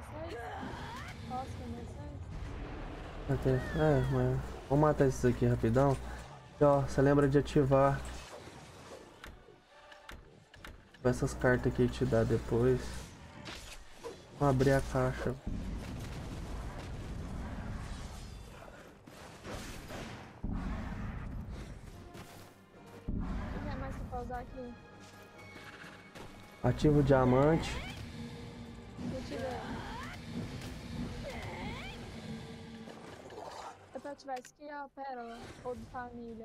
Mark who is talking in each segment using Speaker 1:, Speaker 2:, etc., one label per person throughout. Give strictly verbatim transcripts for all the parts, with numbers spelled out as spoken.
Speaker 1: dezesseis? Posso com dezesseis?
Speaker 2: Até, é, mas vamos matar esses aqui rapidão. E, ó, você lembra de ativar essas cartas aqui que te dá depois. Vamos abrir a caixa.
Speaker 1: O que é mais que eu posso usar aqui?
Speaker 2: Ativa o diamante.
Speaker 1: Deixa eu ver. É pra ativar isso aqui, ó, pérola. Ou de família.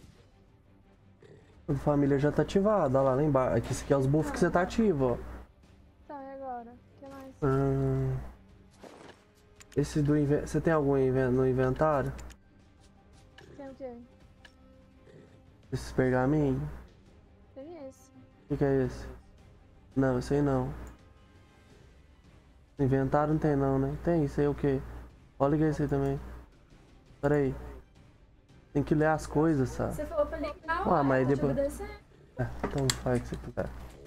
Speaker 2: O família já tá ativado, olha lá, lá embaixo. Aqui, esse aqui é os buffs que você tá ativo, ó.
Speaker 1: Então, e agora? O que mais?
Speaker 2: Hum, esse do inventário. Você tem algum inven no inventário?
Speaker 1: Tem o quê?
Speaker 2: Esses pergaminhos?
Speaker 1: Tem esse.
Speaker 2: O que, que é esse? Não, esse aí não. No inventário não tem não, né? Tem, isso aí é o quê? Olha que é esse aí também. Pera aí. Tem que ler as coisas, sabe?
Speaker 1: Você falou pra ligar,
Speaker 2: Ué, mas
Speaker 1: pode
Speaker 2: depois...
Speaker 1: obedecer.
Speaker 2: É, então faz o que você quiser.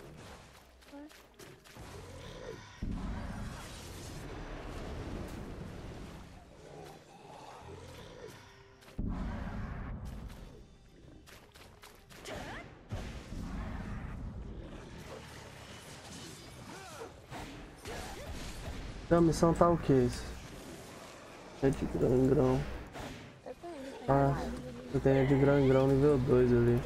Speaker 2: Então a missão tá o que? É de grão em grão.
Speaker 1: Eu tenho, tem
Speaker 2: Ah,
Speaker 1: vários ali.
Speaker 2: eu tenho de grão em grão nível dois ali.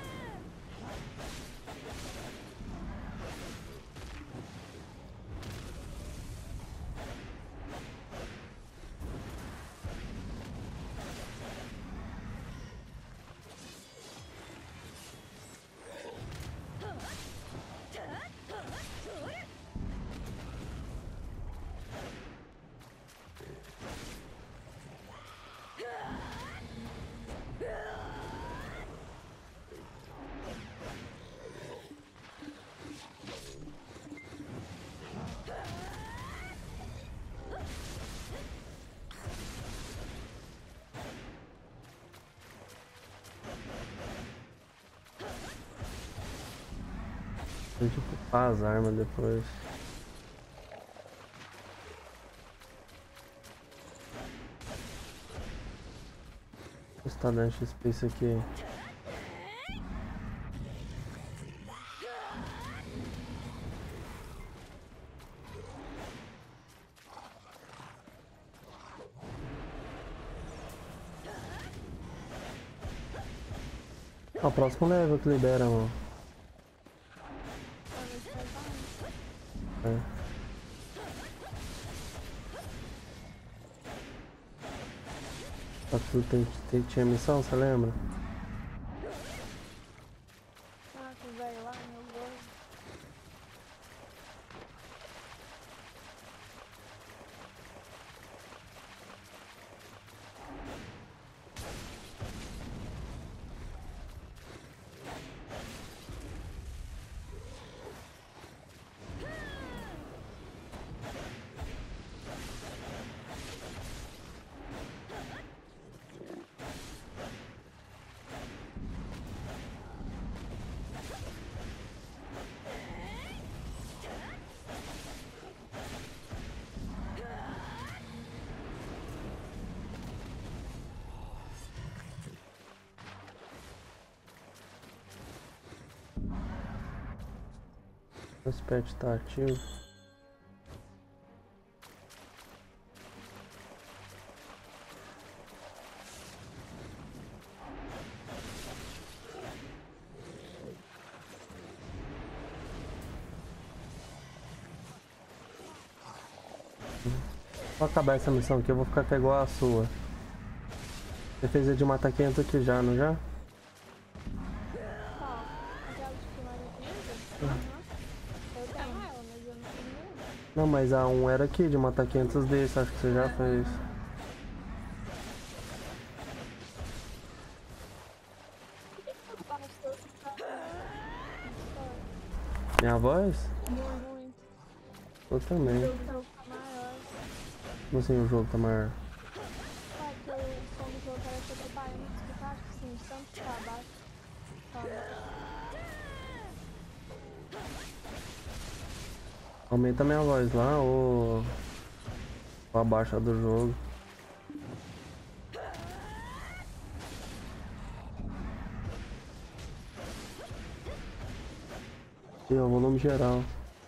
Speaker 2: Tem que ocupar as armas depois. Está dando X P isso aqui. Ó, o próximo level que libera, mano.
Speaker 1: Pra ver se faz mais.
Speaker 2: É. Tá tudo, tem, tem, tinha missão, você lembra?
Speaker 1: Ah, que velho lá, meu gordo.
Speaker 2: Os pets tá ativo. Vou acabar essa missão aqui, eu vou ficar até igual a sua. Você fez a de matar quinhentos aqui já, não já?
Speaker 1: Qual? Aquela de filmar de Aham. Eu tenho ela, mas eu não tenho nenhuma.
Speaker 2: Não, mas a um era aqui de matar quinhentos desse, acho que você já fez.
Speaker 1: Pastor, tá
Speaker 2: Minha voz?
Speaker 1: muito, muito.
Speaker 2: Eu também.
Speaker 1: O jogo tá ficar maior.
Speaker 2: Como assim o jogo tá maior?
Speaker 1: Sabe que o som do jogo parece que eu tô parando de escutar, tipo assim, de tanto que tá abaixo. Tá.
Speaker 2: Aumenta minha voz lá, ou... Pra baixa do jogo. E o volume geral.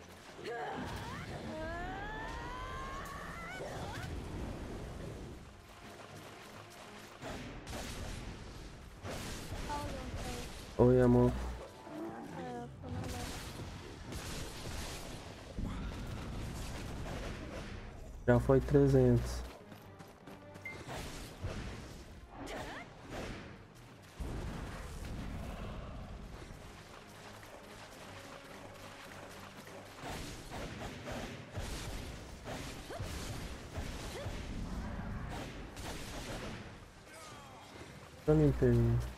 Speaker 2: Oi, amor.
Speaker 1: É, foi melhor.
Speaker 2: Já foi trezentos. Eu limpei.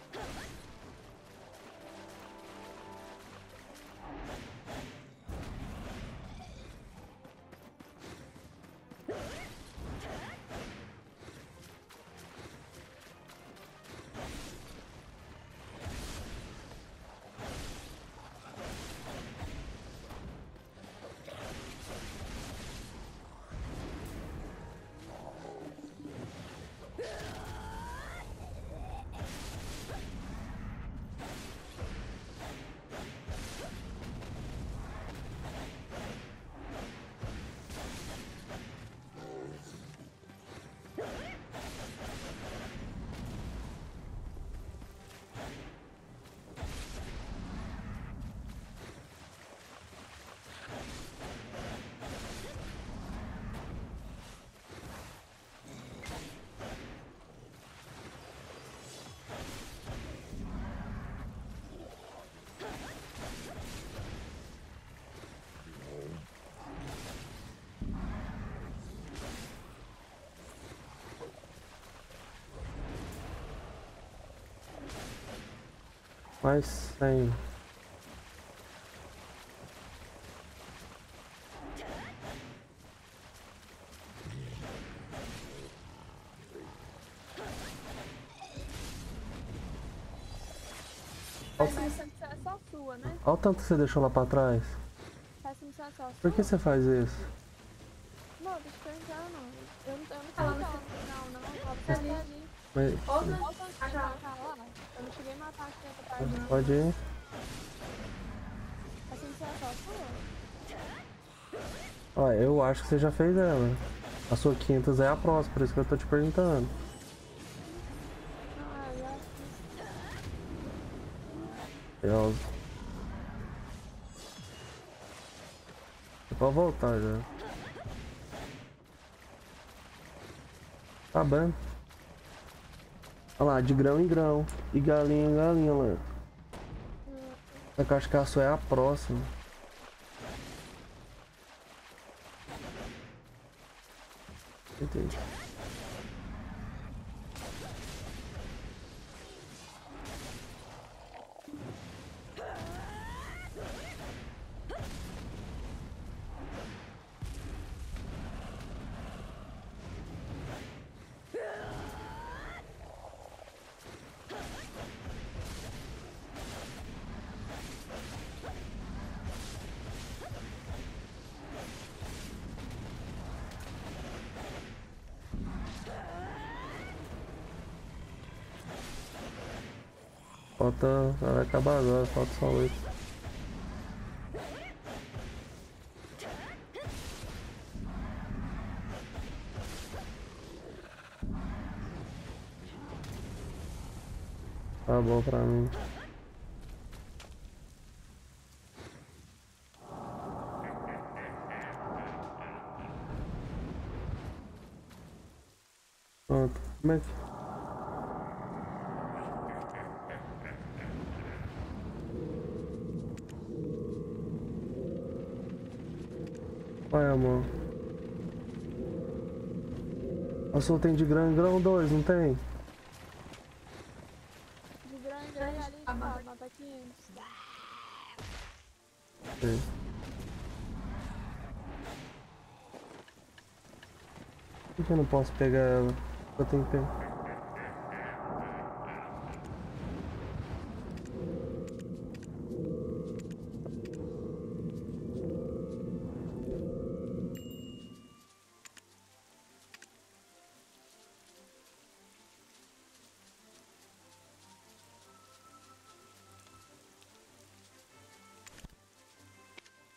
Speaker 2: Mais cem.
Speaker 1: Essa missão é só sua, né?
Speaker 2: Olha o tanto que você deixou lá pra trás.
Speaker 1: Essa missão é só sua?
Speaker 2: Por que você faz isso?
Speaker 1: Não, deixa eu perguntar, não. Eu não, eu não falando não, não, não. Tava você ali.
Speaker 2: Mas,
Speaker 1: Outra volta antes de matar lá. Eu não cheguei a matar aqui essa parte, não.
Speaker 2: pode ir.
Speaker 1: Essa missão é só sua?
Speaker 2: Ó, eu acho que você já fez ela. A sua quinhentos é a próxima, por isso que eu tô te perguntando.
Speaker 1: Ah, eu acho que...
Speaker 2: Eu... Você pode voltar já. Tá bem. Olha lá, de grão em grão. E galinha em galinha lá. Eu acho que a sua é a próxima. Entendi. Falta... Vai acabar agora, falta só oito. Tá bom pra mim. Pronto. Como é que... Vai, amor. A sua tem de grão em grão dois, não tem?
Speaker 1: De grande aí, ali, tá, mata quinhentos.
Speaker 2: Sim. Por que eu não posso pegar ela? Eu tenho que pegar.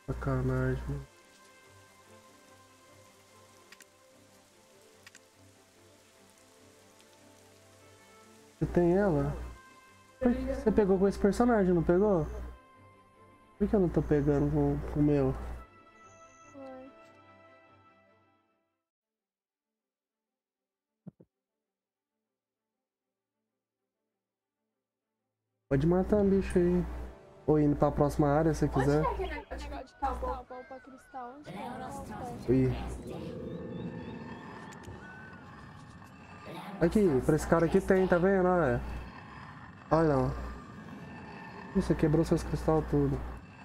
Speaker 2: Sacanagem. Você tem ela? Por que você pegou com esse personagem, não pegou? Por que eu não tô pegando com, com o meu?
Speaker 1: Foi.
Speaker 2: Pode matar um bicho aí. Ou indo pra próxima área se quiser.
Speaker 1: Aquele negócio de cristal, pra upar cristal, onde que é? Qual que é?
Speaker 2: Ih. Aqui, pra esse cara aqui tem, tá vendo? Olha. Olha lá. Você quebrou seus cristais tudo.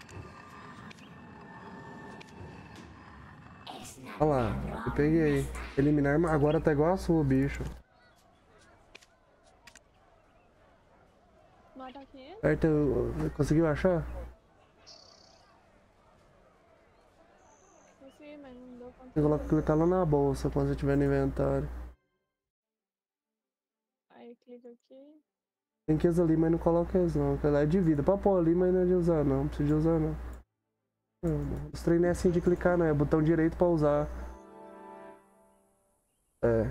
Speaker 2: Olha lá, eu peguei. Eliminar, agora tá igual a sua, bicho.
Speaker 1: Mata aqui?
Speaker 2: Certo, conseguiu achar?
Speaker 1: Consegui, mas não deu conta.
Speaker 2: Você coloca clicar lá na bolsa quando você tiver no inventário.
Speaker 1: Aí clica aqui.
Speaker 2: Tem que usar ali, mas não coloca eles não, porque ela é de vida. Pra pôr ali, mas não é de usar não, não precisa de usar não. Não, não. Os treinos é assim de clicar, não, é botão direito pra usar. É.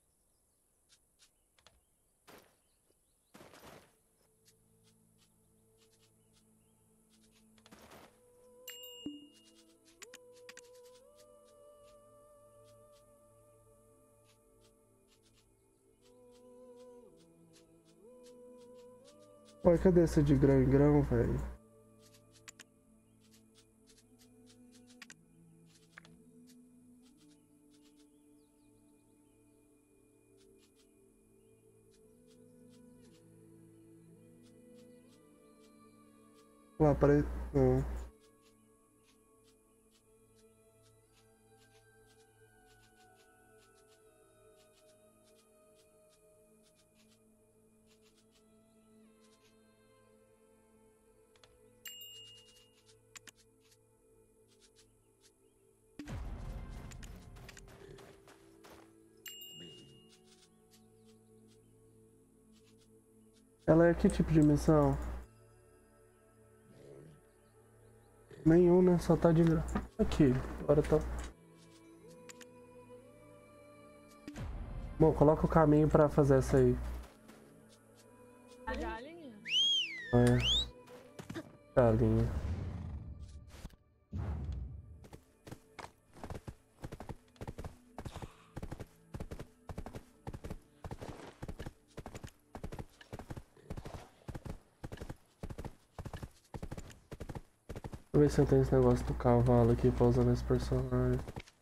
Speaker 2: Pô, cadê essa de grão em grão, velho? Lá, parece... Não. Ela é que tipo de missão? Nenhum, né? Só tá de grão. Aqui, agora tá... Bom, coloca o caminho pra fazer essa aí.
Speaker 1: A galinha?
Speaker 2: É. Galinha. Deixa eu ver se eu tenho esse negócio do cavalo aqui pra usar nesse personagem.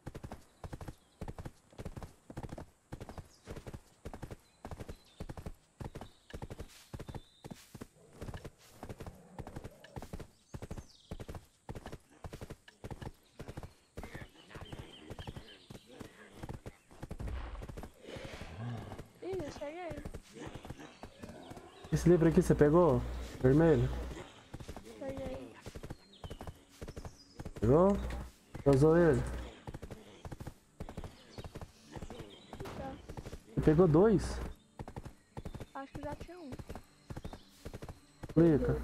Speaker 1: Ih, já cheguei.
Speaker 2: Esse livro aqui você pegou? Vermelho?
Speaker 1: Peguei.
Speaker 2: Pegou? Você usou ele?
Speaker 1: Já.
Speaker 2: Você pegou dois?
Speaker 1: Acho que já tinha um.
Speaker 2: Clica.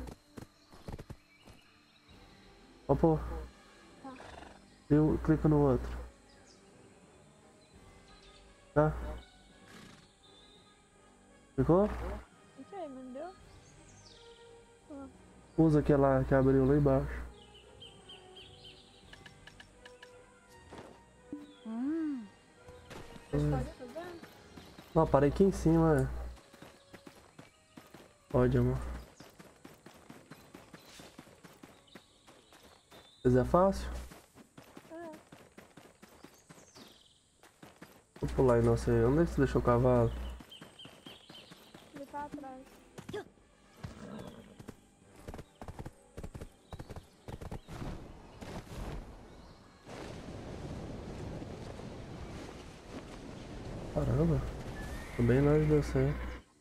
Speaker 2: Ó, pô.
Speaker 1: Tá.
Speaker 2: Eu clico no outro. Tá? Clicou?
Speaker 1: Ok, mas não deu? Ah.
Speaker 2: Usa aquela que abriu lá embaixo.
Speaker 1: Hum. Você
Speaker 2: Hum.
Speaker 1: pode fazer?
Speaker 2: Ó, parei aqui em cima. Pode, amor. Mas é fácil?
Speaker 1: É.
Speaker 2: Vou pular aí, não sei. Onde é que você deixou o cavalo?
Speaker 1: Ele tá atrás.
Speaker 2: Caramba. Tô bem longe de você.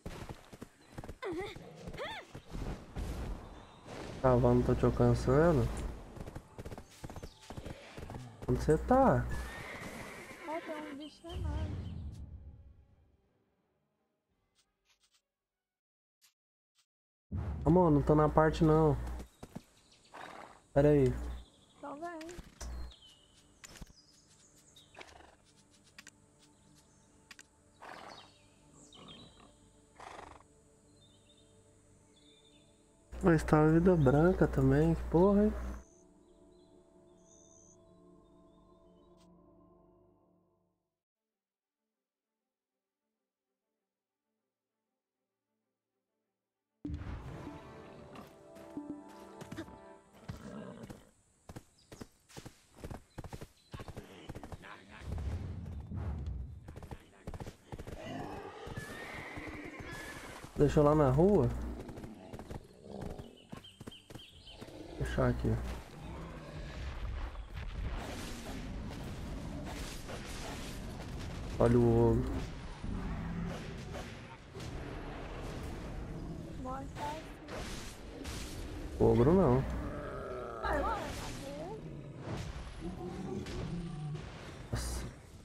Speaker 2: O cavalo não tá te alcançando? Onde você tá?
Speaker 1: Ó, tem um bicho enorme.
Speaker 2: Amor, não tô na parte não. Pera aí.
Speaker 1: Então vem.
Speaker 2: Mas tá uma vida branca também, que porra, hein? Deixou lá na rua? Vou fechar aqui. Olha o ogro.
Speaker 1: Morre fácil.
Speaker 2: Ogro não. Nossa.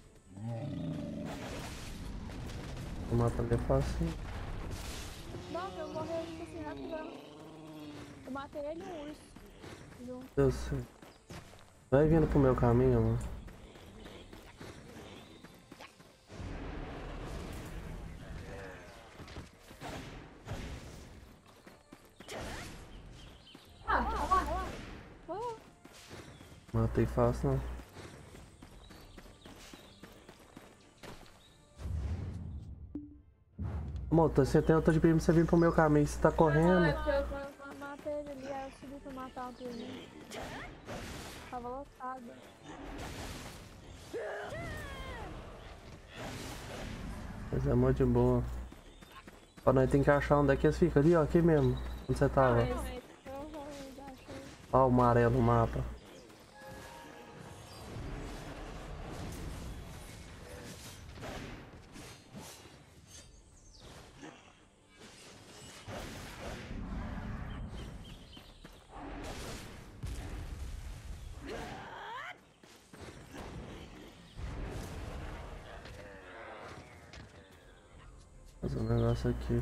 Speaker 2: Vou matar ele fácil.
Speaker 1: Nossa, eu morri tipo assim rapidão. Eu matei ele e um urso. Junto.
Speaker 2: Eu sei. Vai vindo pro meu caminho, mano.
Speaker 1: Oh,
Speaker 2: Matei fácil, não. Moto, você tem outra de primo, você vir pro meu caminho, você tá correndo.
Speaker 1: eu, eu, eu matei ele ali, aí eu subi pra matar um turminho. Tava lotado.
Speaker 2: Mas é mó de boa. Ó, nós tem que achar onde é que eles ficam. Ali, ó, aqui mesmo. Onde você tava.
Speaker 1: Eu vou já achei.
Speaker 2: Ó o amarelo no mapa. Fazer um negócio aqui.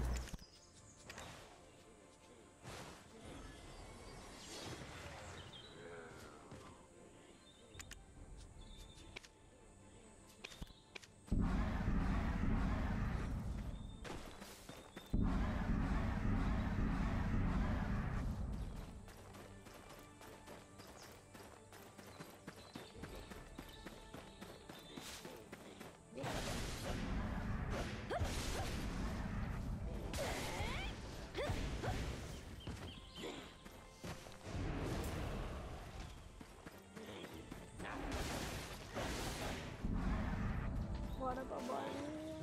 Speaker 1: Bora pra bolinha.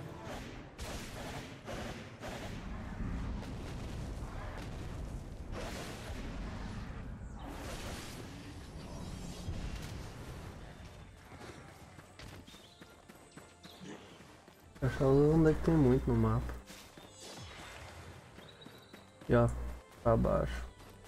Speaker 2: Achar onde é que tem muito no mapa. E ó, pra baixo.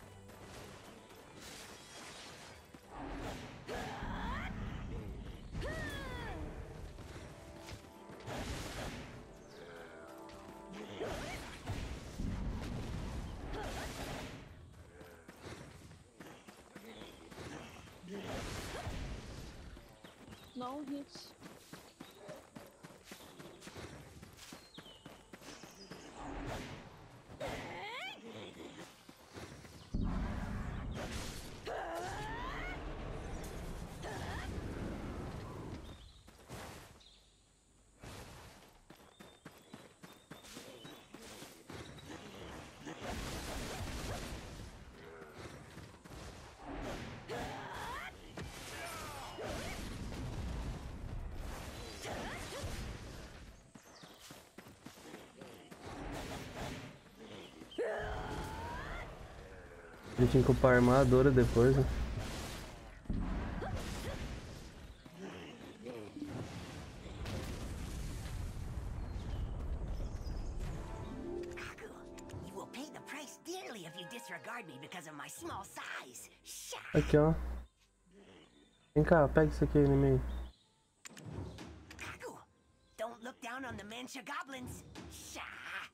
Speaker 1: Não hit.
Speaker 2: A gente tinha que upar a armadura depois, né?
Speaker 3: You will pay the price dearly if you disregard me because of my small size. Sha!
Speaker 2: Aqui, ó. Vem cá, pega isso aqui em mim.
Speaker 3: Kaku, don't look down on the Mancha goblins. Sha!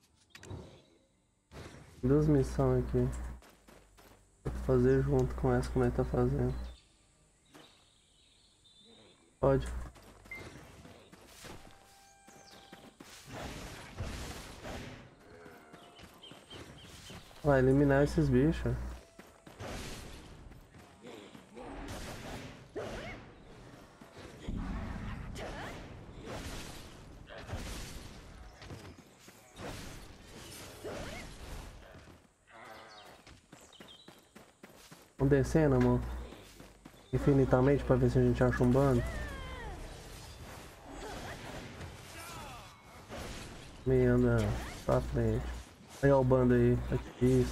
Speaker 2: Duas missões aqui. Vou fazer junto com essa que nós tá fazendo. Pode. Vai eliminar esses bichos. Vamos descendo, amor. Infinitamente pra ver se a gente acha um bando. Me anda pra frente. Aí ó o bando aí. Aqui, isso.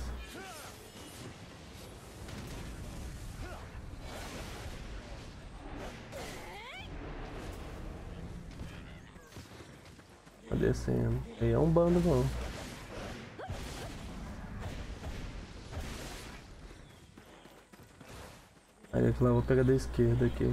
Speaker 2: Tá descendo. Aí é um bando bom. Aí aqui lá eu vou pegar da esquerda aqui.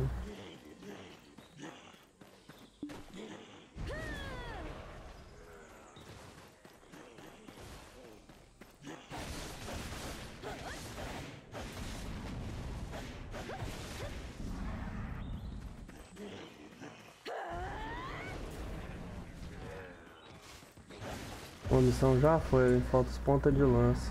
Speaker 2: A missão já foi, falta os pontas de lança.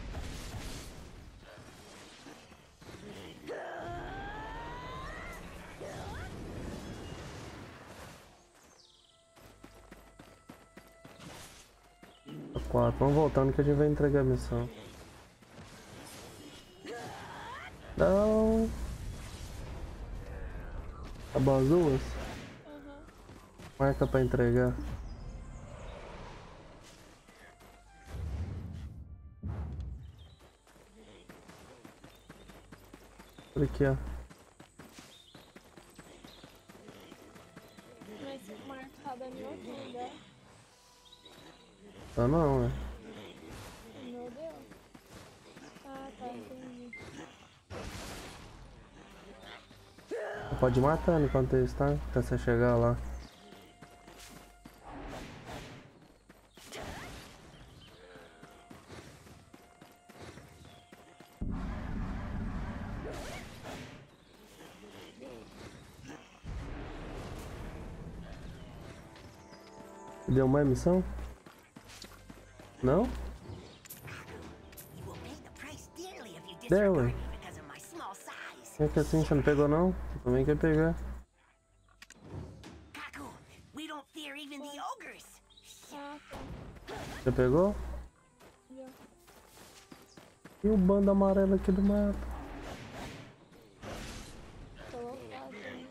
Speaker 2: Quatro. Vamos voltando que a gente vai entregar a missão. Não. Acabou as duas?
Speaker 1: Uhum.
Speaker 2: Marca pra entregar. Por aqui, ó.
Speaker 1: Mas marcado é meu lugar.
Speaker 2: Tá não, né?
Speaker 1: Meu Deus. Ah, tá, entendi.
Speaker 2: Pode ir matando enquanto isso, tá? Até você chegar lá. Deu mais missão? Não?
Speaker 3: You will pay the price dearly if you
Speaker 2: Deu,
Speaker 3: disregard
Speaker 2: ué.
Speaker 3: me because of my small size.
Speaker 2: É que assim, você não pegou não? Eu também quer pegar.
Speaker 3: Kaku, we don't fear even the ogres.
Speaker 1: Ah, tá.
Speaker 2: Você pegou?
Speaker 1: Já.
Speaker 2: E o bando amarelo aqui do mapa?
Speaker 1: Colocado. Né?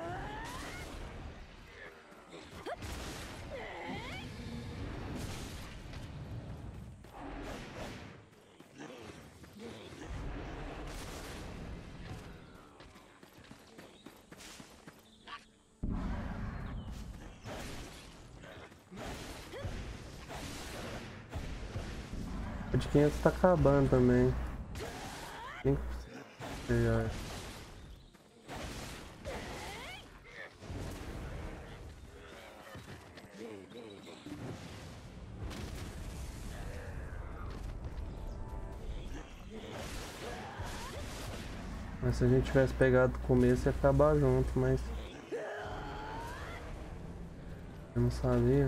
Speaker 2: O de quinhentos tá acabando também. cinco, seis, mas se a gente tivesse pegado no começo ia acabar junto, mas eu não sabia.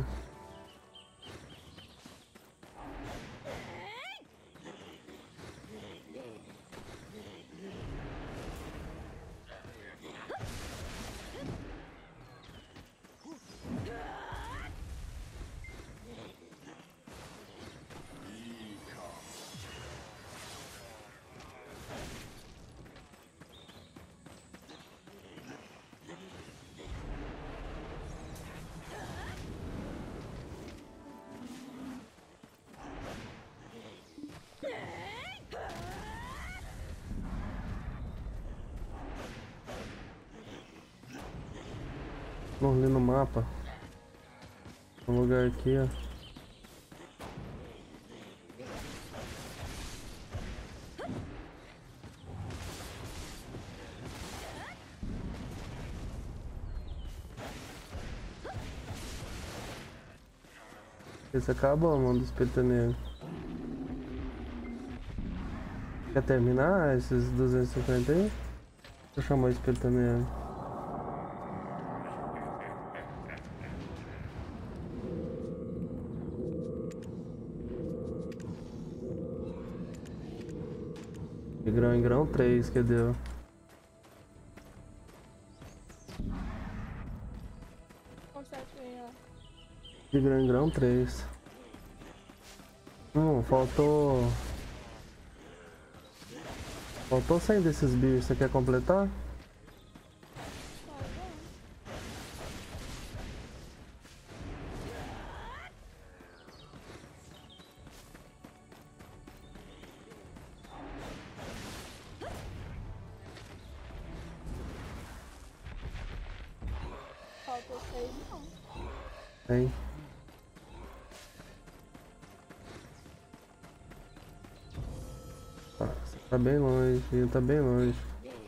Speaker 2: Vamos ler no mapa. Um lugar aqui, ó. Esse acabou, mano, do espírito negro. Quer terminar esses duzentos e cinquenta aí? Deixa eu chamar o espírito negro. grão em grão três que deu.
Speaker 1: Conserte aí, ó.
Speaker 2: De grão em grão três. Hum, faltou... Faltou cem desses bichos, você quer completar?
Speaker 1: Vai, vai. Faltou seis, não.
Speaker 2: Tem. Tá, você tá bem longe, ele tá bem longe.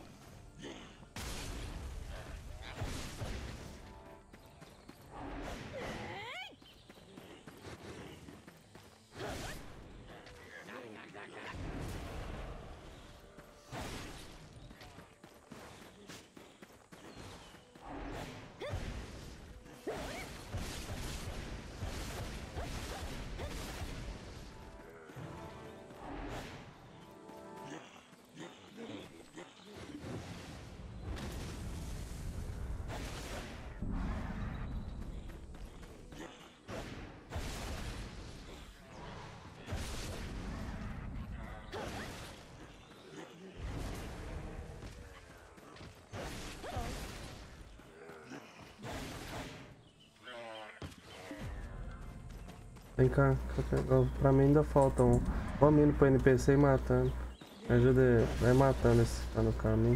Speaker 2: Vem cá, ó, pra mim ainda falta um. Vamos indo pro N P C e matando. Me ajuda aí, vai matando esse que tá no caminho.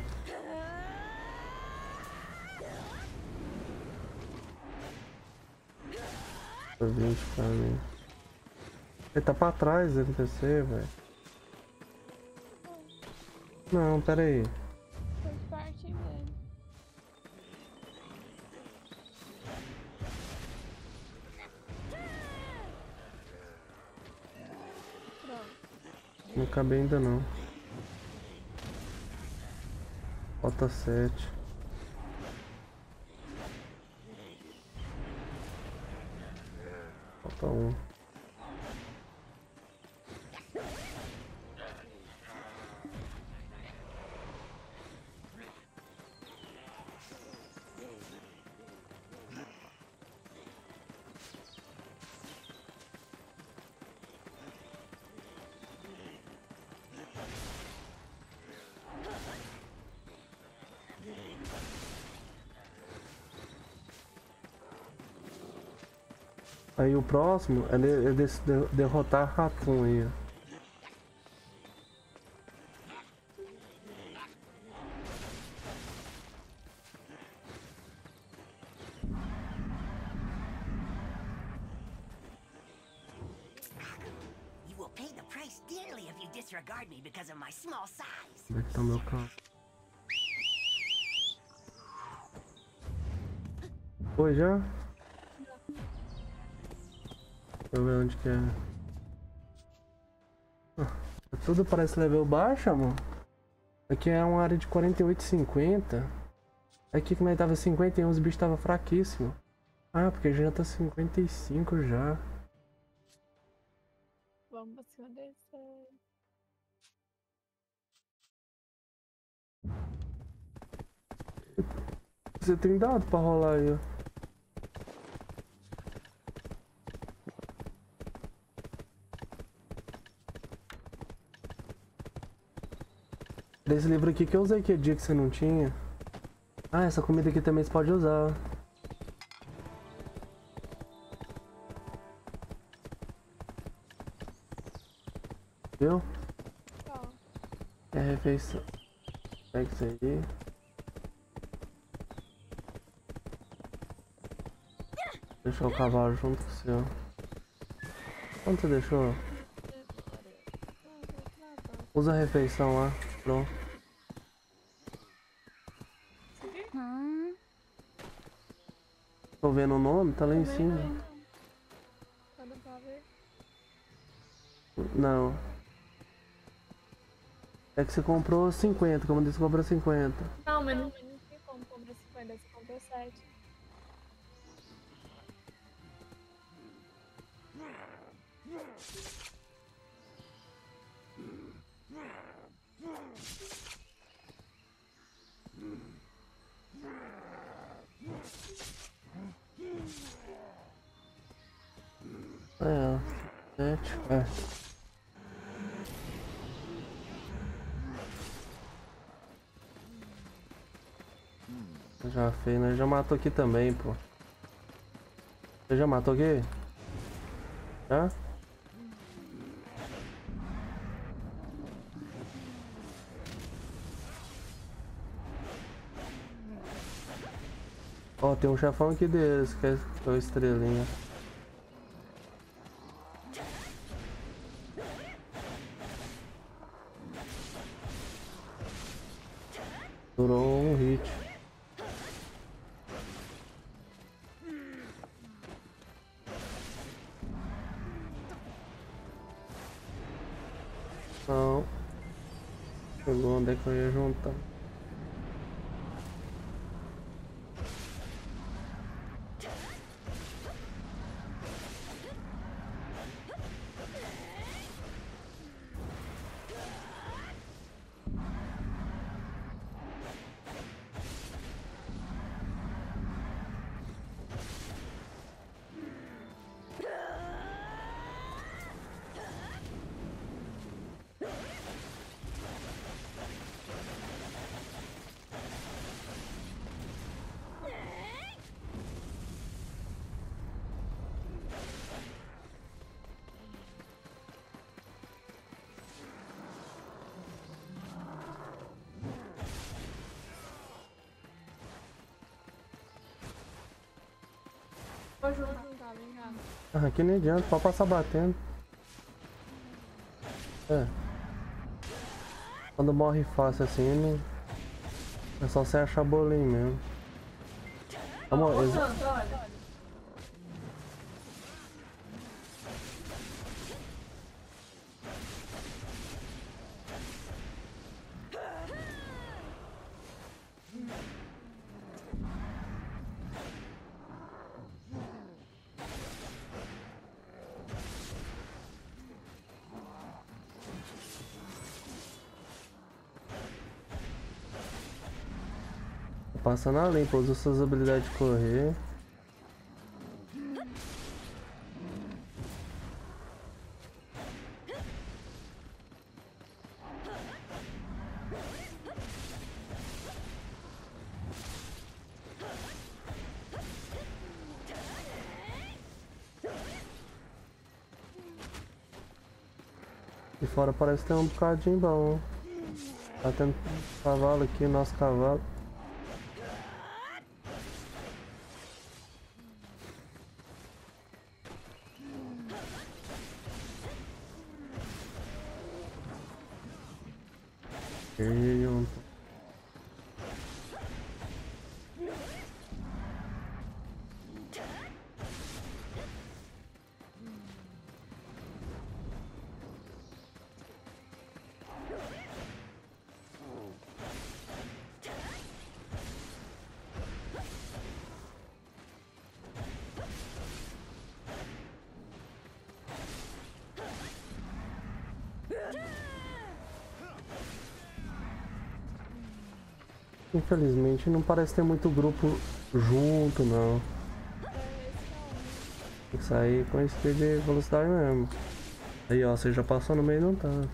Speaker 2: vinte pra mim. Ele tá pra trás do N P C, velho. Não, pera aí.
Speaker 1: Faz parte dele. Pronto.
Speaker 2: Não acabei ainda não. Falta sete. Falta um. Aí o próximo é, de, é desse, de, derrotar Raccoon aí, ó.
Speaker 3: You will pay the price dearly if you disregard me because of my small size.
Speaker 2: Como é que tá o meu carro? Foi já? Deixa eu ver onde que é. Ah, tudo parece level baixo, amor. Aqui é uma área de quarenta e oito e cinquenta. Aqui que nós tava cinquenta e um, os bichos tava fraquíssimo. Ah, porque já tá cinquenta e cinco já.
Speaker 1: Vamos pra cima desse.
Speaker 2: Você tem dado pra rolar aí, ó. Desse livro aqui que eu usei que dia que você não tinha. Ah, essa comida aqui também você pode usar. Viu?
Speaker 1: Ó.
Speaker 2: É refeição. Pega isso aí. Deixar o cavalo junto com o seu. Quanto você deixou? Usa a refeição lá. Pronto.
Speaker 1: Hum.
Speaker 2: Tô vendo o nome? Tá lá em
Speaker 1: Também
Speaker 2: cima.
Speaker 1: não. Tá dando pra ver?
Speaker 2: Não. É que você comprou cinquenta, como disse, comprou cinquenta.
Speaker 1: Não, mas não, não tem como comprar cinquenta, você comprou sete.
Speaker 2: É, sete, é. Já fez, né? Já matou aqui também, pô. Você já matou aqui? Já? Ó, tem um chefão aqui deles, que é o estrelinha. Durou um hit. Não. Chegou onde é que eu ia juntar.
Speaker 1: Vou juntar, vem cá.
Speaker 2: Ah, aqui nem adianta, pode passar batendo. É. Quando morre fácil assim, não... é só você achar bolinho mesmo. Vamos, ex...
Speaker 1: olha.
Speaker 2: Passando a limpa, usa suas habilidades de correr. E fora parece que tem um bocadinho bom. Tá tendo cavalo aqui, nosso cavalo. E um... Infelizmente não parece ter muito grupo junto, não. Tem que sair com esse de velocidade mesmo. Aí ó, você já passou no meio não tanto.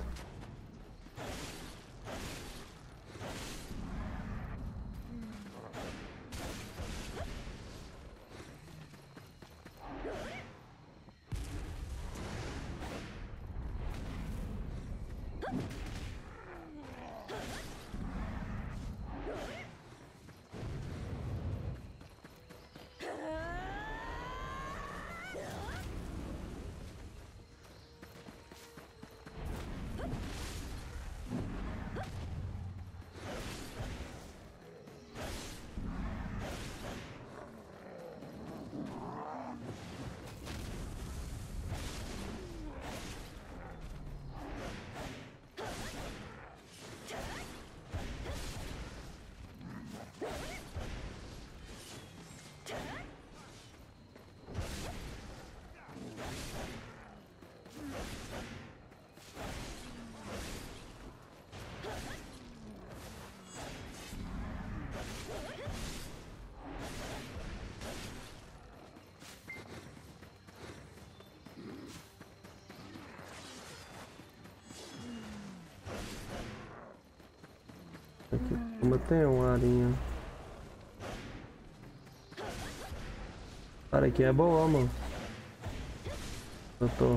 Speaker 2: Como tem uma arinha. Cara, aqui é boa, mano. Eu tô.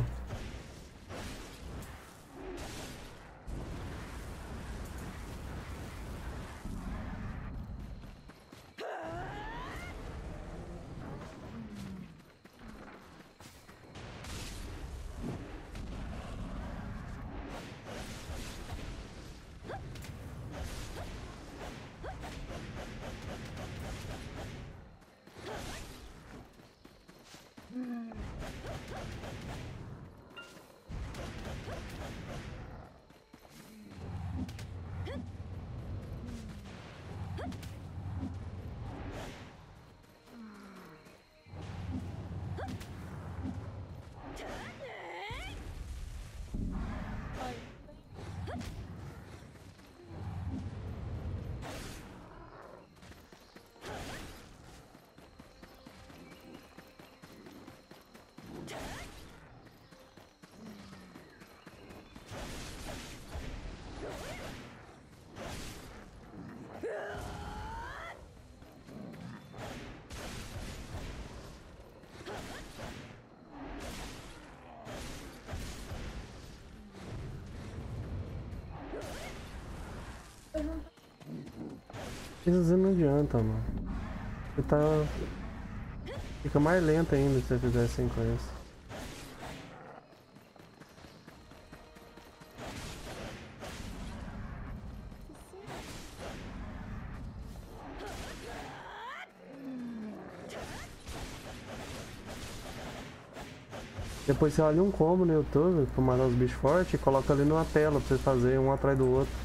Speaker 2: Precisa não adianta, mano. Você tá. Fica mais lento ainda se você fizer sem com isso. Depois você olha um combo no YouTube pra matar os bichos fortes e coloca ali numa tela pra você fazer um atrás do outro.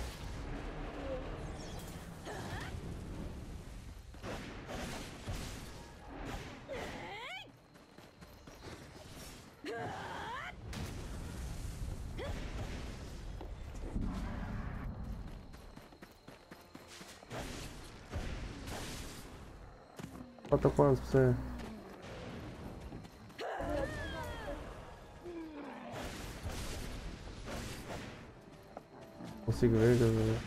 Speaker 2: Falta quantos pra você? Consigo ver, galera.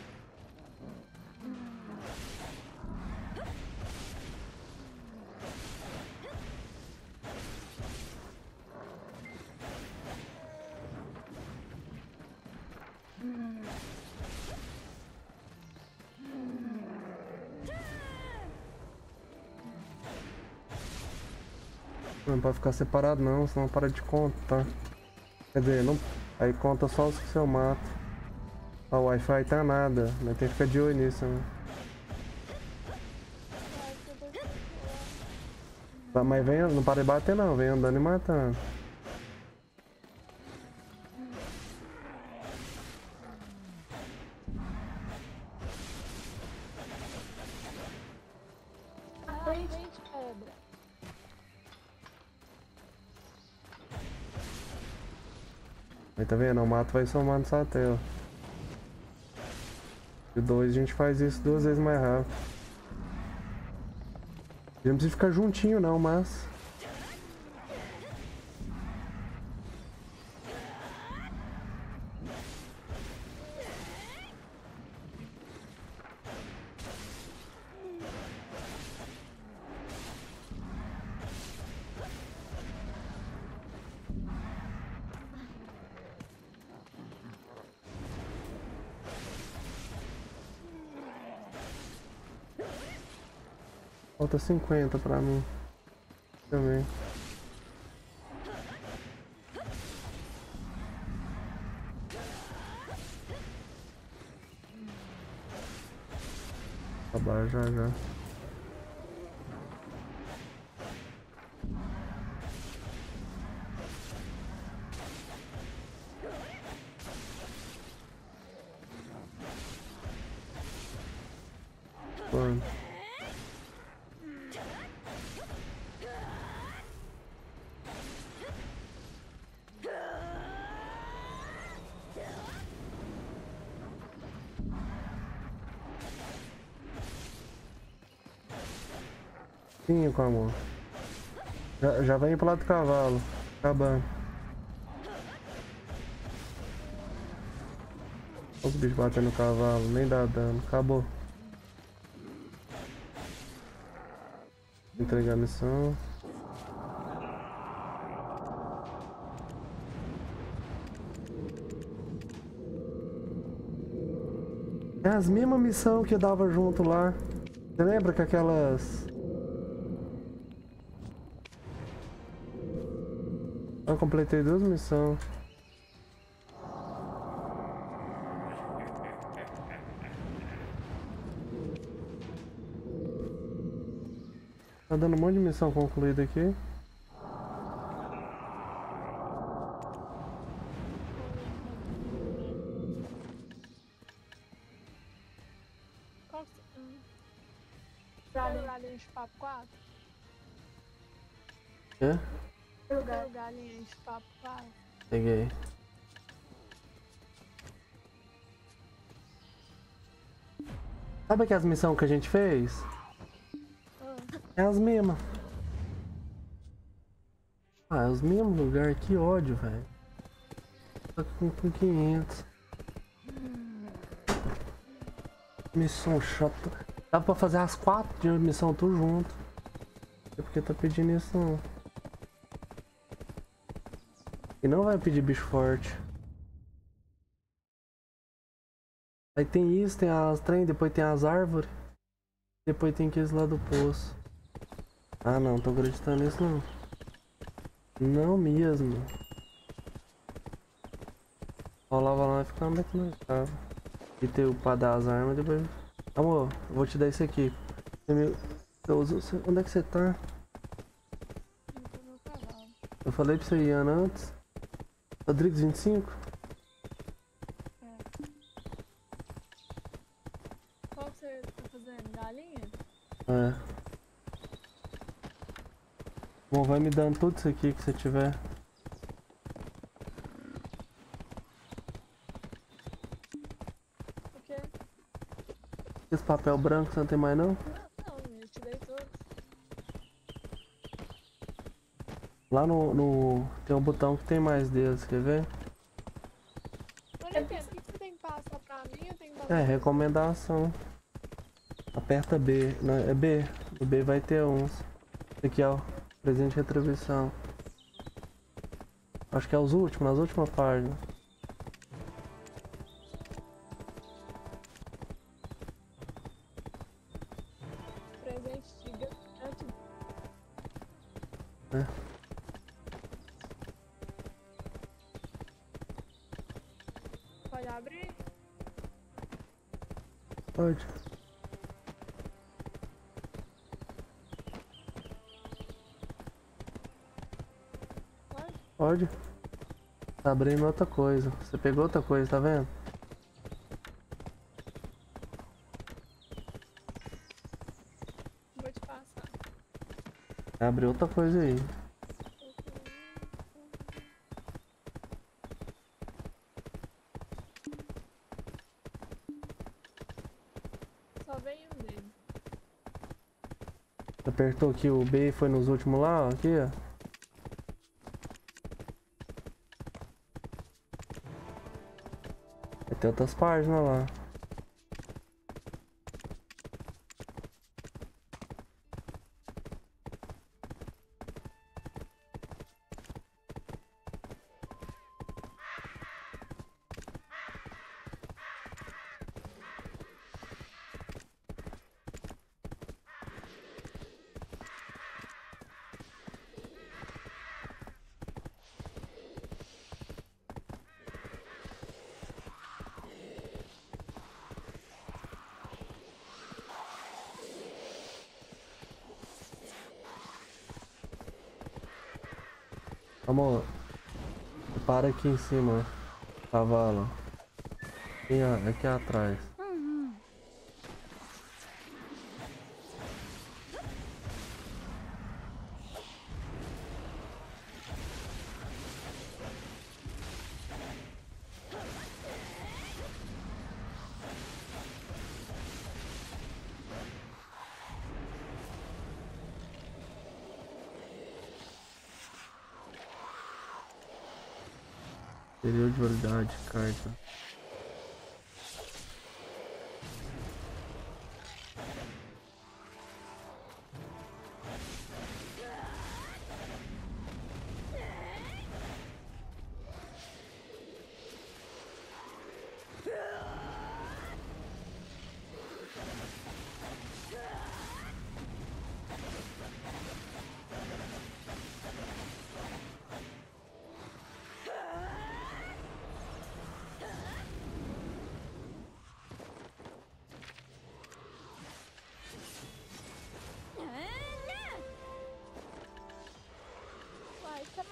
Speaker 2: Não pode ficar separado não, senão para de contar. Quer dizer, não... aí conta só os que eu mato. A Wi-Fi tá nada, mas tem que ficar de olho nisso, né? Mas vem, não para de bater não, vem andando e matando. Aí tá vendo? O mato vai somando só até, ó. E dois a gente faz isso duas vezes mais rápido. Não precisa ficar juntinho não, mas... Falta cinquenta pra mim. Também. Acabar já já. Quando? Sim, com amor. Já, já vem pro lado do cavalo. Acabando. Olha os bichos batendo no cavalo, nem dá dano. Acabou. Entregar a missão. É as mesmas missões que eu dava junto lá. Você lembra que aquelas... Eu completei duas missões. Tá dando um monte de missão concluída aqui.
Speaker 1: Qual que você... Hum. Galinha de papo quatro?
Speaker 2: É?
Speaker 1: Lugar. Galinha de papo quatro.
Speaker 2: Peguei. Sabe que as missões que a gente fez? É as mesmas. Ah, é os mesmos lugares. Que ódio, velho. Tá com, com quinhentos. Missão chata. Dá pra fazer as quatro de missão tudo junto. É porque tá pedindo isso não. E não vai pedir bicho forte. Aí tem isso, tem as trem, depois tem as árvores. Depois tem aqueles lá do poço. Ah não, tô acreditando nisso não. Não mesmo. Rolava lá e ficava onde é que nós tava. E ter o pra dar as armas depois. Amor, eu vou te dar isso aqui. Você me... eu uso... Onde é que você tá? Eu falei pra você ir antes. Rodrigues vinte e cinco?
Speaker 1: É. Qual que você tá fazendo? Galinha?
Speaker 2: É. Bom, vai me dando tudo isso aqui que você tiver.
Speaker 1: O quê?
Speaker 2: Esse papel branco você não tem mais não?
Speaker 1: Não, não, eu te dei todos.
Speaker 2: Lá no, no... tem um botão que tem mais deles, quer ver?
Speaker 1: Mas não entendo, o que você tem que passar pra mim? Eu tenho que passar
Speaker 2: É,
Speaker 1: pra você?
Speaker 2: recomendação. Aperta B. Não, é B. O B vai ter uns. Esse aqui, ó. Presente de retribuição. Acho que é os últimos, nas últimas páginas.
Speaker 1: Presente gigante.
Speaker 2: É.
Speaker 1: Pode abrir?
Speaker 2: Pode.
Speaker 1: Pode?
Speaker 2: Pode. Tá abrindo outra coisa. Você pegou outra coisa, tá vendo?
Speaker 1: Vou te passar.
Speaker 2: Abriu outra coisa aí.
Speaker 1: Só vem um dele.
Speaker 2: Apertou aqui o B e foi nos últimos lá, ó. Aqui, ó. Vai ter outras páginas lá. Amor, para aqui em cima, cavalo. Aqui, ó, aqui atrás. Período de validade, carta.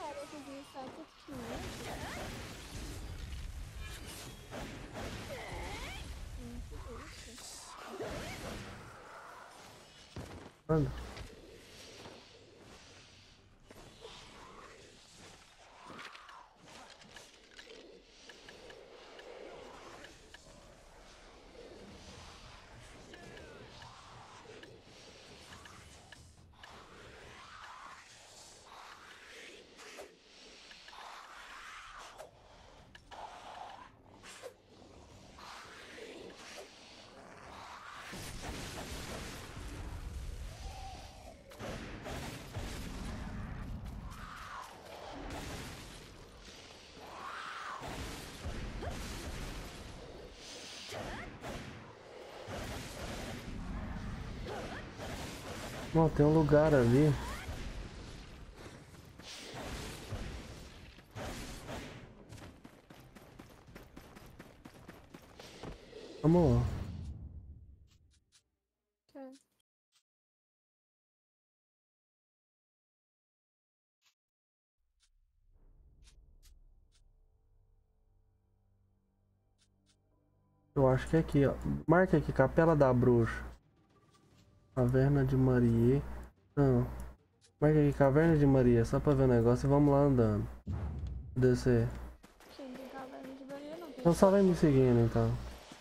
Speaker 1: tarefas iniciais quinhentos. Hum, que isso?
Speaker 2: Mano. Ó, tem um lugar ali. Amor.
Speaker 1: Que?
Speaker 2: Eu acho que é aqui, ó. Marca aqui, Capela da Bruxa. Caverna de Maria. Não. Marca aqui, Caverna de Maria, só pra ver o negócio e vamos lá andando. Descer.
Speaker 1: Quem tem caverna de Maria não tem.
Speaker 2: Então só vai me seguindo, então.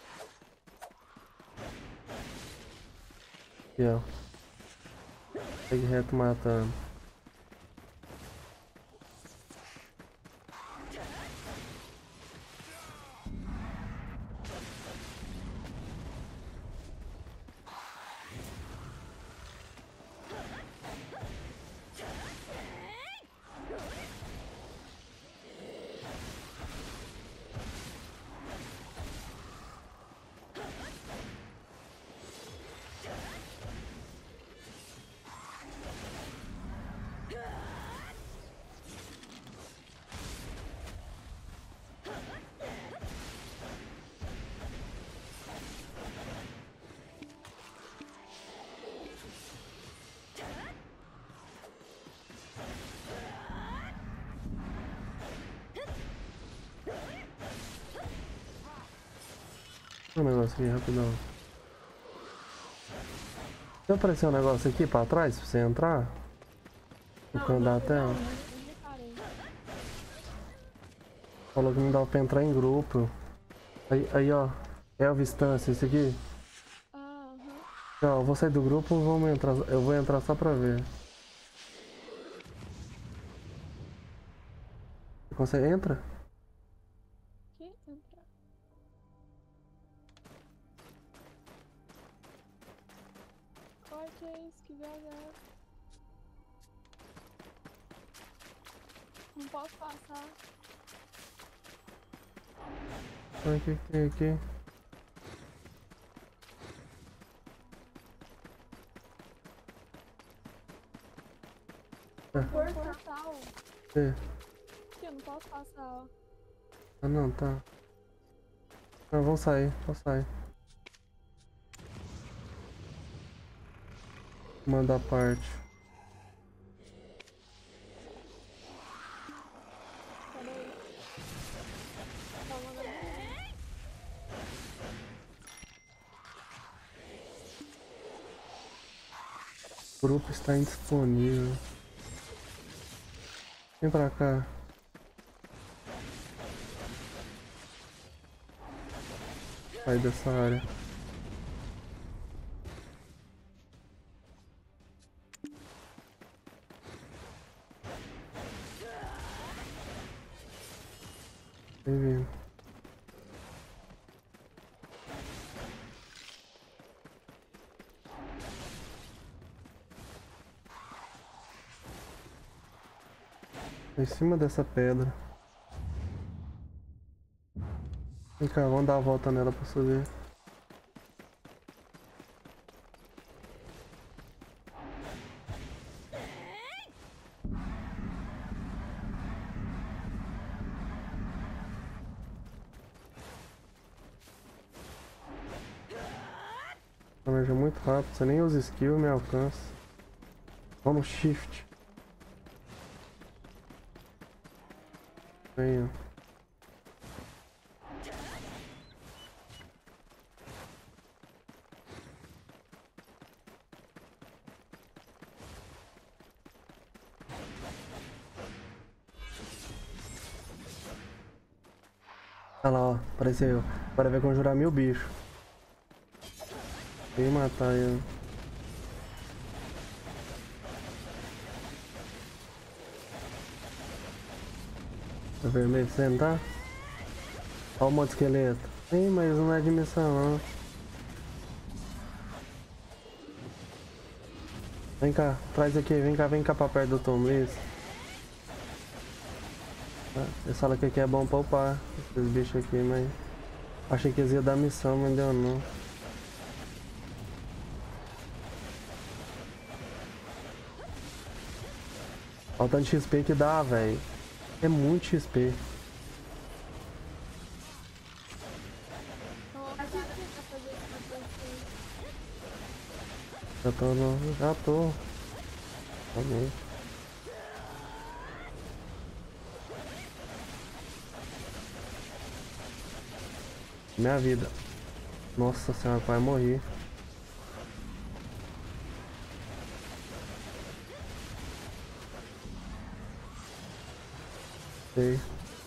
Speaker 2: Aqui, ó. Segue reto matando. Um negócio aqui, rapidão. Se aparecer um negócio aqui pra trás, pra você entrar? No canto da tela.
Speaker 1: Não reparei.
Speaker 2: Falou que não dá pra entrar em grupo. Aí, aí ó. Elvis Stance, esse aqui.
Speaker 1: Ah, aham.
Speaker 2: Ó, eu vou sair do grupo, vamos entrar. Eu vou entrar só pra ver. Você consegue? Entra?
Speaker 1: Que? Entrar. Ai, que é isso? Que viagem. Não posso passar.
Speaker 2: Olha o que que tem aqui.
Speaker 1: Portal.
Speaker 2: É.
Speaker 1: Aqui, eu não posso passar, ó.
Speaker 2: Ah não, tá. Ah, vamos sair, vamos sair. Manda a parte.
Speaker 1: Peraí. Tá mandando aqui.
Speaker 2: O grupo está indisponível. Vem pra cá. Sai dessa área. Vem vindo. Em cima dessa pedra. Vem cá, vamos dar a volta nela pra subir. É muito rápido, você nem usa skill, me alcança. Vamos no shift. Aí, ó. Olha lá, ó. Apareceu. Agora vai conjurar mil bichos. Vem matar ele. Tá vermelho você não tá? Olha o monte de esqueleto. Ih, mas não é de missão não. Vem cá, traz aqui, vem cá, vem cá pra perto do Tom Liz. Eles falam que aqui é bom pra upar esses bichos aqui, mas achei que eles iam dar missão, mas deu não. Olha o tanto de X P que dá, velho. É muito X P. Já tô no... Já tô. Também. Minha vida. Nossa senhora, quase morri. Sei.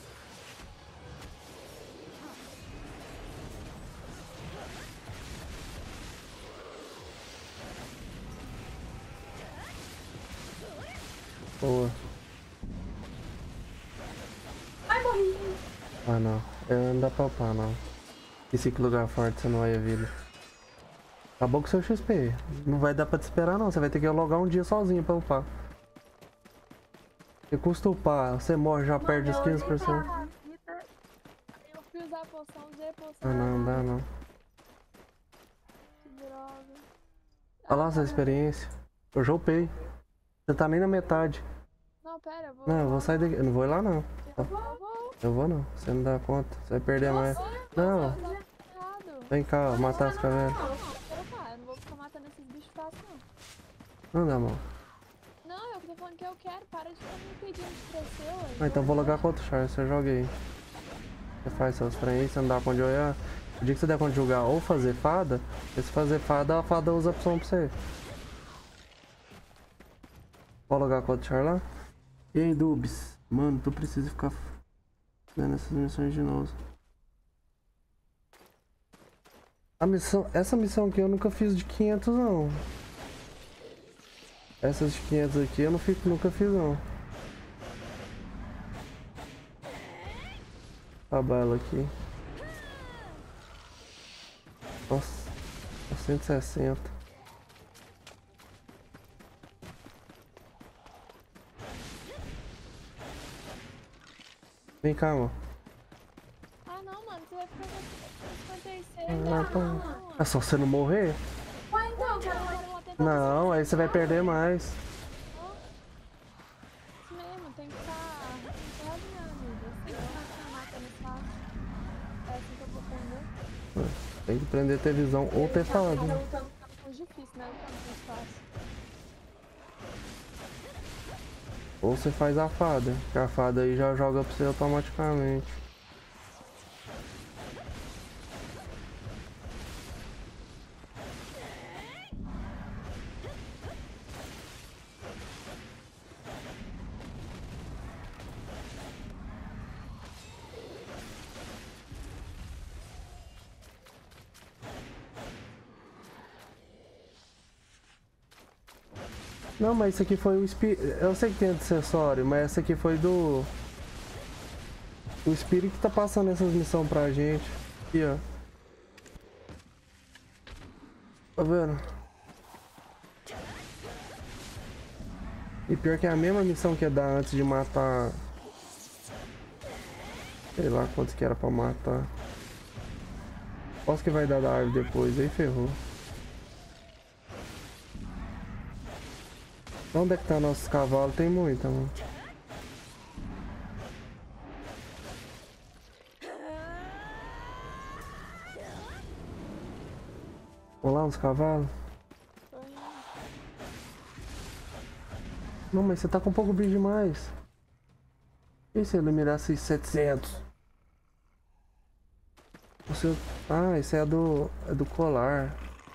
Speaker 2: Boa.
Speaker 1: Ai, morri.
Speaker 2: Ah não, eu não dá pra upar não. Esse lugar forte você não vai a vida. Acabou com seu X P. Não vai dar pra te esperar não, você vai ter que logar um dia sozinho pra upar. Você custa upar, você morre, já perde os quinze por cento.
Speaker 1: Eu fui usar a poção, usei a poção.
Speaker 2: Ah não, não dá não.
Speaker 1: Que droga.
Speaker 2: Olha lá essa experiência. Eu já upei. Você tá nem na metade.
Speaker 1: Não, pera, eu vou...
Speaker 2: Não, eu vou sair daqui. Eu não vou ir lá não.
Speaker 1: Eu vou...
Speaker 2: Eu vou não. Você não dá conta. Você vai perder mais. Não.
Speaker 1: Errado.
Speaker 2: Vem cá, ó, matar as cavernas.
Speaker 1: Não, eu não vou ficar matando esses bichos fácil, não.
Speaker 2: Não dá mal.
Speaker 1: Não, eu tô falando que eu quero. Para de ficar me impedindo de crescer, ué.
Speaker 2: Ah, então vou logar com outro char. Você joga aí. Você faz seus trem aí, você não dá conta de olhar. O dia que você der conta de jogar ou fazer fada, se fazer fada, a fada usa a opção pra você. Vou logar com outro char lá. E aí, Dubs? Mano, tu precisa ficar fazendo essas missões de novo. A missão, essa missão aqui eu nunca fiz de quinhentos não. Essas de quinhentos aqui eu não fico, nunca fiz não. Tabela aqui. Nossa, cento e sessenta. Vem cá, mano.
Speaker 1: Ah, não, mano, você vai ficar com cinquenta e seis.
Speaker 2: Ah, tá. É só você não morrer?
Speaker 1: Ué, então, cara, eu vou tentar...
Speaker 2: Não, aí você vai perder mais.
Speaker 1: Isso mesmo, tem que estar... Tem que estar minha amiga. Assim, eu não ficar matando fácil. É assim que eu vou aprender.
Speaker 2: Tem que aprender a ter visão ou ter fada.
Speaker 1: Tá lutando com os difíceis, né? Lutando com os fáceis.
Speaker 2: Ou você faz a fada, que a fada aí já joga pra você automaticamente. Não, mas esse aqui foi o espírito. Eu sei que tem acessório, mas esse aqui foi do... O espírito que tá passando essas missões pra gente. Aqui, ó. Tá vendo? E pior que é a mesma missão que ia dar antes de matar... Sei lá quantos que era pra matar. Posso que vai dar da árvore depois, aí ferrou. Onde é que tá nossos cavalos? Tem muita, mano. Vamos lá, uns cavalos? Não, mas você tá com um pouco bicho demais. E se ele mirasse setecentos? O seu... Ah, esse é do... é do colar.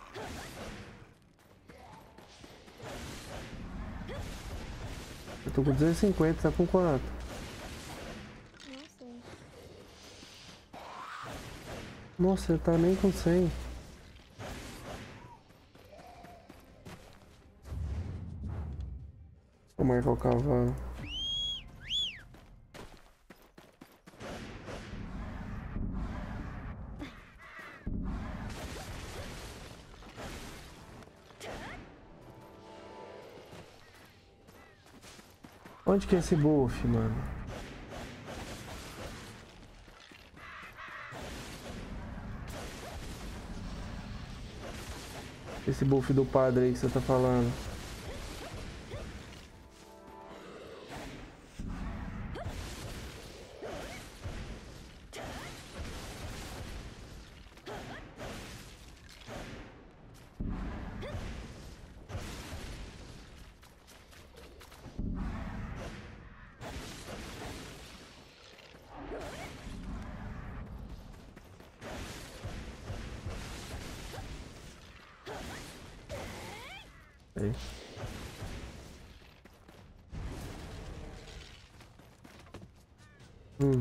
Speaker 2: Eu tô com duzentos e cinquenta, tá com quanto?
Speaker 1: Não sei.
Speaker 2: Nossa, ele tá nem com cem. Vou marcar o cavalo. Onde que é esse buff, mano? Esse buff do padre aí que você tá falando. Aí. Hum.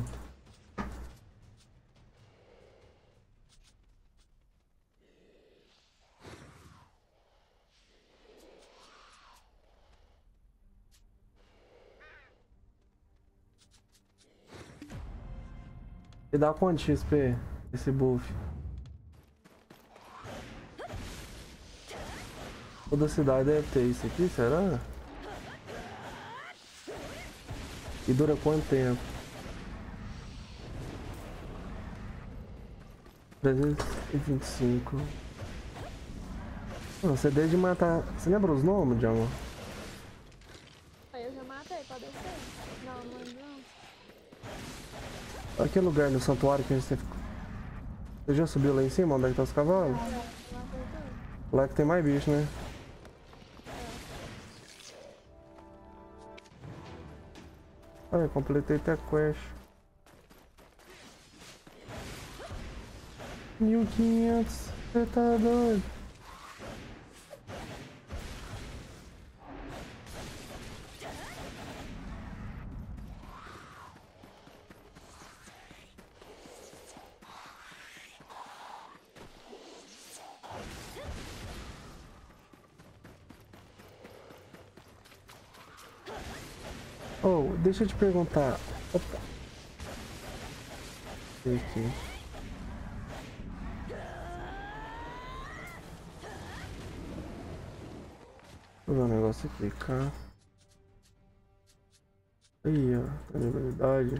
Speaker 2: E dá quanto X P esse buff? Toda cidade deve ter isso aqui, será? E dura quanto tempo? trezentos e vinte e cinco. Não, você desde matar... Você lembra os nomes, Djalma?
Speaker 1: Aí eu já matei, pode descer. Não, não lembro não.
Speaker 2: Aquele lugar no santuário que a gente ficou. Você já subiu lá em cima, onde é que tá os cavalos?
Speaker 1: Eu matei tudo.
Speaker 2: Lá que tem mais bicho, né? Olha, completei até a quest. mil e quinhentos, você tá doido? Oh, deixa eu te perguntar. Opa. Aqui. Vou ver um negócio aqui, cara. Aí, ó. Tá de verdade.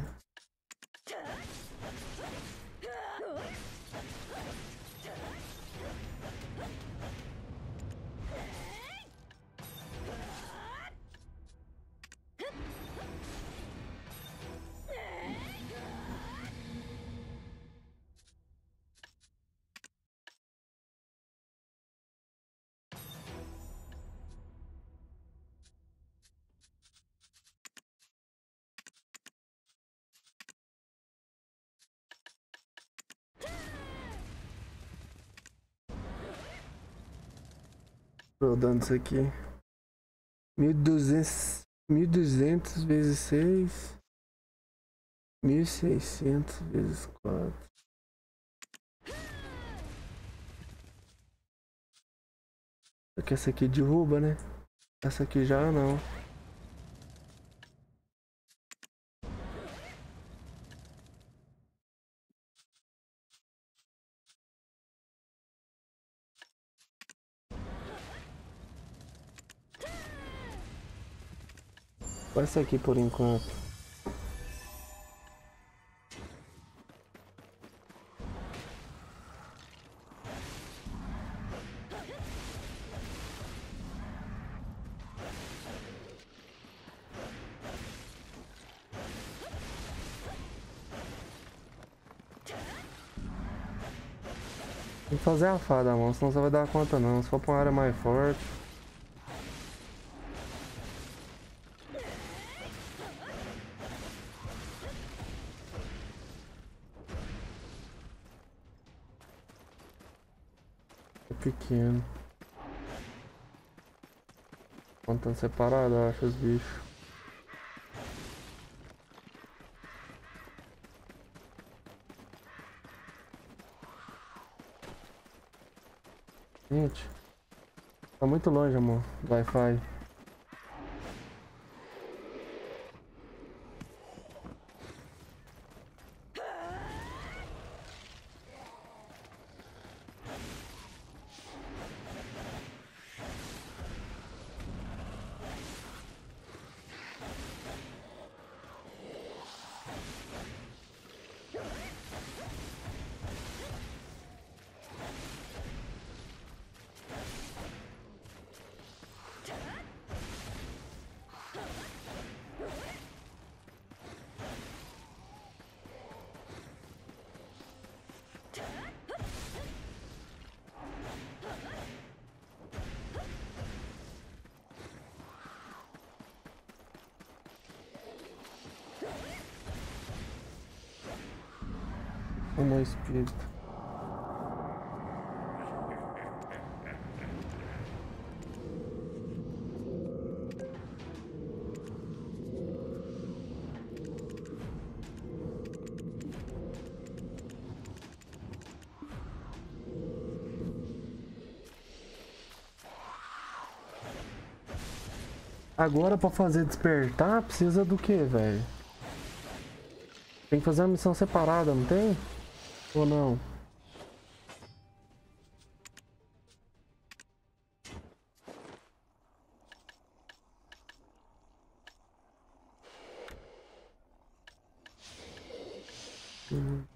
Speaker 2: Rodando isso aqui. mil e duzentos. mil e duzentos vezes seis. mil e seiscentos vezes quatro. Só que essa aqui derruba, né? Essa aqui já não. Vai essa aqui por enquanto. Tem que fazer a fada, mano, senão você vai dar conta não. Se for pra uma área mais forte. pequeno. Contando separado, eu acho, os bichos. Gente, tá muito longe, amor, do Wi-Fi. O meu espírito. Agora pra fazer despertar precisa do que, velho? Tem que fazer uma missão separada, não tem? Ou não? Hum.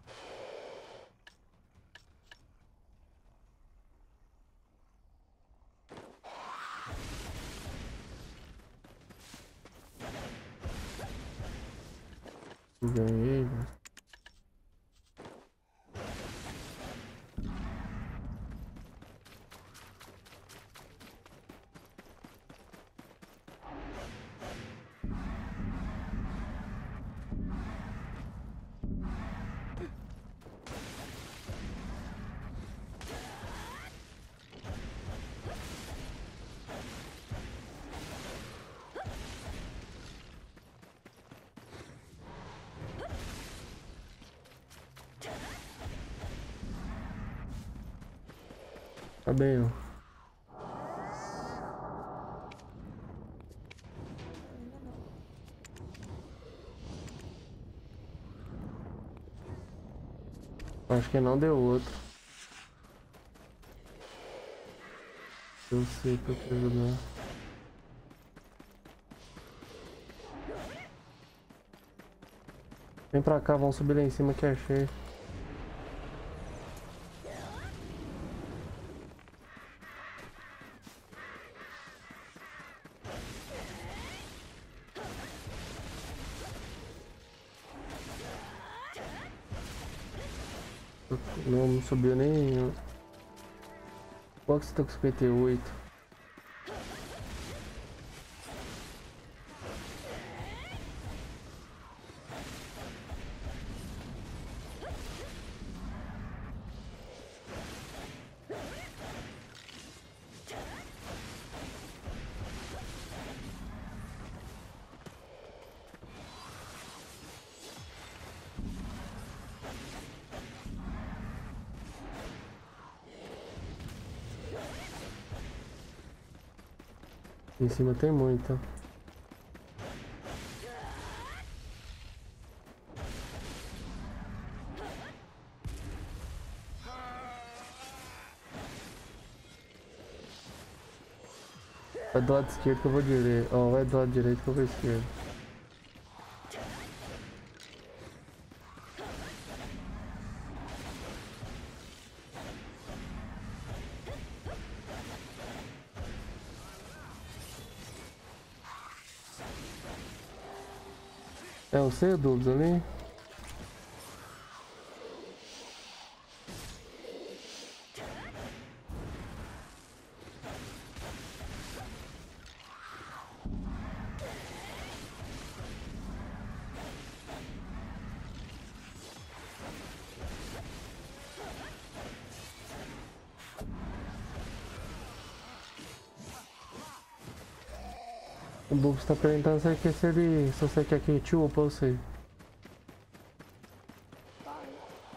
Speaker 2: Ganhei, velho. Tá bem, ó. Acho que não deu outro. Eu sei pra te ajudar. Vem pra cá, vamos subir lá em cima que achei. Não, não subiu nem. Qual que você tá com cinquenta e oito? Em cima tem muito. Vai do lado esquerdo que eu vou direito. Ó, vai do lado direito que eu vou esquerdo. É você, Douglas, ali? O Bubs tá perguntando se, quer, se, ele, se você quer que te upa ou sei.
Speaker 1: Vai.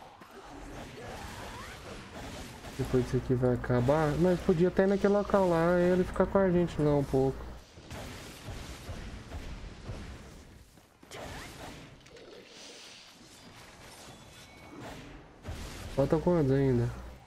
Speaker 2: Depois disso aqui vai acabar. Mas podia até ir naquele local lá e ele ficar com a gente lá um pouco. Falta quantos ainda?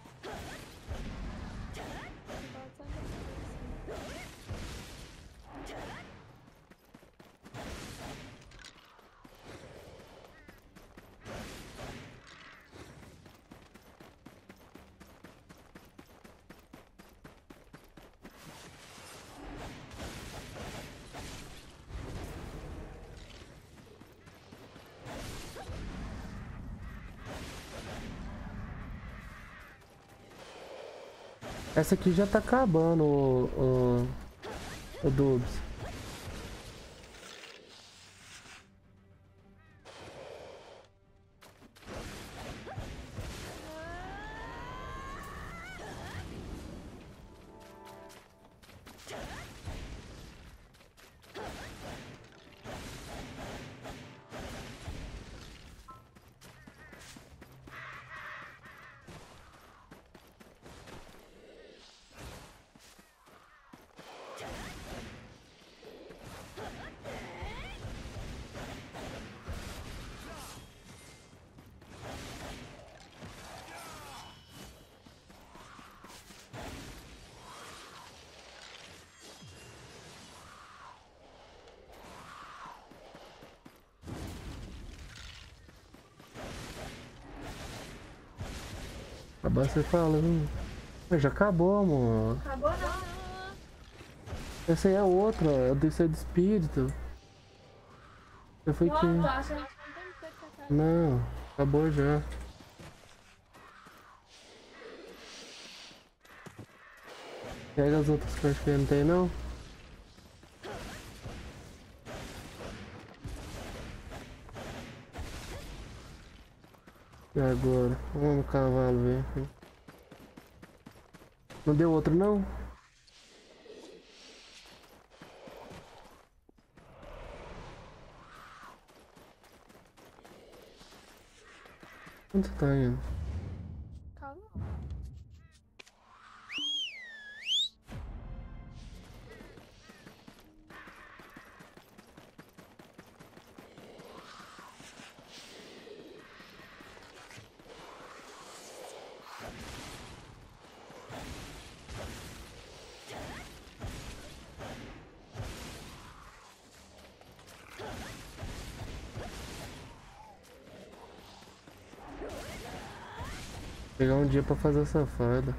Speaker 2: Essa aqui já tá acabando, o, o, o Dubs. Acabar você fala, hein? Mas já acabou, amor.
Speaker 1: Acabou não.
Speaker 2: Essa aí é outra, é do seu de espírito. Já foi que.
Speaker 1: Tu acha que não tem que ter que
Speaker 2: Não, acabou já. Pega as outras coisas que não tem não. E agora? Vamos no cavalo ver. Não deu outro não? Onde você tá indo?
Speaker 1: Calma.
Speaker 2: Pegar um dia pra fazer essa farda.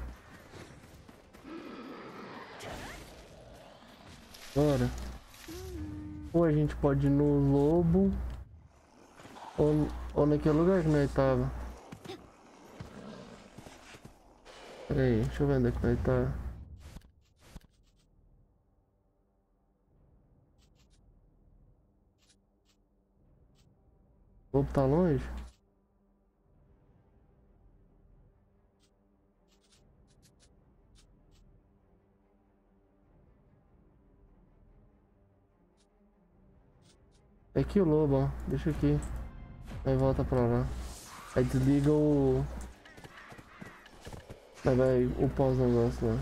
Speaker 2: Bora. Ou a gente pode ir no lobo. Ou, ou naquele lugar que nós tava. Pera aí, deixa eu ver onde é que nós tá. O lobo tá longe? É aqui o lobo, ó. Deixa aqui. Aí volta pra lá. Aí desliga o... Aí vai upar os negócios lá.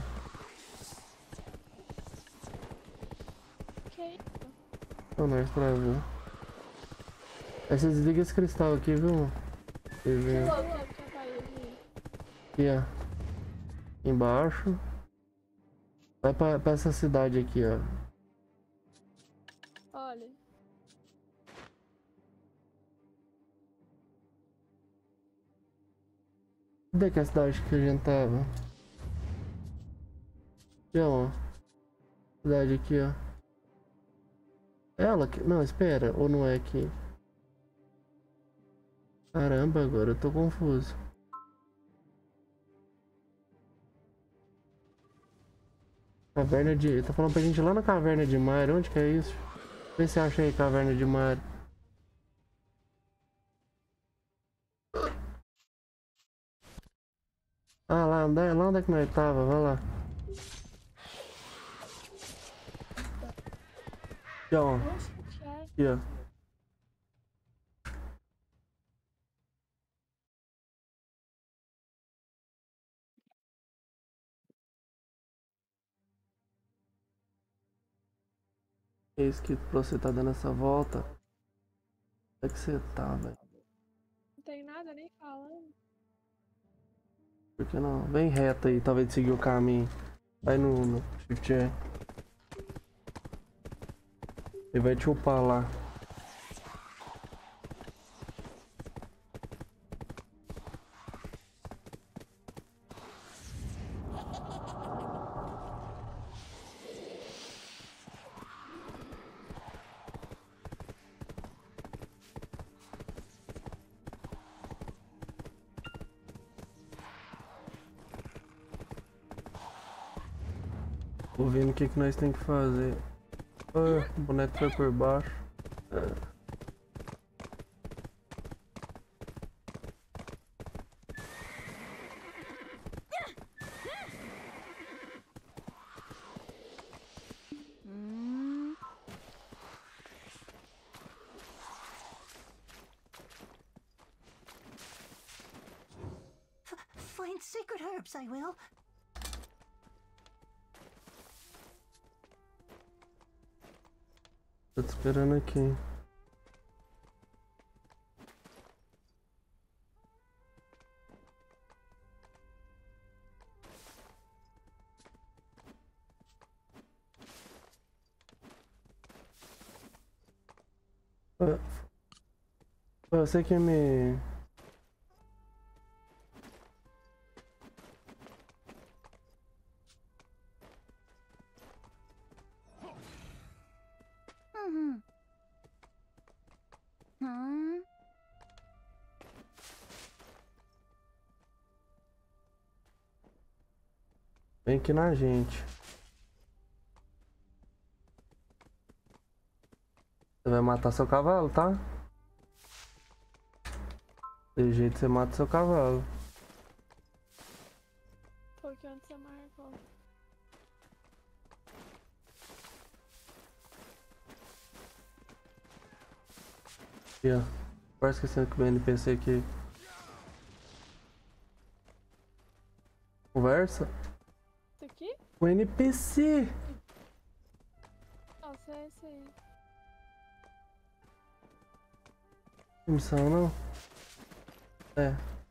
Speaker 1: Que isso?
Speaker 2: Então nós pra ver. Aí você desliga esse cristal aqui, viu? Você vê.
Speaker 1: Que louco que caiu aqui.
Speaker 2: Aqui, ó. Embaixo. Vai pra, pra essa cidade aqui, ó.
Speaker 1: Olha.
Speaker 2: Cadê que é a cidade que a gente tava? Aqui, ó. Cidade aqui, ó. Ela que... Não, espera. Ou não é aqui? Caramba, agora eu tô confuso. Caverna de... Tá falando pra gente ir lá na Caverna de Mar. Onde que é isso? Vê se acha aí Caverna de Mar. Ah, lá, onde é, lá onde é que nós tava? Vai lá. Aqui, ó.
Speaker 1: Oxe, que é?
Speaker 2: Aqui, ó. É escrito pra você tá dando essa volta. Onde é que você tá, velho?
Speaker 1: Não tem nada nem falando.
Speaker 2: Por que não? Vem reto aí, talvez seguir o caminho. Vai no, no Shift E. Ele vai te upar lá. Tô vendo o que, que nós tem que fazer. Ah, o boneco foi por baixo. Ah.
Speaker 3: Find sacred herbs, I will.
Speaker 2: Tô te esperando aqui. Ah. Você que me...
Speaker 3: Mm-hmm. Hmm?
Speaker 2: Vem aqui na gente. Você vai matar seu cavalo, tá? De jeito você mata seu cavalo.
Speaker 1: Foi que antes você marcou.
Speaker 2: Aqui, ó. Quase esquecendo que o N P C aqui. Conversa.
Speaker 1: Isso aqui?
Speaker 2: O N P C!
Speaker 1: Nossa, é esse aí.
Speaker 2: Missão não? É.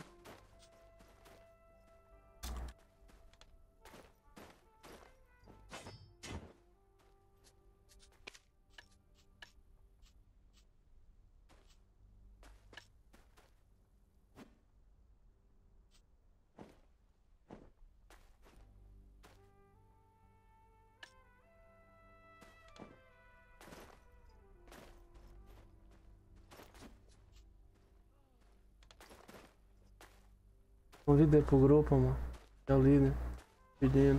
Speaker 2: Convidei pro grupo, mano. É o líder. Pedindo.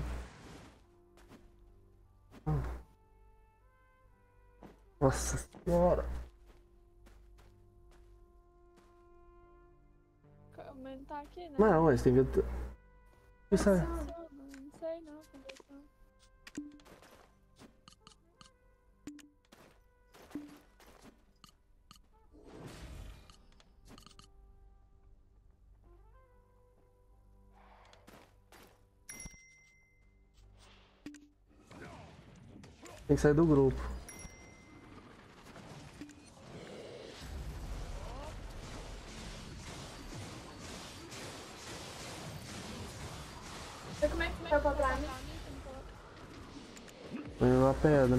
Speaker 2: Nossa senhora.
Speaker 1: O menino tá aqui, né?
Speaker 2: Não, mas tem que... Isso é...
Speaker 1: Conversando, não sei não, conversando.
Speaker 2: Tem que sair do grupo.
Speaker 1: Vê como é que foi pra mim?
Speaker 2: Vai levar a pedra.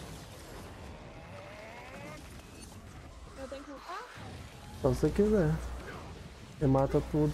Speaker 1: Eu tenho que lutar?
Speaker 2: Só se você quiser. Você mata tudo.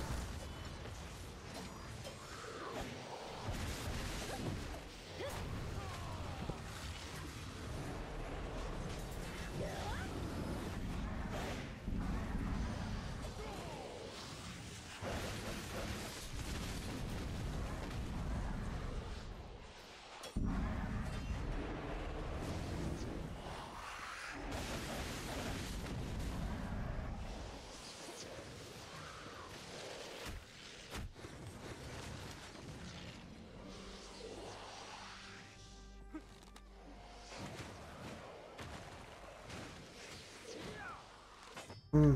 Speaker 2: Hum.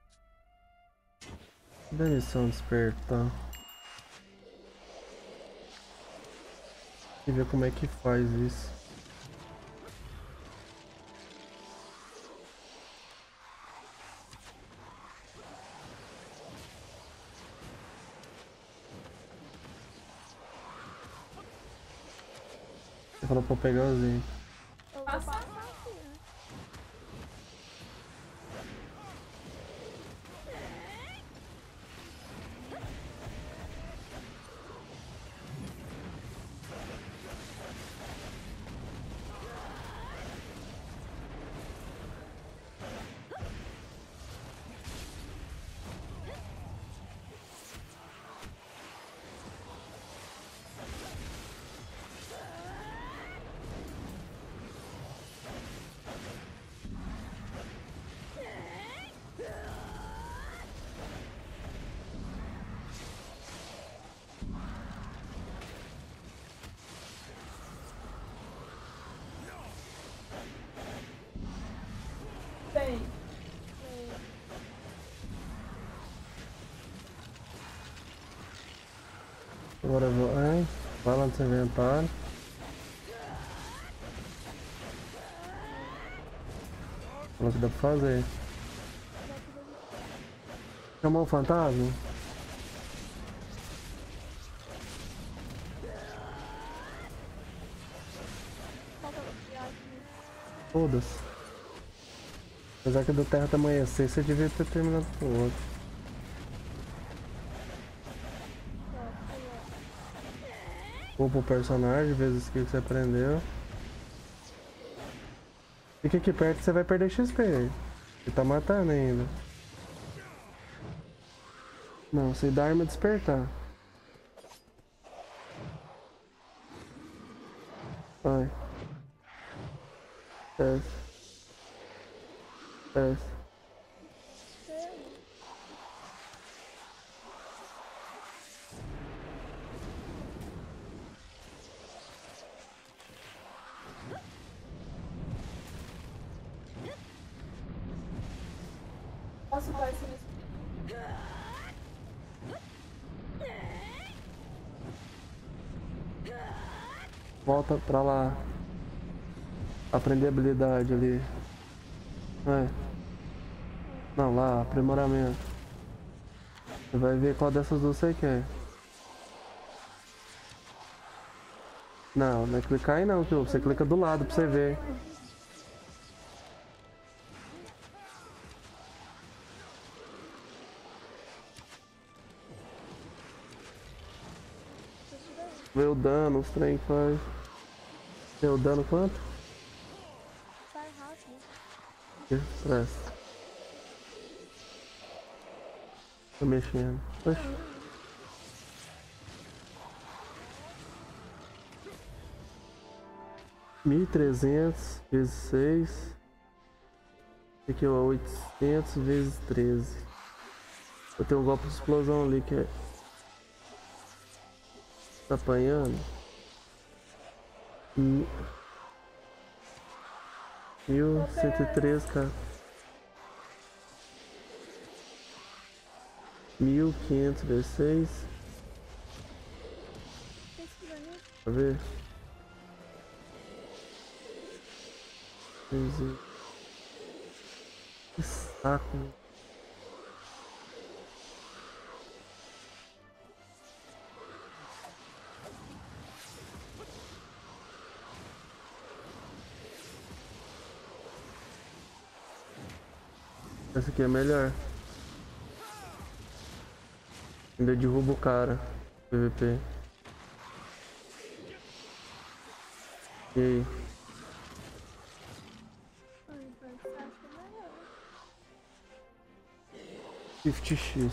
Speaker 2: Cadê a missão despertar? E ver como é que faz isso. Você falou pra eu pegar o zinho.
Speaker 1: Eu vou passar aqui, né?
Speaker 4: Tem.
Speaker 2: Agora eu vou. Ai, vai lá no seu inventário. Falou que dá pra fazer. Chamou o fantasma?
Speaker 1: Qual que eu vou criar aqui?
Speaker 2: Foda-se. Apesar que do Terra tá amanhecer, você devia ter terminado com o outro.
Speaker 1: Ó, aí, ó.
Speaker 2: Vou pro personagem, ver os skills que você aprendeu. Fica aqui perto que você vai perder X P. Você tá matando ainda. Não, você dá arma despertar. Vai. Desce. Desce.
Speaker 4: Posso dar esse mesmo?
Speaker 2: Volta pra lá. Aprender habilidade ali. Vai. Não, lá, aprimoramento. Você vai ver qual dessas duas você quer. Não, não é clicar aí não, tio. Você clica do lado pra você ver. Vê o dano, os trem que faz. Vê o dano quanto?
Speaker 1: Sai rápido.
Speaker 2: Aqui, presta. Tô mexendo. Oxi. mil e trezentos vezes seis. Esse aqui é oitocentos vezes treze. Eu tenho um golpe de explosão ali que é. Tá apanhando. E... mil cento e treze, cara. mil e quinhentos vezes seis.
Speaker 1: Pesquisa ali.
Speaker 2: Pra ver. Vezes- Que saco. Essa aqui é melhor. Ainda derruba o cara. P V P. E aí?
Speaker 1: Ai, vai, você acha melhor.
Speaker 2: cinquenta x.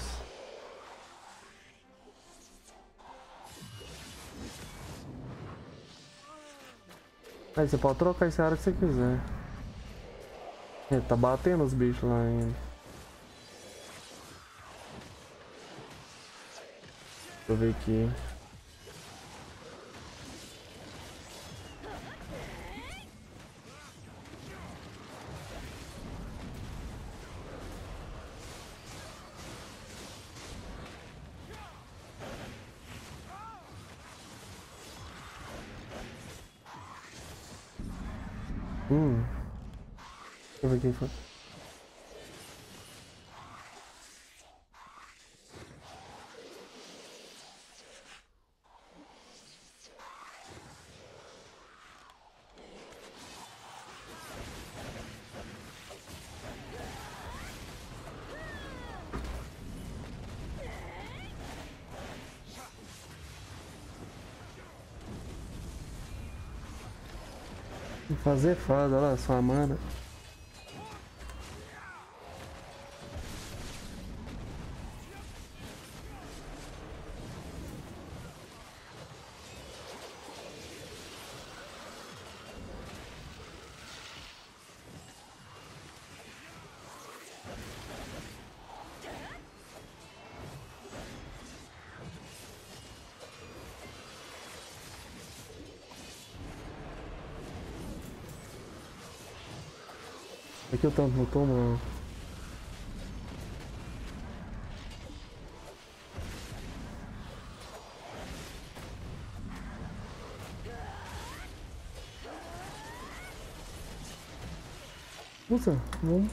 Speaker 2: Aí você pode trocar esse área que você quiser. É, tá batendo os bichos lá ainda. Deixa eu ver aqui. Hum. Deixa eu ver quem foi. Vou fazer fada, olha lá, sua mana. Aqui eu tanto não tomo não. Nossa, vamos.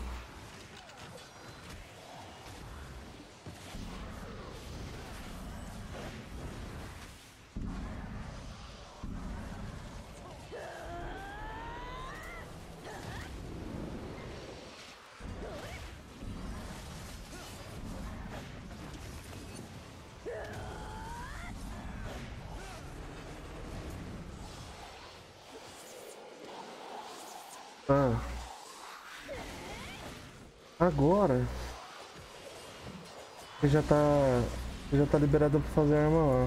Speaker 2: Ah. Agora. Você já tá. Você já tá liberado pra fazer a arma lá.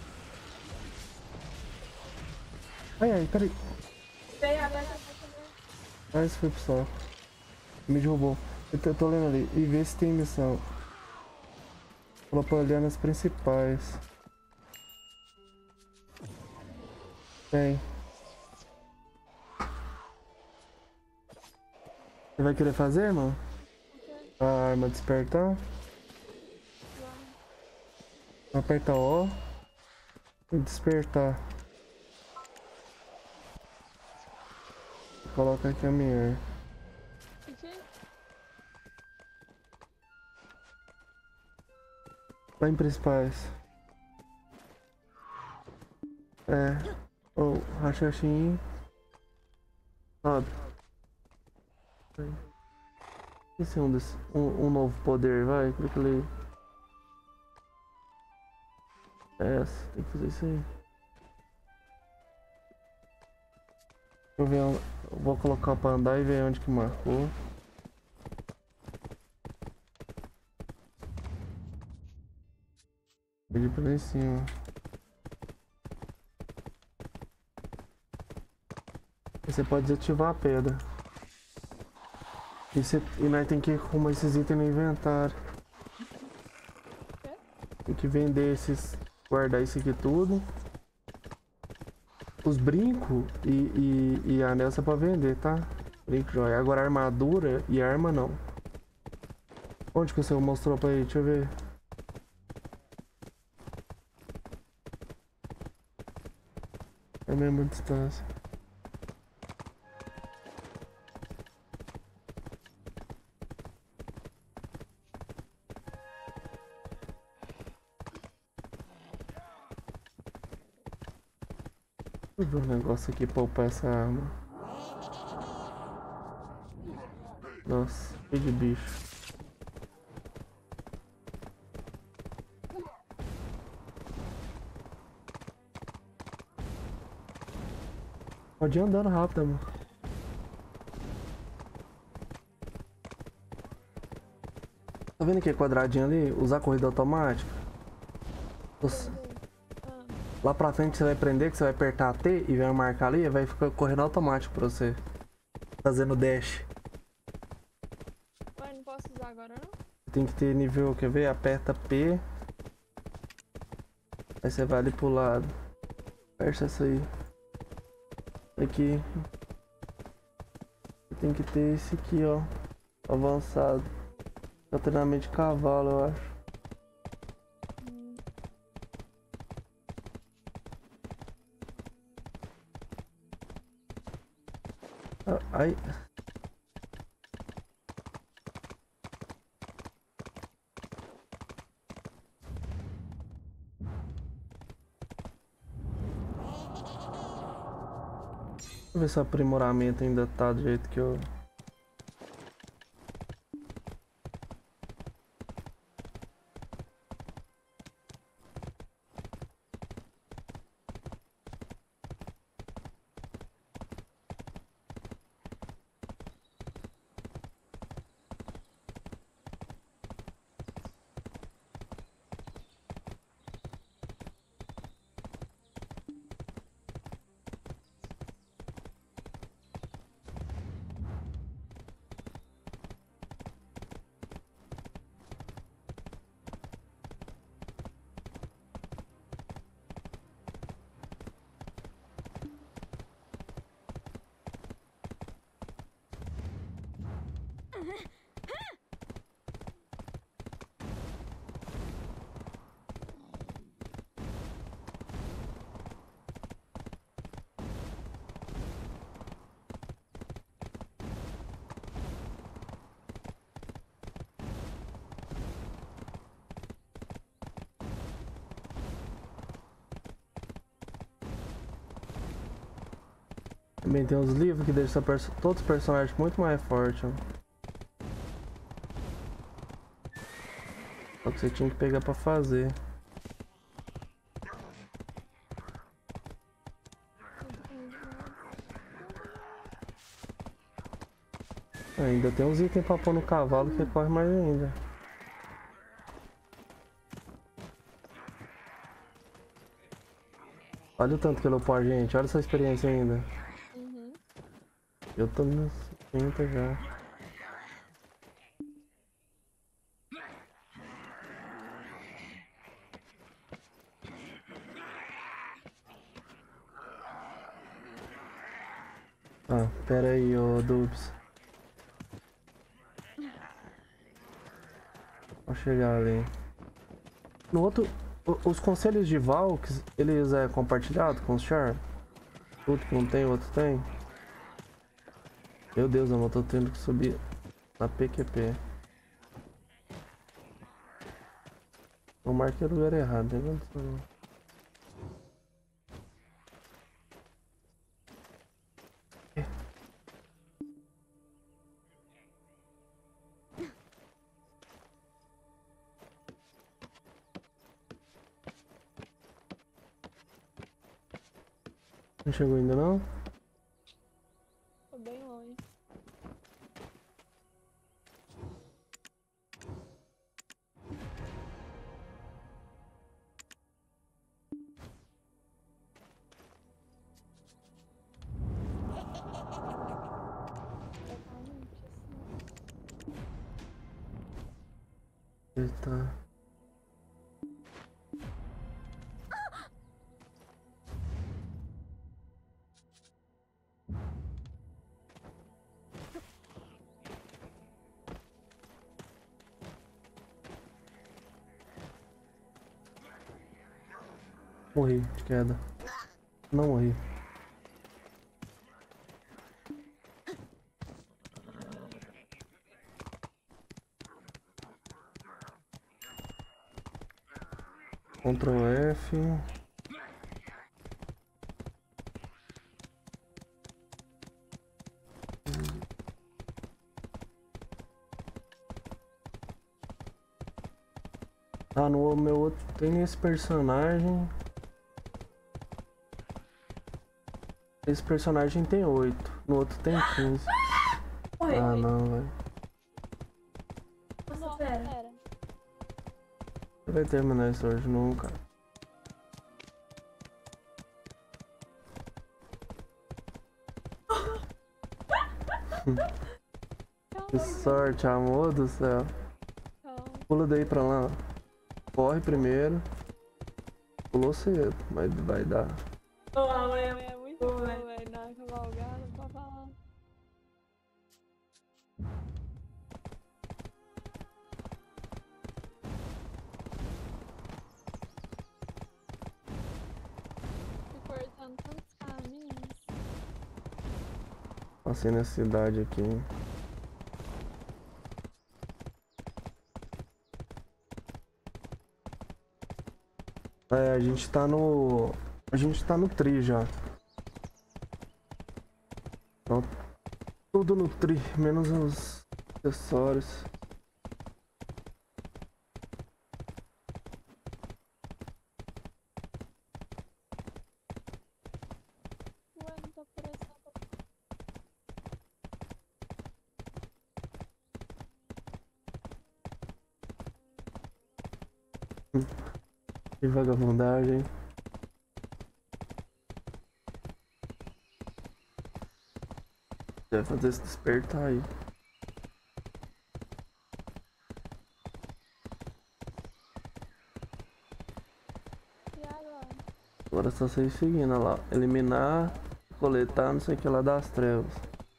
Speaker 2: Ai ai, peraí.
Speaker 4: Tem a dessa também.
Speaker 2: Ah, esse foi pro sol. Me derrubou. Eu tô, eu tô lendo ali. E ver se tem missão. Vou pra olhar nas principais. Tem. Você vai querer fazer, mano? A arma despertar? Aperta O e despertar. Coloca aqui a minha. Lá em principais. É. Ou oh, Hashashin. Sobe. Esse é um, desse, um, um novo poder, vai, clica ali. É essa, tem que fazer isso aí. Deixa eu ver onde, eu vou colocar pra andar e ver onde que marcou. Pedir pra lá em cima. E você pode desativar a pedra. E, você, e nós tem que arrumar esses itens no inventário. Tem que vender esses. Guardar isso aqui tudo. Os brincos e, e, e a anel é pra vender, tá? Brinco, joia. Agora a armadura e a arma não. Onde que o senhor mostrou pra ele? Deixa eu ver. É a mesma distância. Deixa eu ver um negócio aqui pra upar essa arma. Nossa, cheio de bicho. Pode ir andando rápido, amor. Tá vendo aquele quadradinho ali? Usar corrida automática. Os... Lá pra frente você vai prender, que você vai apertar T e vai marcar ali e vai ficar correndo automático pra você. Fazendo dash.
Speaker 1: Mas não posso usar agora não?
Speaker 2: Tem que ter nível, quer ver? Aperta P. Aí você vai ali pro lado. Aperta essa aí. Aqui. Tem que ter esse aqui, ó. Avançado. É o treinamento de cavalo, eu acho. Ai. Deixa eu ver se o aprimoramento ainda tá do jeito que eu... Também tem uns livros que deixam perso todos os personagens muito mais fortes. Ó. Só que você tinha que pegar pra fazer. Ainda tem uns itens pra pôr no cavalo que corre mais ainda. Olha o tanto que ele upou, gente. Olha essa experiência ainda.
Speaker 1: Uhum.
Speaker 2: Eu tô nos cinquenta já. Ah, pera aí, ô Dubs. Vou chegar ali. No outro... o- Os conselhos de Valks, eles é compartilhado com o Char? Tudo que um tem, o outro tem? Meu Deus, eu tô tendo que subir na P Q P. Eu marquei o lugar errado, né? Não chegou ainda não?
Speaker 1: Tô bem longe. Totalmente assim.
Speaker 2: Eita. Morri de queda. Não morri. Ctrl F. Ah, no meu outro tem esse personagem. Esse personagem tem oito, no outro tem quinze.
Speaker 4: Oi.
Speaker 2: Ah, não, velho.
Speaker 4: Nossa,
Speaker 1: Nossa,
Speaker 4: pera.
Speaker 1: pera.
Speaker 2: Você vai terminar isso hoje nunca. Que sorte, amor do céu.
Speaker 1: Calma.
Speaker 2: Pula daí pra lá. Corre primeiro. Pulou cedo, mas vai dar.
Speaker 4: Ô, a mãe
Speaker 1: É muito
Speaker 4: boa,
Speaker 1: boa,
Speaker 4: velho.
Speaker 1: velho. Na cavalgada, pra falar. Se cortando tantos caminhos.
Speaker 2: Passei na cidade aqui. É, a gente tá no... A gente tá no tri já. Então, tudo no tri, menos os acessórios.
Speaker 1: Ué, não tô aparecendo.
Speaker 2: Que vagabundagem. Deve fazer se despertar aí.
Speaker 1: E agora?
Speaker 2: Agora é só você ir seguindo olha lá. Eliminar, coletar, não sei o que lá das trevas.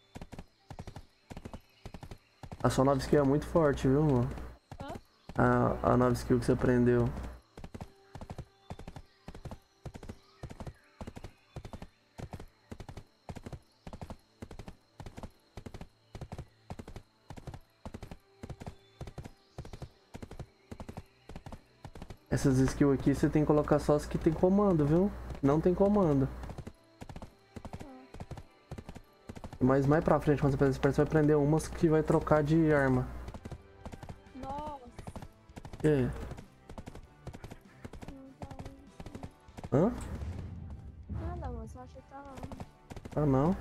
Speaker 2: A sua nova skill é muito forte, viu, amor?
Speaker 1: Hã?
Speaker 2: A, a nova skill que você aprendeu. Essas skills aqui você tem que colocar só as que tem comando, viu? Não tem comando. Mas mais pra frente, quando você fazer expert, você vai aprender umas que vai trocar de arma.
Speaker 1: Nossa,
Speaker 2: E?
Speaker 1: não tá onde.
Speaker 2: Hã?
Speaker 1: Nada, amor, só achei que tava.
Speaker 2: Ah, não.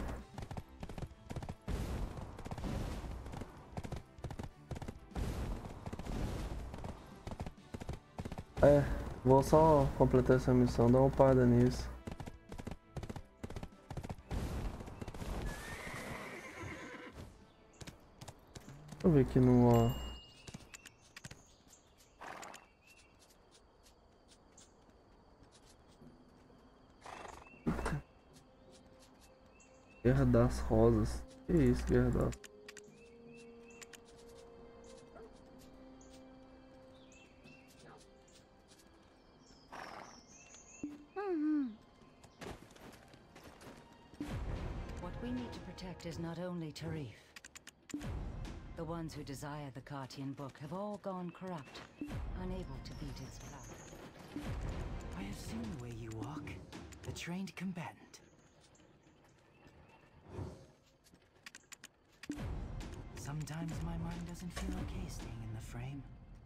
Speaker 2: É, vou só completar essa missão, dar uma parada nisso. Deixa eu ver aqui no... Ó. Guerra das Rosas. Que isso, Guerra das...
Speaker 3: What we need to protect is not only Tarif. The ones who desire the Cartian book have all gone corrupt, unable to beat its power.
Speaker 5: I have seen the way you walk. A trained combatant. Sometimes my mind doesn't feel okay staying in the frame.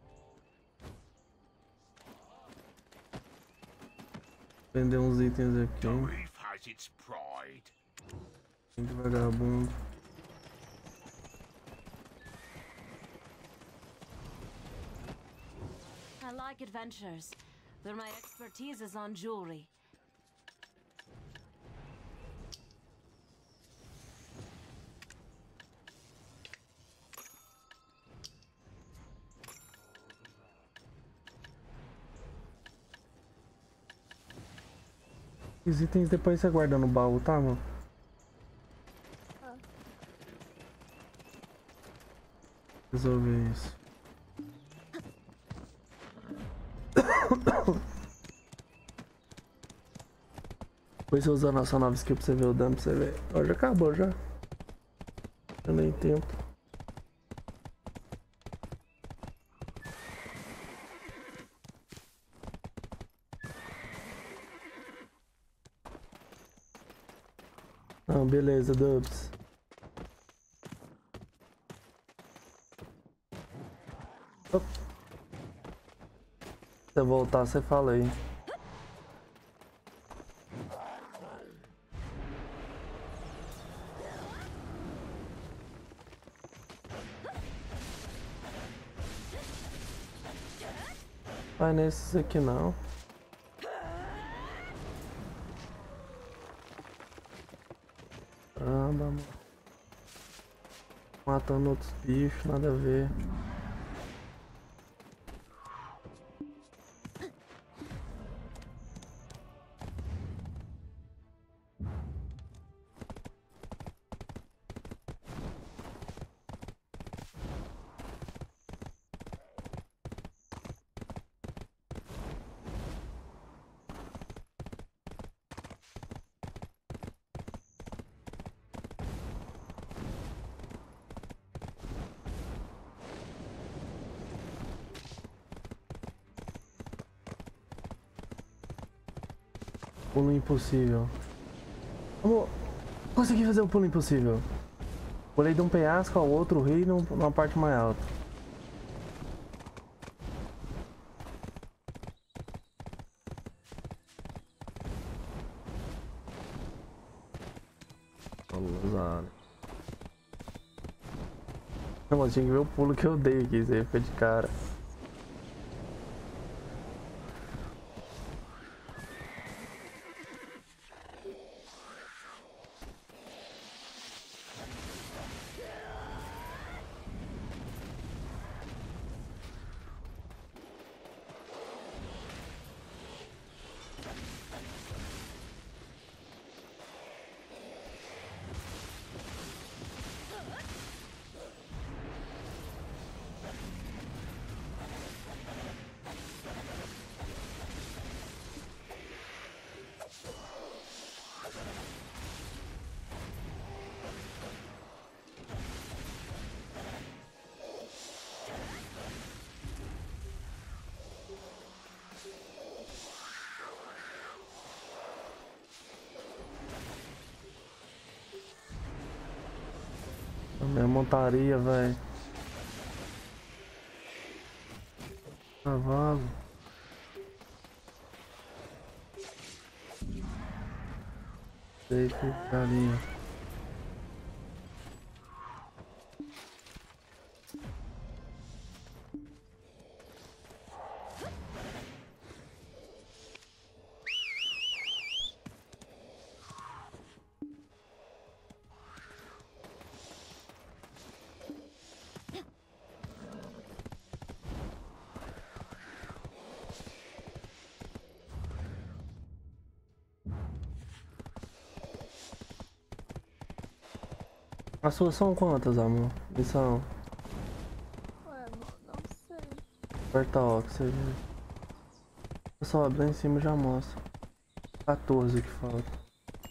Speaker 2: Vender uns itens aqui, hein?
Speaker 6: Tarif has its pride.
Speaker 2: Muito vagabundo.
Speaker 7: I like adventures, but my expertise is on jewelry.
Speaker 2: Os itens depois você guarda no baú, tá, mano?
Speaker 1: Ah.
Speaker 2: Resolver isso. Depois você usa a nossa nova skill pra você ver o dano, pra você ver. Ó, já acabou já. Eu nem tempo. Ah, beleza, Dubs. Op. Se você voltar, você fala aí. Vai nesses aqui não. Caramba, mano. Matando outros bichos, nada a ver. Pulo impossível. Vamos. Consegui fazer o pulo impossível. Pulei de um penhasco ao outro rio num- numa parte mais alta. Vamos lá. Não, tinha que ver o pulo que eu dei aqui, isso aí fica de cara. A minha montaria, velho. Cavalo. Sei que galinha. As suas são quantas, amor? Missão.
Speaker 1: Ué, não, não sei.
Speaker 2: Aperta O que você vê. Eu sobe lá em cima e já mostra. quatorze que falta.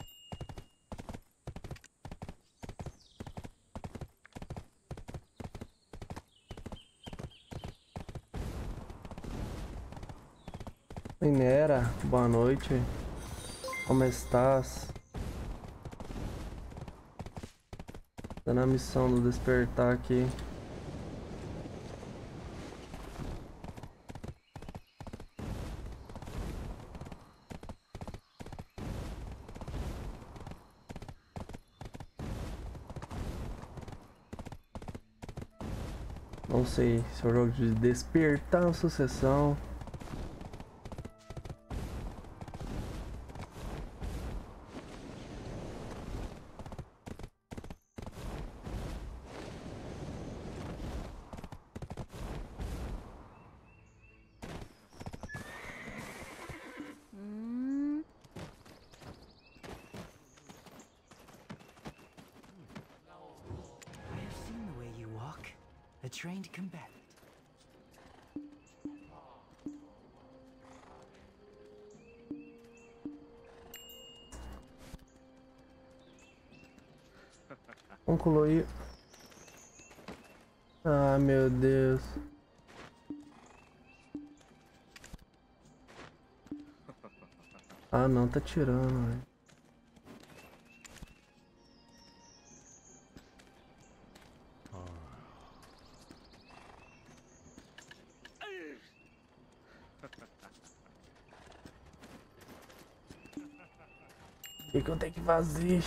Speaker 2: Minera, boa noite. Como estás? Dando a missão do despertar aqui. Não sei se é o jogo de despertar ou sucessão.
Speaker 1: Hum,
Speaker 5: I have seen the way you walk. A trained combatant.
Speaker 2: Concluir. Ah, meu Deus. Ah, não, tá tirando, velho. O que que eu tenho que fazer?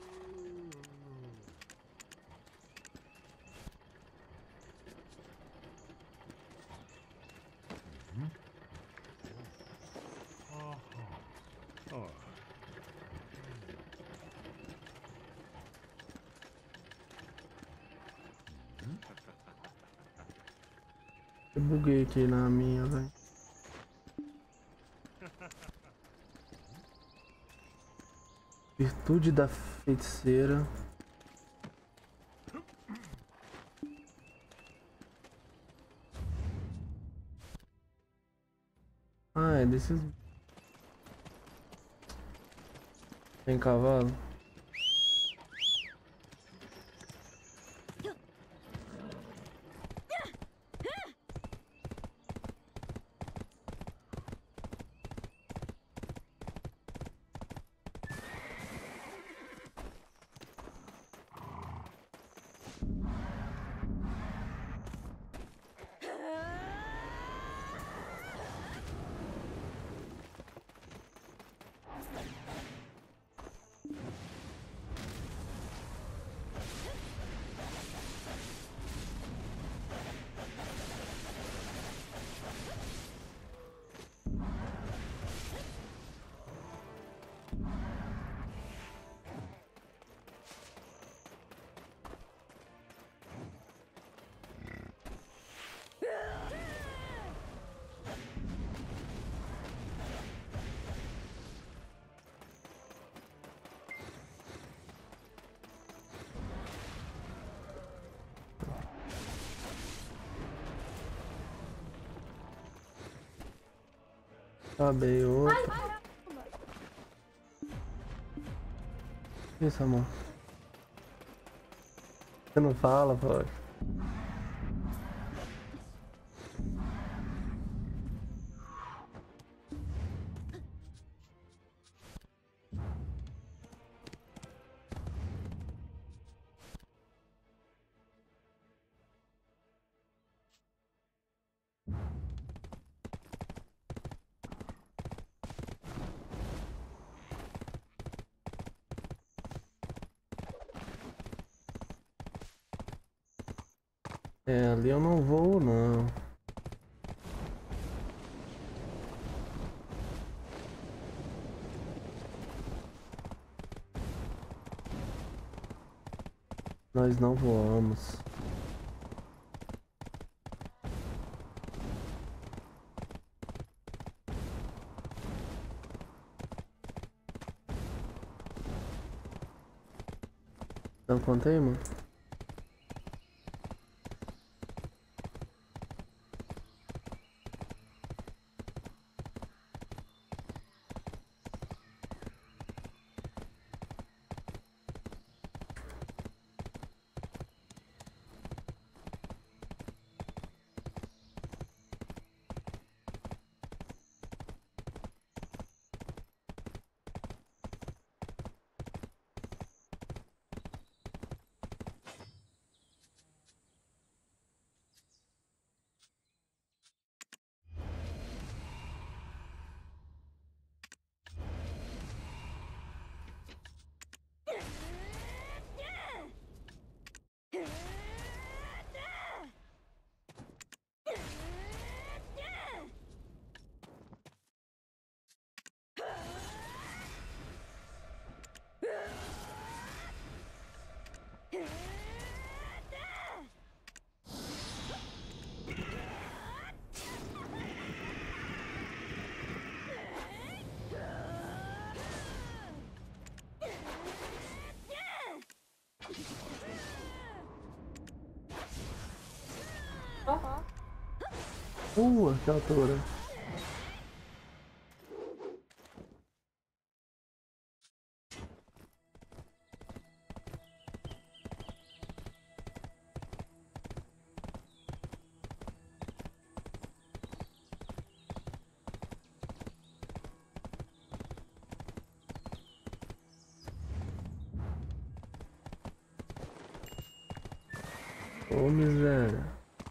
Speaker 2: Eu buguei aqui na minha, velho. Virtude da feiticeira. Ah, é desses. Tem cavalo? Acabei outro.
Speaker 1: Ai, caramba.
Speaker 2: Isso, amor. Você não fala, pô. É, ali eu não vou, não. Nós não voamos. Então conta aí, mano. Uh, que altura. Ô, miséria.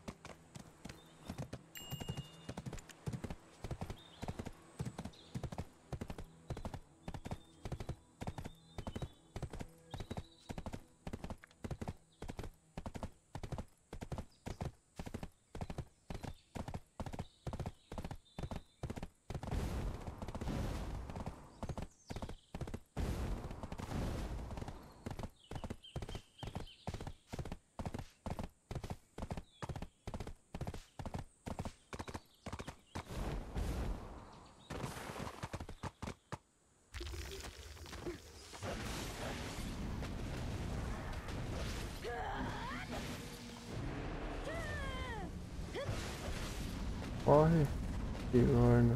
Speaker 2: Corre, bigorna.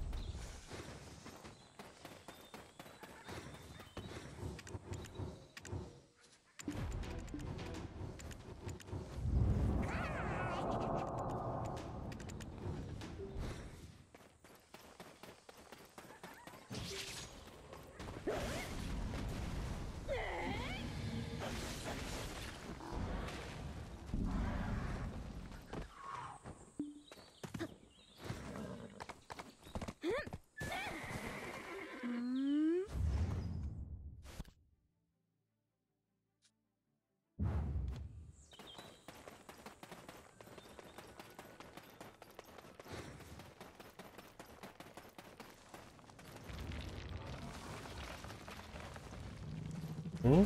Speaker 2: Hum?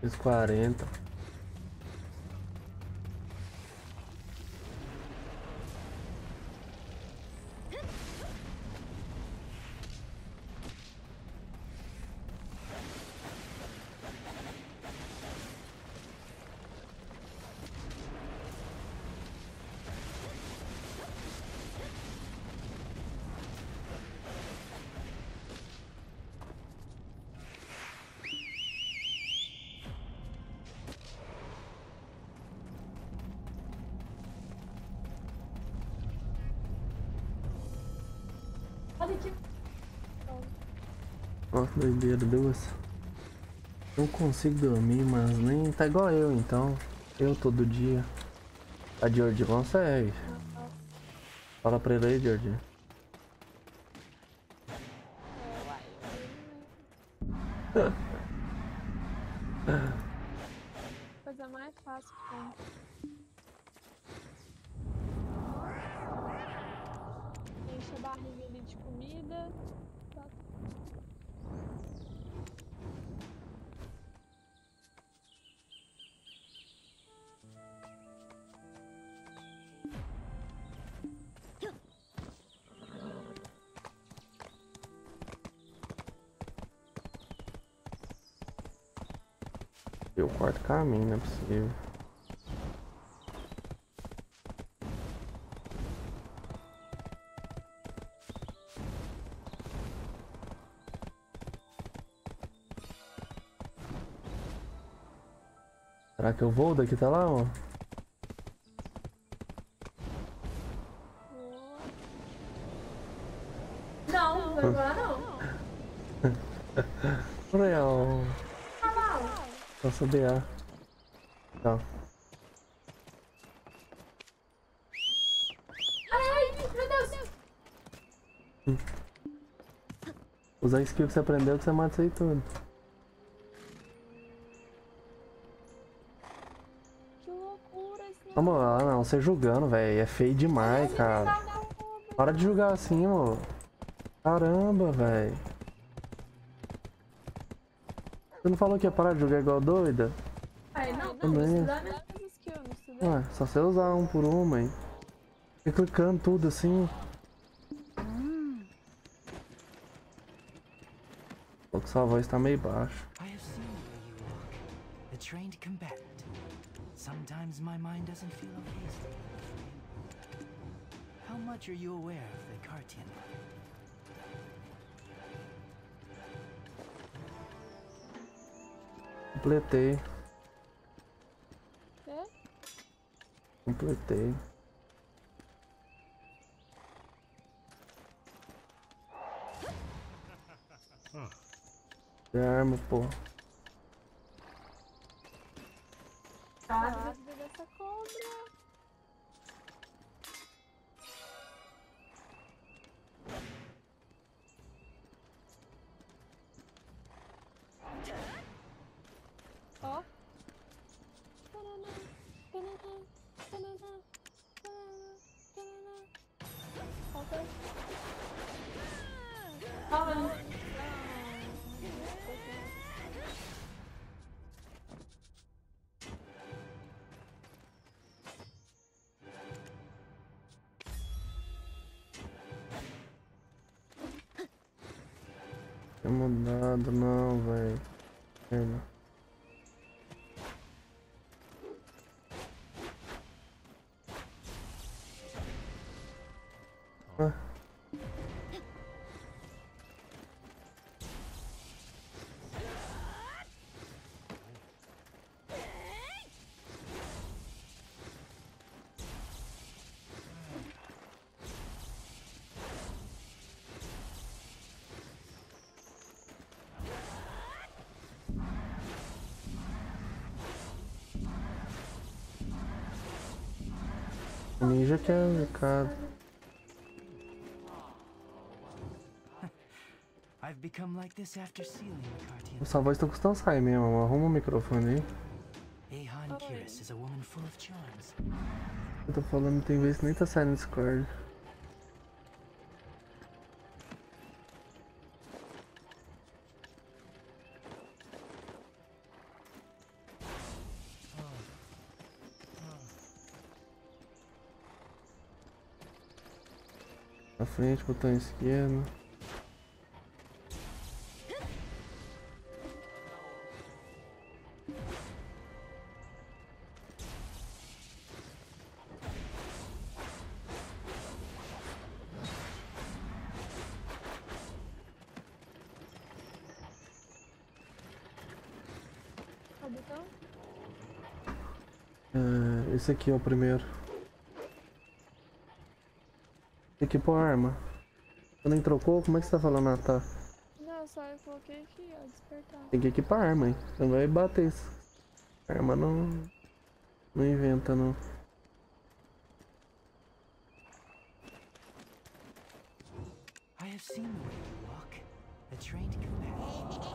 Speaker 2: Fiz quarenta.
Speaker 4: Olha aqui.
Speaker 2: Nossa, doideira, duas. Não consigo dormir, mas nem tá igual eu então. Eu todo dia. A Georgie consegue. Fala pra ele aí, Georgie.
Speaker 1: Coisa mais fácil que tem. Enche a barriga ali de comida.
Speaker 2: Eu quarto caminho, não é possível. Será que eu vou daqui tá lá, ó?
Speaker 4: Não, não vai embora não.
Speaker 2: Real.
Speaker 4: Tá lá.
Speaker 2: Só subir A. Tá.
Speaker 4: Ai, ai, meu Deus.
Speaker 2: Usa a skill que você aprendeu que você mata isso aí tudo.
Speaker 1: Que loucura esse negócio.
Speaker 2: Vamos lá, não, você julgando, velho. É feio demais, cara. Para de julgar assim, ó. Caramba, velho. Você não falou que ia parar de jogar igual doida?
Speaker 4: Ai, não, não,
Speaker 2: Também.
Speaker 4: não estudar, né?
Speaker 1: As skills, não estudei.
Speaker 2: Ué, só você usar um por uma, hein. Fica clicando tudo assim. Só que sua voz tá meio baixa.
Speaker 5: I have seen where you walk. The trained combatant. Sometimes my mind doesn't feel okay staying. How much are you aware of the Cartian?
Speaker 2: Completei.
Speaker 1: Quê?
Speaker 2: Completei. Que arma, pô.
Speaker 4: Tá.
Speaker 1: Grávida dessa cobra. Ó. Tanana, tanana, tanana, tanana, tanana. Falta.
Speaker 4: Calma.
Speaker 2: Não tem mudado não, velho. Merda. Ah. O ninja que é o recado.
Speaker 5: I've become like this after sealing the Cartian.
Speaker 2: Sua voz tá custando sair mesmo, arruma o microfone aí.
Speaker 5: Ahan Kiris is a woman full of charms.
Speaker 2: Eu tô falando, tem vezes que nem tá saindo no Discord. Na frente, botão esquerdo.
Speaker 1: Qual botão?
Speaker 2: É, esse aqui é o primeiro. Equipou a arma. Você nem trocou? Como é que você tá falando? Ah, tá.
Speaker 1: Não, só eu coloquei aqui, ó, despertar.
Speaker 2: Tem que equipar a arma, hein? Você vai bater isso. A arma não... Não inventa, não.
Speaker 5: I have seen the way you walk. A trained combat.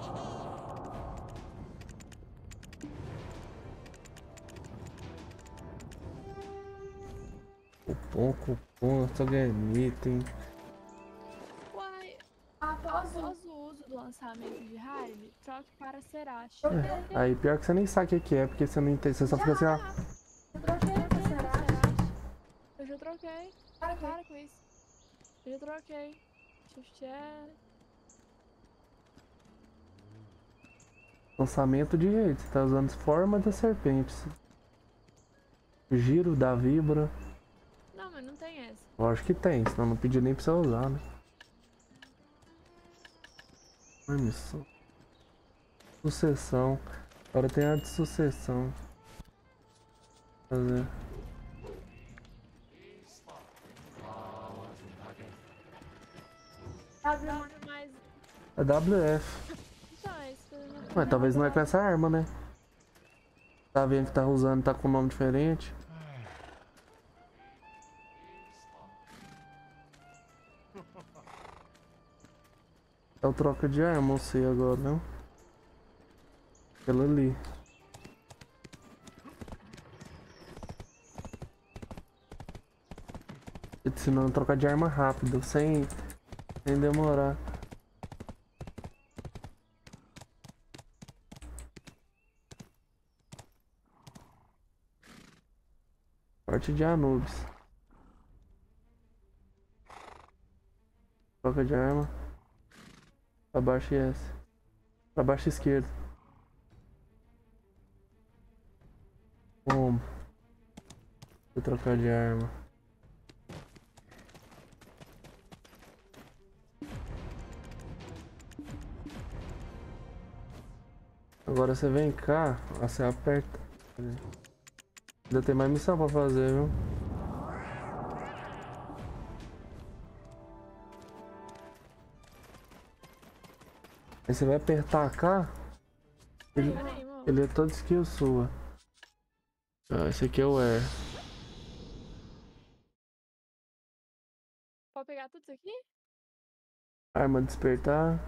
Speaker 2: Cupom, cupom, só ganhando item.
Speaker 1: Uai,
Speaker 4: Após o...
Speaker 1: após o uso do lançamento de Hive, troque para Serachi.
Speaker 2: É, aí pior que você nem sabe o que que é, porque você não entende. Você só fica assim, ó.
Speaker 4: Eu troquei pra Serachi.
Speaker 1: Serachi. Eu já troquei.
Speaker 4: Para com
Speaker 1: Para com isso. Eu já troquei. Shift é...
Speaker 2: Lançamento de rede. Você tá usando forma da serpente. Giro da vibra.
Speaker 1: Não, mas não tem essa.
Speaker 2: Lógico que tem, senão não pedi nem pra você usar, né? Ai, missão. Sucessão. Agora tem a de sucessão. Fazer.
Speaker 1: Não, mas...
Speaker 2: É W F.
Speaker 1: Então, é isso que eu não...
Speaker 2: Mas talvez não é com essa arma, né? Tá vendo que tá usando, tá com nome diferente. É o troca de arma, não sei agora, não? Aquela ali. Ensinando a trocar de arma rápido, sem, sem demorar. Parte de Anubis. Troca de arma. Pra baixo e S. Pra baixo e esquerdo. Como? Vou trocar de arma. Agora você vem cá, você aperta. Ainda tem mais missão pra fazer, viu? Aí você vai apertar cá. Ele,
Speaker 1: Peraí, irmão.
Speaker 2: ele é todo skill sua. Ah, esse aqui é o Air.
Speaker 1: Pode pegar tudo isso aqui?
Speaker 2: Arma despertar.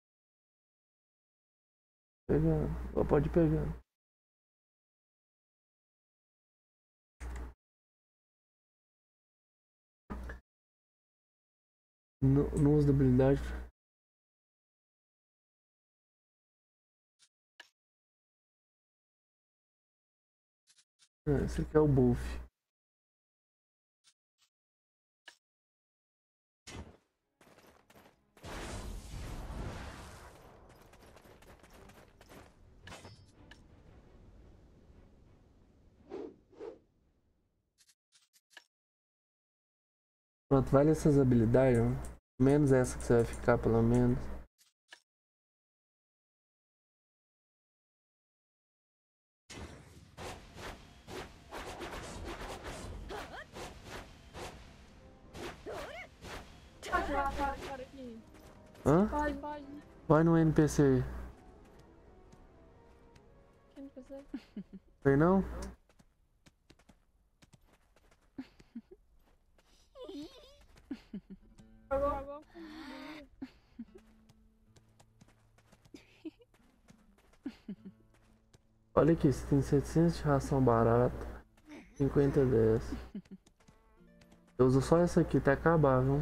Speaker 2: Pegando. Ou pode ir pegando. No, no uso da habilidade. Ah, esse aqui é o buff. Pronto, vale essas habilidades, ó. Menos essa que você vai ficar, pelo menos.
Speaker 1: Pode lá, fora, fora aqui.
Speaker 2: Hã?
Speaker 1: Pode, pode.
Speaker 2: Vai no N P C.
Speaker 1: Quem não precisa?
Speaker 2: Sei não?
Speaker 1: Jogou comigo.
Speaker 2: Olha aqui, você tem setecentos de ração barata. cinquenta dessa. Eu uso só essa aqui até acabar, viu?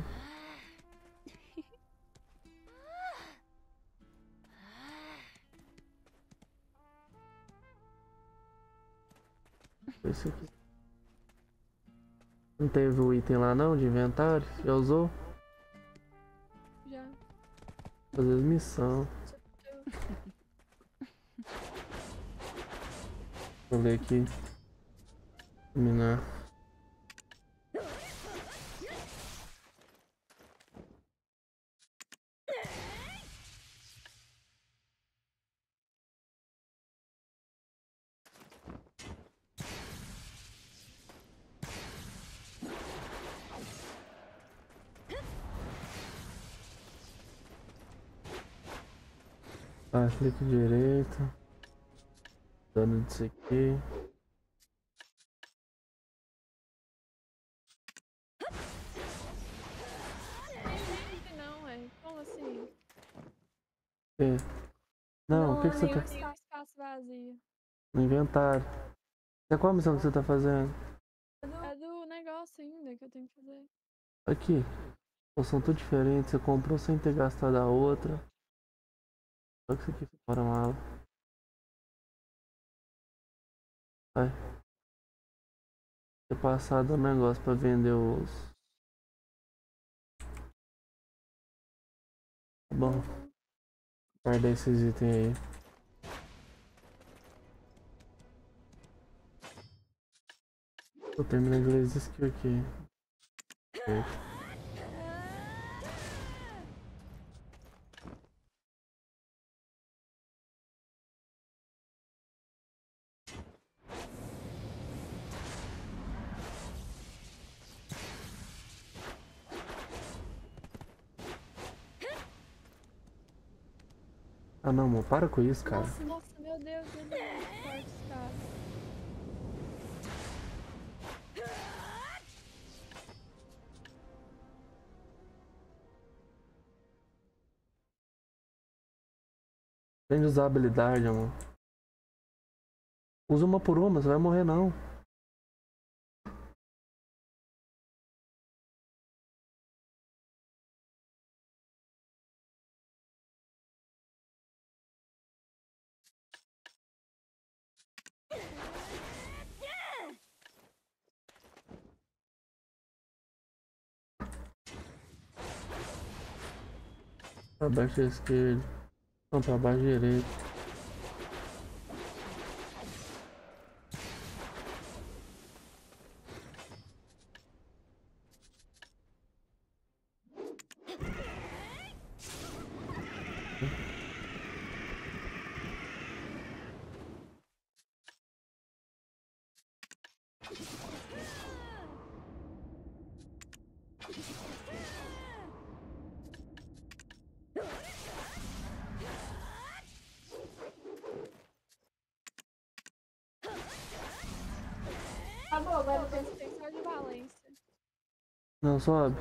Speaker 2: Esse aqui. Não teve o item lá não, de inventário? Já usou? Fazer as missões. Vou ler aqui. Terminar. Tá, clique direito. Dano disso aqui.
Speaker 1: Não, é. Como assim?
Speaker 2: É. Não, o que, que você
Speaker 1: Tem
Speaker 2: tá...
Speaker 1: um espaço vazio.
Speaker 2: No inventário. É qual a missão que você tá fazendo?
Speaker 1: É do negócio ainda que eu tenho que fazer.
Speaker 2: Aqui. Pô, são tudo diferentes. Você comprou sem ter gastado a outra. Só que isso aqui fora mal. Vai. Ter passado o negócio pra vender os. Tá bom. Guardar esses itens aí. Tô terminando de ler esse skill aqui. Perfeito. Ah não, mano, para com isso, cara.
Speaker 1: Nossa, nossa, meu Deus, ele é muito forte, esse cara.
Speaker 2: Tem de usar habilidade, amor. Usa uma por uma, você vai morrer não. Pra baixo à esquerda. Não, pra baixo à direita.
Speaker 4: Acabou, agora eu
Speaker 1: Tem
Speaker 4: penso.
Speaker 1: tem só de Valência.
Speaker 2: Não, sobe.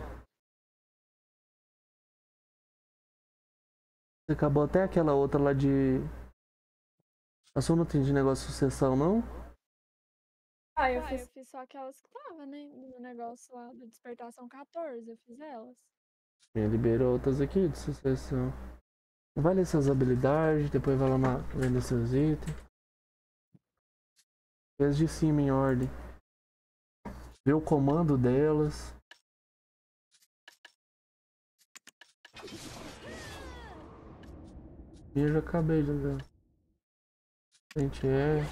Speaker 2: Você acabou até aquela outra lá de... A sua não tem de negócio de sucessão, não?
Speaker 4: Ah, eu
Speaker 1: Ah,
Speaker 4: fiz.
Speaker 1: eu fiz só aquelas que tava, né? No negócio lá do Despertação quatorze, eu fiz elas.
Speaker 2: Ele liberou outras aqui de sucessão. Vai ler suas habilidades, depois vai lá na... vender seus itens. Fez de cima em ordem. Vê o comando delas. E eu já acabei de ler. Gente, é...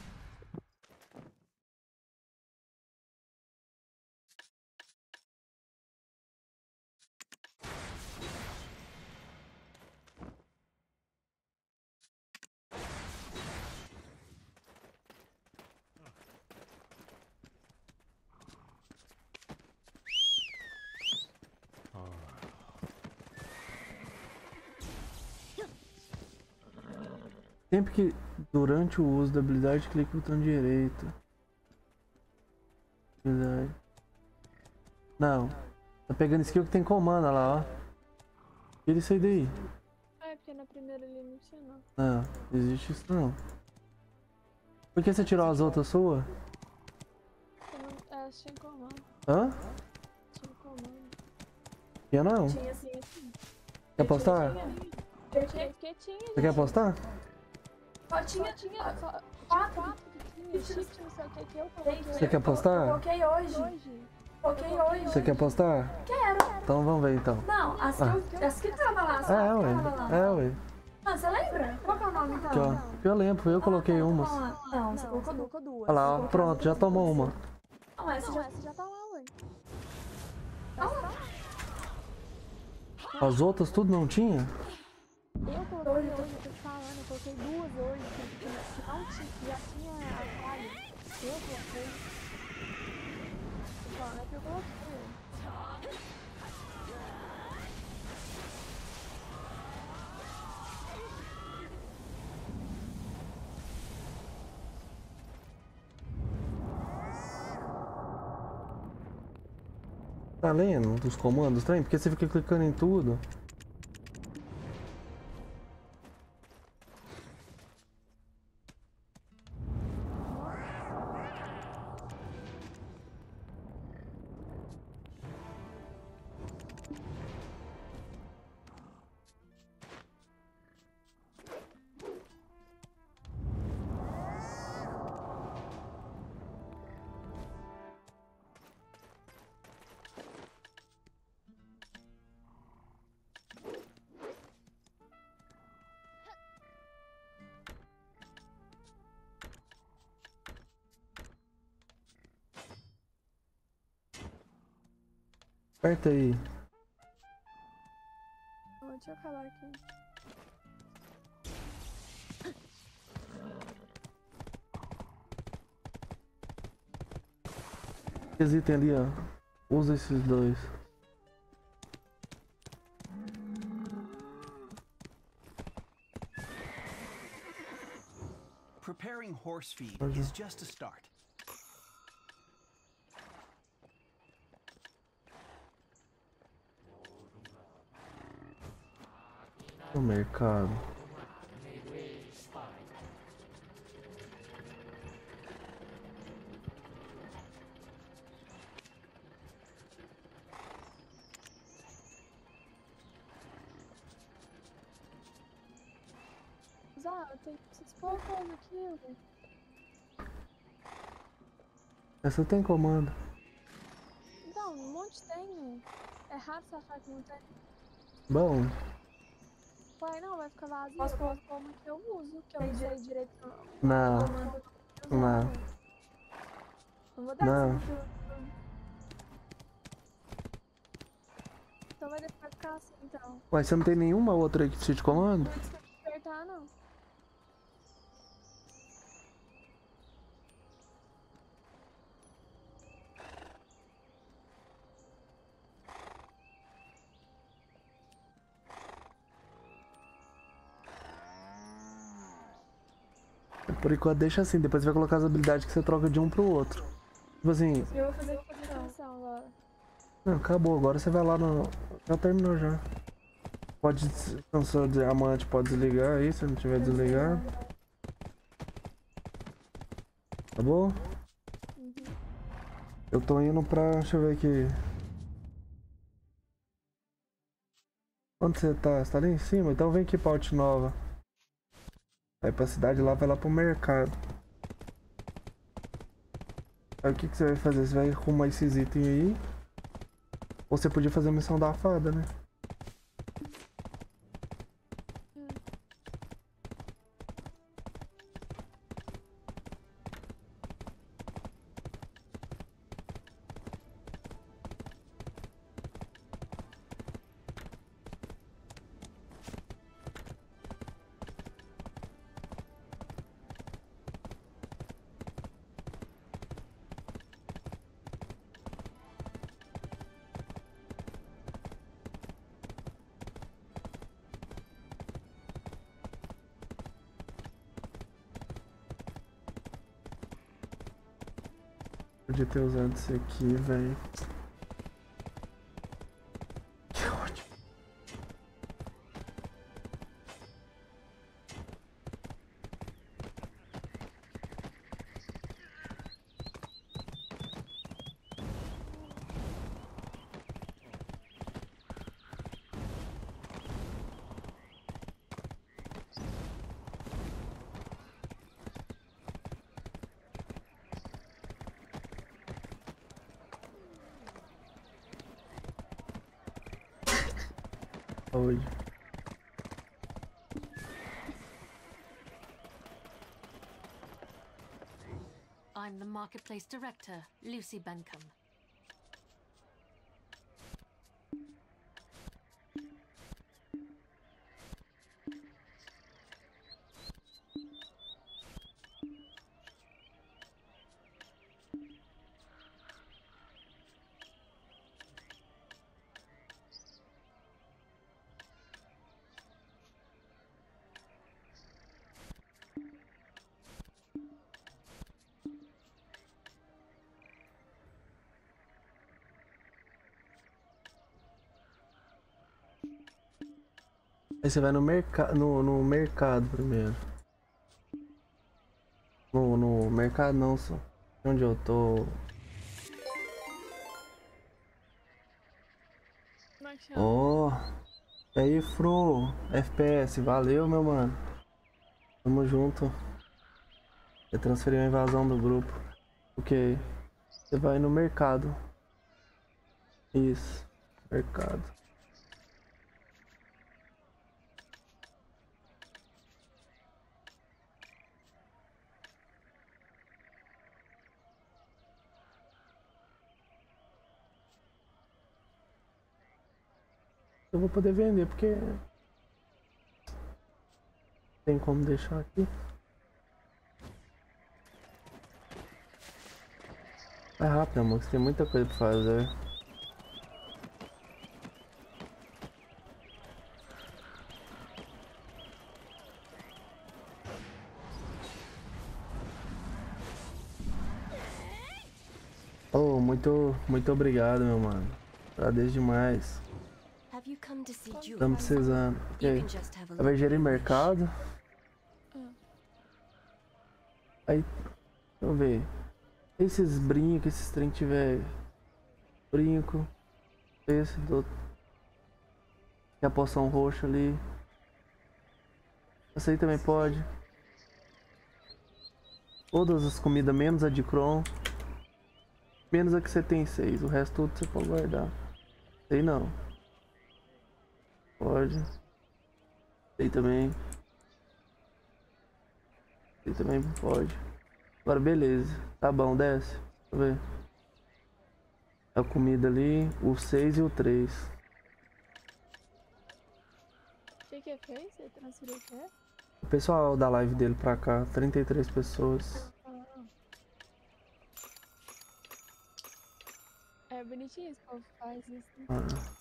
Speaker 2: Sempre que durante o uso da habilidade, clique no botão direito. Habilidade. Não. Tá pegando skill que tem comando, olha lá, ó. Tira isso aí daí.
Speaker 1: Ah, é porque na primeira ali não tinha, não.
Speaker 2: Não, não existe isso não. Por que você tirou as outras suas?
Speaker 1: Eu não é, tinha comando.
Speaker 2: Hã?
Speaker 1: Tinha comando.
Speaker 2: Tinha não?
Speaker 4: Tinha assim, assim.
Speaker 2: Quer apostar?
Speaker 1: Eu tinha porque tinha.
Speaker 2: Você quer apostar?
Speaker 4: Só tinha.
Speaker 1: Tinha só
Speaker 4: Quatro.
Speaker 1: quatro que tinha. Shift, não sei o que que eu coloquei.
Speaker 2: Você quer apostar?
Speaker 4: Eu coloquei hoje.
Speaker 1: Hoje.
Speaker 4: Coloquei hoje.
Speaker 2: Você quer apostar?
Speaker 4: Quero.
Speaker 2: Então vamos ver então.
Speaker 4: Não, as que, eu, as que tava lá. Só
Speaker 2: É,
Speaker 4: as que
Speaker 2: ué.
Speaker 4: tava lá.
Speaker 2: É, ué.
Speaker 4: Ah, você lembra? Qual que é o nome então?
Speaker 2: Aqui, ó. Eu lembro, eu coloquei umas.
Speaker 4: Não, você colocou duas.
Speaker 1: Colocou duas.
Speaker 2: Olha lá, ó. Pronto, já tomou uma.
Speaker 4: Não, essa
Speaker 1: Não,
Speaker 4: já...
Speaker 1: essa já tá lá, ué.
Speaker 2: As outras tudo não tinha?
Speaker 1: Eu coloquei hoje, eu tô te falando, eu coloquei duas hoje, que, que, que não tinha, que já tinha a falha. Eu coloquei. Tô falando, é que eu coloquei.
Speaker 2: Tá lendo dos comandos, trem? Porque você fica clicando em tudo. Aperta aí.
Speaker 1: Ó, deixa eu acabar aqui.
Speaker 2: Esse item ali, ó. Usa esses dois.
Speaker 5: Preparing horse feed is just a start.
Speaker 2: No mercado.
Speaker 1: Zá, tem essas poucas aqui, ué.
Speaker 2: Essa tem comando.
Speaker 1: Então, um monte tem, né? É raro você achar que não tem.
Speaker 2: Bom,
Speaker 1: Ué, não, vai ficar vazio.
Speaker 4: Posso
Speaker 1: Eu
Speaker 4: colocar?
Speaker 1: posso como que eu uso, que eu não sei direito não.
Speaker 2: não,
Speaker 1: Comando.
Speaker 2: não.
Speaker 1: Não vou dar
Speaker 2: Não.
Speaker 1: essa aqui. Então vai vai ficar assim, então.
Speaker 2: Ué, você não tem nenhuma outra aí que precisa de comando?
Speaker 1: Não precisa apertar, não.
Speaker 2: Por enquanto deixa assim, depois você vai colocar as habilidades que você troca de um pro outro. Tipo assim,
Speaker 4: Eu vou fazer
Speaker 1: Atenção agora.
Speaker 2: não, acabou, agora você vai lá no. Já terminou já. Pode. Então, seu diamante pode desligar aí, se não tiver desligado. Acabou?
Speaker 1: Uhum.
Speaker 2: Eu tô indo pra. Deixa eu ver aqui. Onde você tá? Você tá ali em cima? Então vem aqui pra Alt Nova. Vai pra cidade lá, vai lá pro mercado. Aí o que, que você vai fazer? Você vai arrumar esses itens aí. Ou você podia fazer a missão da fada, né? Podia ter usado isso aqui, velho. Que ótimo. Saúde.
Speaker 7: I'm the Marketplace Director, Lucy Benkham.
Speaker 2: Aí você vai no, merca no, no mercado primeiro. No, no mercado não, só. Onde eu tô.
Speaker 1: Como é que chama?
Speaker 2: Ó. Oh. E aí, Fro. F P S, valeu, meu mano. Tamo junto. Você transferiu a invasão do grupo. Ok. Você vai no mercado. Isso. Mercado. Eu vou poder vender porque tem como deixar aqui. É rápido, amor, que tem muita coisa pra fazer. Oh, muito, muito obrigado, meu mano. Agradeço demais.
Speaker 7: Have you come to see Julie?
Speaker 2: Estamos precisando.
Speaker 7: You
Speaker 2: Ok.
Speaker 7: can just have a
Speaker 2: Aí vai
Speaker 7: look
Speaker 2: gerir
Speaker 7: if you wish.
Speaker 2: mercado. Aí, deixa eu ver. Esses brincos, esses trem tiver brinco. Esse do. Tem a poção roxa ali. Essa aí também pode. Todas as comidas, menos a de Kron. Menos a que você tem seis. O resto tudo você pode guardar. Sei não. Pode. Sei também. Sei também pode. Agora beleza. Tá bom, desce. Deixa eu ver. A comida ali, o seis e o três.
Speaker 1: O que que fez? Você transferiu o quê?
Speaker 2: O pessoal da live dele pra cá, trinta e três pessoas.
Speaker 1: Ah. É bonitinho esse povo faz isso. Né?
Speaker 2: Ah.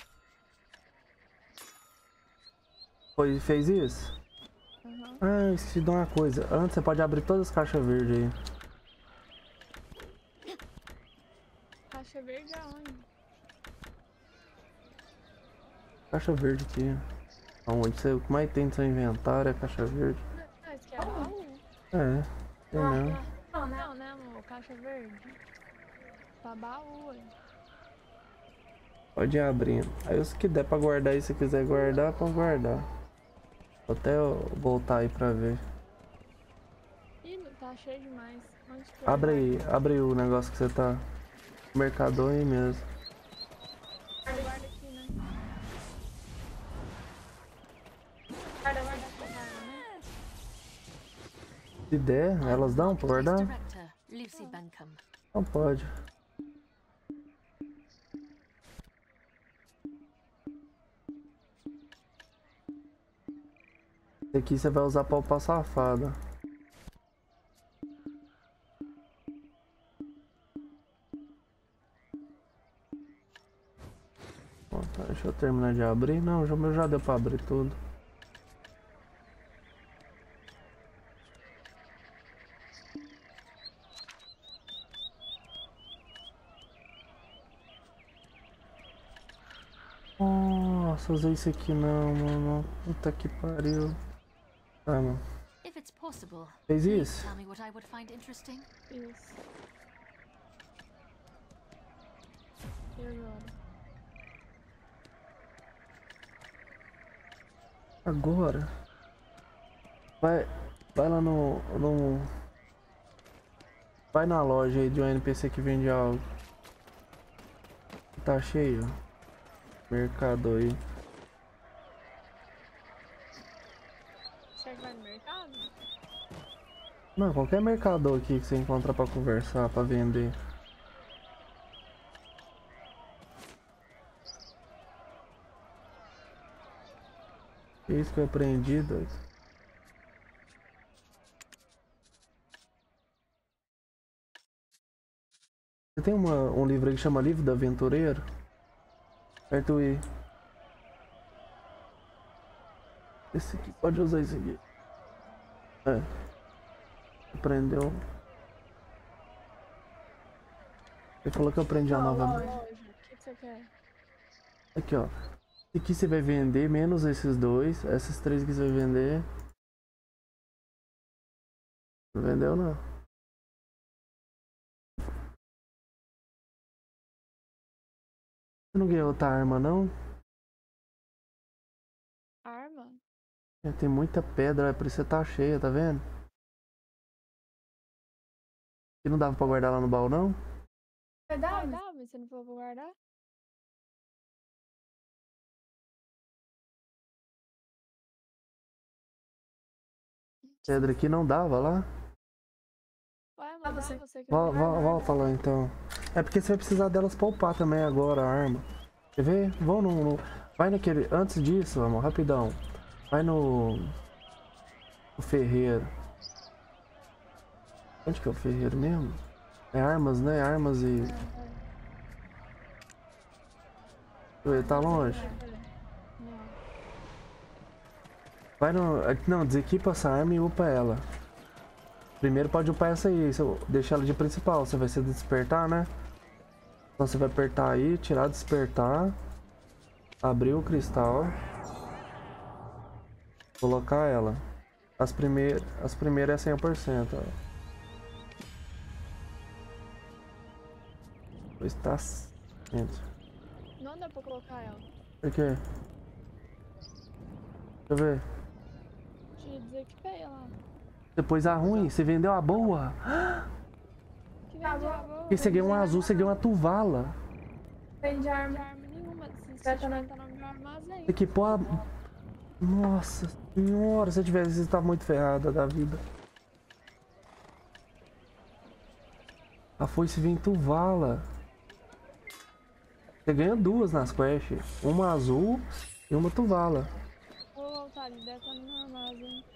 Speaker 2: Foi, fez isso?
Speaker 1: Uhum.
Speaker 2: Ah, esqueci de uma coisa. Antes você pode abrir todas as caixas verdes aí.
Speaker 1: Caixa verde aonde?
Speaker 2: Caixa verde aqui. Onde você, o que mais tem no seu inventário é caixa verde.
Speaker 1: Não, esse aqui é baú.
Speaker 2: É, tem mesmo.
Speaker 1: Não, não, né, amor? Caixa verde. Tá baú, ué.
Speaker 2: Pode ir abrindo. Aí se que der pra guardar aí, se quiser guardar, pode guardar. Vou até eu voltar aí pra ver.
Speaker 1: Ih, tá cheio demais. Onde que
Speaker 2: Abre
Speaker 1: eu
Speaker 2: aí, abre aí o negócio que você tá. Mercador aí mesmo.
Speaker 1: guardo? Guarda aqui, né? Guarda, guarda aqui, né?
Speaker 2: Se der, elas dão pra
Speaker 7: Marketplace
Speaker 2: guardar?
Speaker 7: Director, Lucy Benkham.
Speaker 2: Não pode. Esse aqui você vai usar pra upar safada. Bom, tá, deixa eu terminar de abrir. Não, já, já deu pra abrir tudo. Nossa, usei isso aqui não, mano. Puta que pariu. Ah, mano.
Speaker 7: If it's possible,
Speaker 2: Fez
Speaker 7: please
Speaker 2: isso?
Speaker 7: tell me what I would find interesting.
Speaker 1: Isso. E agora?
Speaker 2: Agora. Vai, vai lá no, no. Vai na loja aí de um N P C que vende algo. Tá cheio. Mercado aí.
Speaker 1: vai no mercado?
Speaker 2: Não, qualquer mercador aqui que você encontra pra conversar, pra vender. É isso que eu aprendi, doido. Você tem uma, um livro aí que chama Livro do Aventureiro? Aperta o I. Esse aqui, pode usar esse aqui. É. Aprendeu. Ele falou que eu aprendi a nova.
Speaker 1: Loja, o que, que você quer?
Speaker 2: Aqui, ó. Esse aqui você vai vender, menos esses dois. Esses três aqui você vai vender. Não vendeu, não. Você não ganhou outra arma, não?
Speaker 1: Arma?
Speaker 2: É, tem muita pedra, é por isso que você tá cheia, tá vendo? E não dava pra guardar lá no baú, não?
Speaker 4: Vai dar?
Speaker 1: Vai dar, mas você não falou pra guardar?
Speaker 2: Pedra aqui não dava lá?
Speaker 1: Ué,
Speaker 4: Ah,
Speaker 1: mas
Speaker 4: você-
Speaker 1: você, você que
Speaker 2: Vol-
Speaker 1: não
Speaker 2: vol-
Speaker 1: guardar.
Speaker 2: Volta lá então. É porque você vai precisar delas pra upar também agora, a arma. Quer ver? Vão no, no- Vai naquele. Antes disso, vamos, rapidão. Vai no. No ferreiro. Onde que é o ferreiro mesmo? É armas, né? Armas e. Ué, tá longe.
Speaker 1: Não.
Speaker 2: Vai no. Não, desequipa essa arma e upa ela. Primeiro pode upar essa aí. Se eu deixar ela de principal, você vai ser despertar, né? Então você vai apertar aí, tirar despertar. Abrir o cristal. Colocar ela. As primeiras, as primeiras é cem por cento. Ó. Depois tá. Entra.
Speaker 1: Não dá pra colocar ela.
Speaker 2: Por quê? Deixa eu ver.
Speaker 1: Te desequipei ela.
Speaker 2: Depois a ruim, você vendeu a boa.
Speaker 1: Que vende a boa?
Speaker 2: E você ganhou um azul, você ganhou uma tuvala.
Speaker 4: Vende
Speaker 1: Não
Speaker 4: arma.
Speaker 1: tem arma nenhuma. Se
Speaker 4: Vai
Speaker 1: você
Speaker 4: tá na-
Speaker 1: tiver, tá no meu armazém.
Speaker 2: Equipou a. Nossa senhora, se eu tivesse, você tá muito ferrada da vida. A foice vem tuvala. Você ganha duas nas quests. Uma azul e uma tuvala.
Speaker 1: Ô, Altair, deve estar no meu armazém.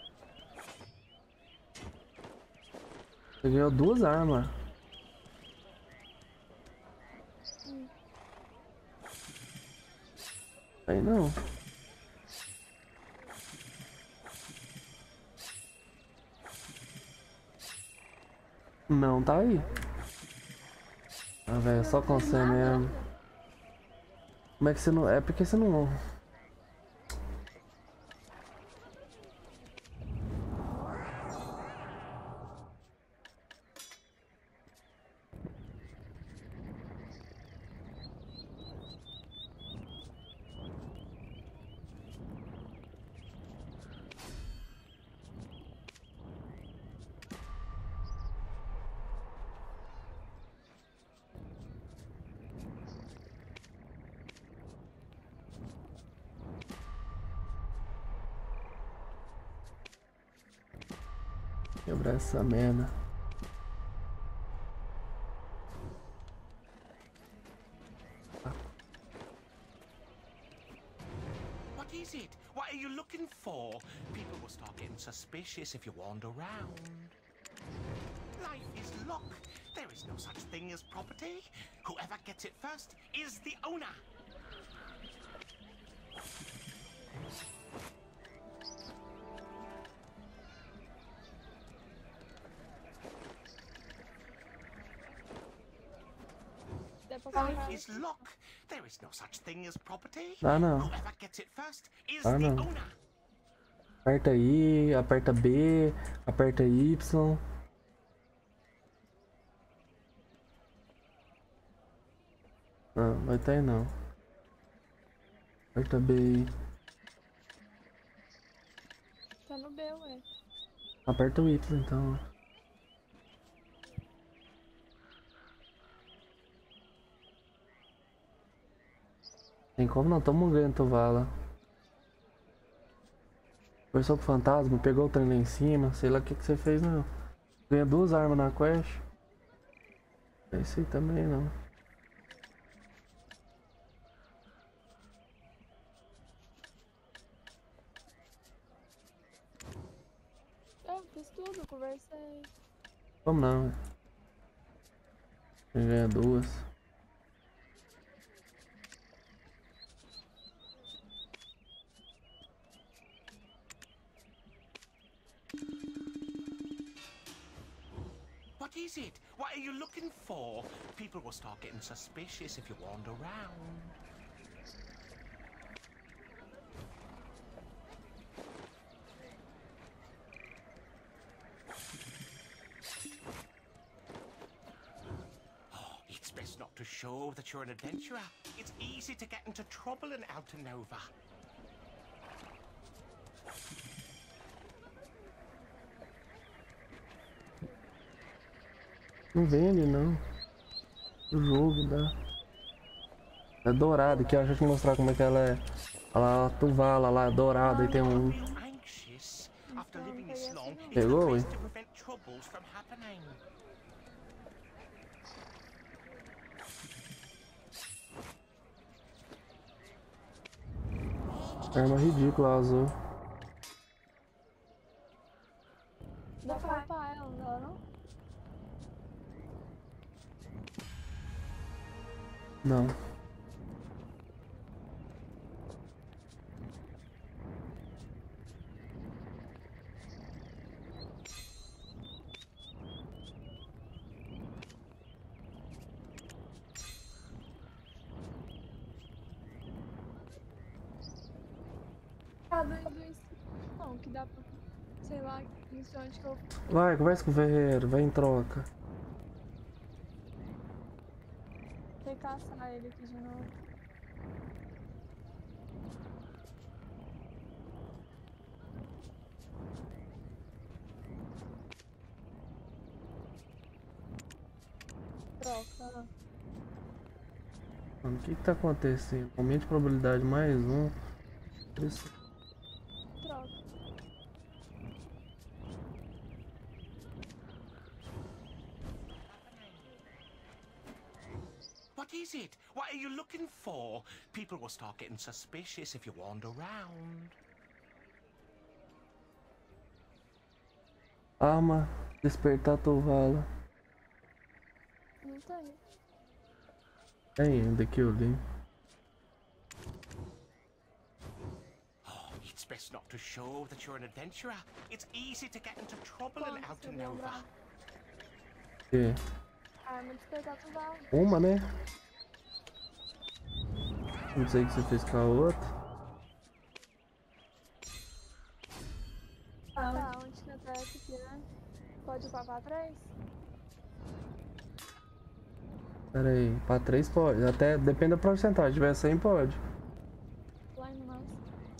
Speaker 2: Você ganhou duas armas. Aí não. Não tá aí. Ah, velho, só com você mesmo. Como é que você não. É porque você não. Quebrar essa merda.
Speaker 6: What is it? What are you looking for? People will start getting suspicious if you wander around. Life is luck. There is no such thing as property. Whoever gets it first is the owner.
Speaker 1: Dá pra colocar
Speaker 6: Life is luck. There is no such thing as property.
Speaker 2: Ah, não.
Speaker 6: Whoever gets it first is
Speaker 2: Ah,
Speaker 6: the
Speaker 2: não.
Speaker 6: owner.
Speaker 2: Aperta I, aperta B, aperta Y. Não, vai ter não. Aperta B aí.
Speaker 1: Tá no B, ué.
Speaker 2: Aperta o Y então. Tem como não? Toma um ganho, Tuvala. Conversou com o fantasma, pegou o trem lá em cima, sei lá o que, que você fez não. Ganha duas armas na quest. É isso aí também não.
Speaker 1: Eu fiz tudo, conversei.
Speaker 2: Como não? Ganha duas.
Speaker 6: What is it? What are you looking for? People will start getting suspicious if you wander around. Oh, it's best not to show that you're an adventurer. It's easy to get into trouble in Altanova.
Speaker 2: Não vende não. O jogo dá. É dourado, que eu acho que mostrar como é que ela é. Ela a tuvala lá, dourada, e tem um. Pegou, hein? Arma ridícula azul.
Speaker 1: Dá pra upar ela, não dá não?
Speaker 2: Não.
Speaker 1: Ah, do, do, não, que dá pra, sei lá, não sei onde que eu...
Speaker 2: Vai, conversa com o ferreiro, vai em troca.
Speaker 1: Tem que caçar ele aqui de novo. Troca.
Speaker 2: Mano, o que que tá acontecendo? Aumento de probabilidade mais um. Isso.
Speaker 1: Troca.
Speaker 6: What is it? What are you looking for? People will start getting suspicious if you wander around.
Speaker 2: Arma, despertar tuvala.
Speaker 1: Não tem.
Speaker 2: Tem ainda que eu li.
Speaker 6: Oh, it's best not to show that you're an adventurer. It's easy to get into trouble in
Speaker 1: Quanto você
Speaker 6: Altanova.
Speaker 1: lembrar?
Speaker 2: Que?
Speaker 1: Arma despertar tudo.
Speaker 2: Uma, né? Não sei o que você fez com a outra.
Speaker 1: Tá, onde que tá essa aqui, né? Pode ir pra pra trás?
Speaker 2: Pera aí, pra três pode. Até depende da porcentagem. Se tiver cem, pode.
Speaker 1: Lá em mais.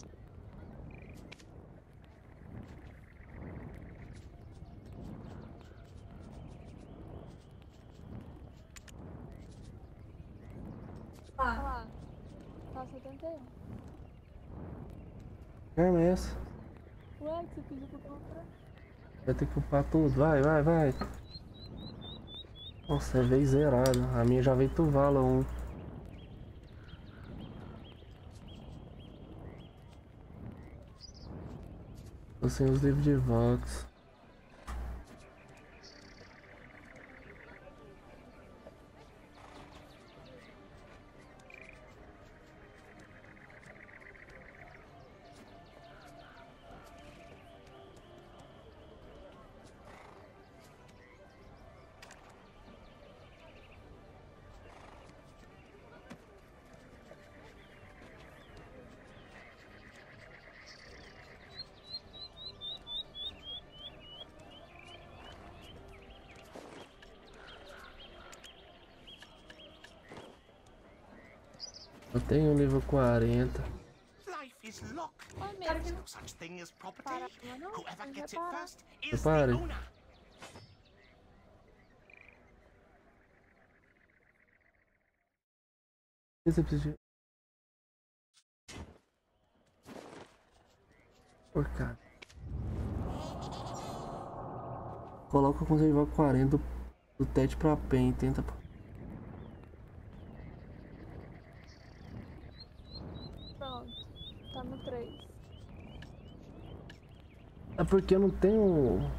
Speaker 1: Ah. Lá. Tá setenta e um.
Speaker 2: Que arma é essa?
Speaker 1: Ué, que você pediu pra comprar?
Speaker 2: Vai ter que upar tudo. Vai, vai, vai. Nossa, é vez zerada. A minha já veio tuvala um. Tô sem os livros de Vox. Eu tenho o nível quarenta.
Speaker 6: Life is luck.
Speaker 1: Oi,
Speaker 6: There is
Speaker 1: mesmo.
Speaker 6: no such thing as property.
Speaker 1: Para, mas não,
Speaker 6: Whoever
Speaker 1: não
Speaker 6: gets it
Speaker 1: repara.
Speaker 6: first is
Speaker 2: Repare.
Speaker 6: the owner.
Speaker 2: O que você precisa de... Porcaria. Coloca o conservar quarenta do, do Tete pra Pen, tenta.
Speaker 1: Pronto. Tá no três.
Speaker 2: É porque eu não tenho.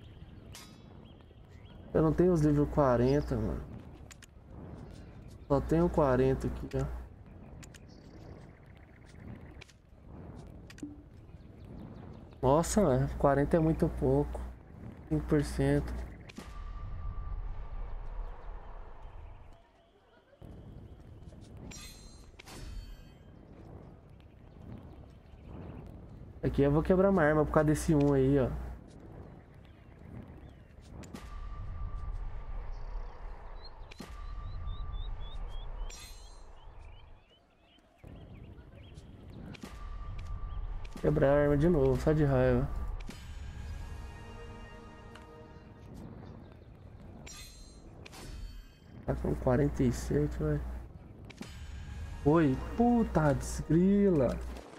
Speaker 2: Eu não tenho os nível quarenta, mano. Só tenho quarenta aqui, ó. Nossa, mano, quarenta é muito pouco. cinco por cento. Aqui eu vou quebrar uma arma por causa desse um aí, ó. Quebrar a arma de novo, só de raiva. Tá com quarenta e sete, vai. Oi, puta desgrila.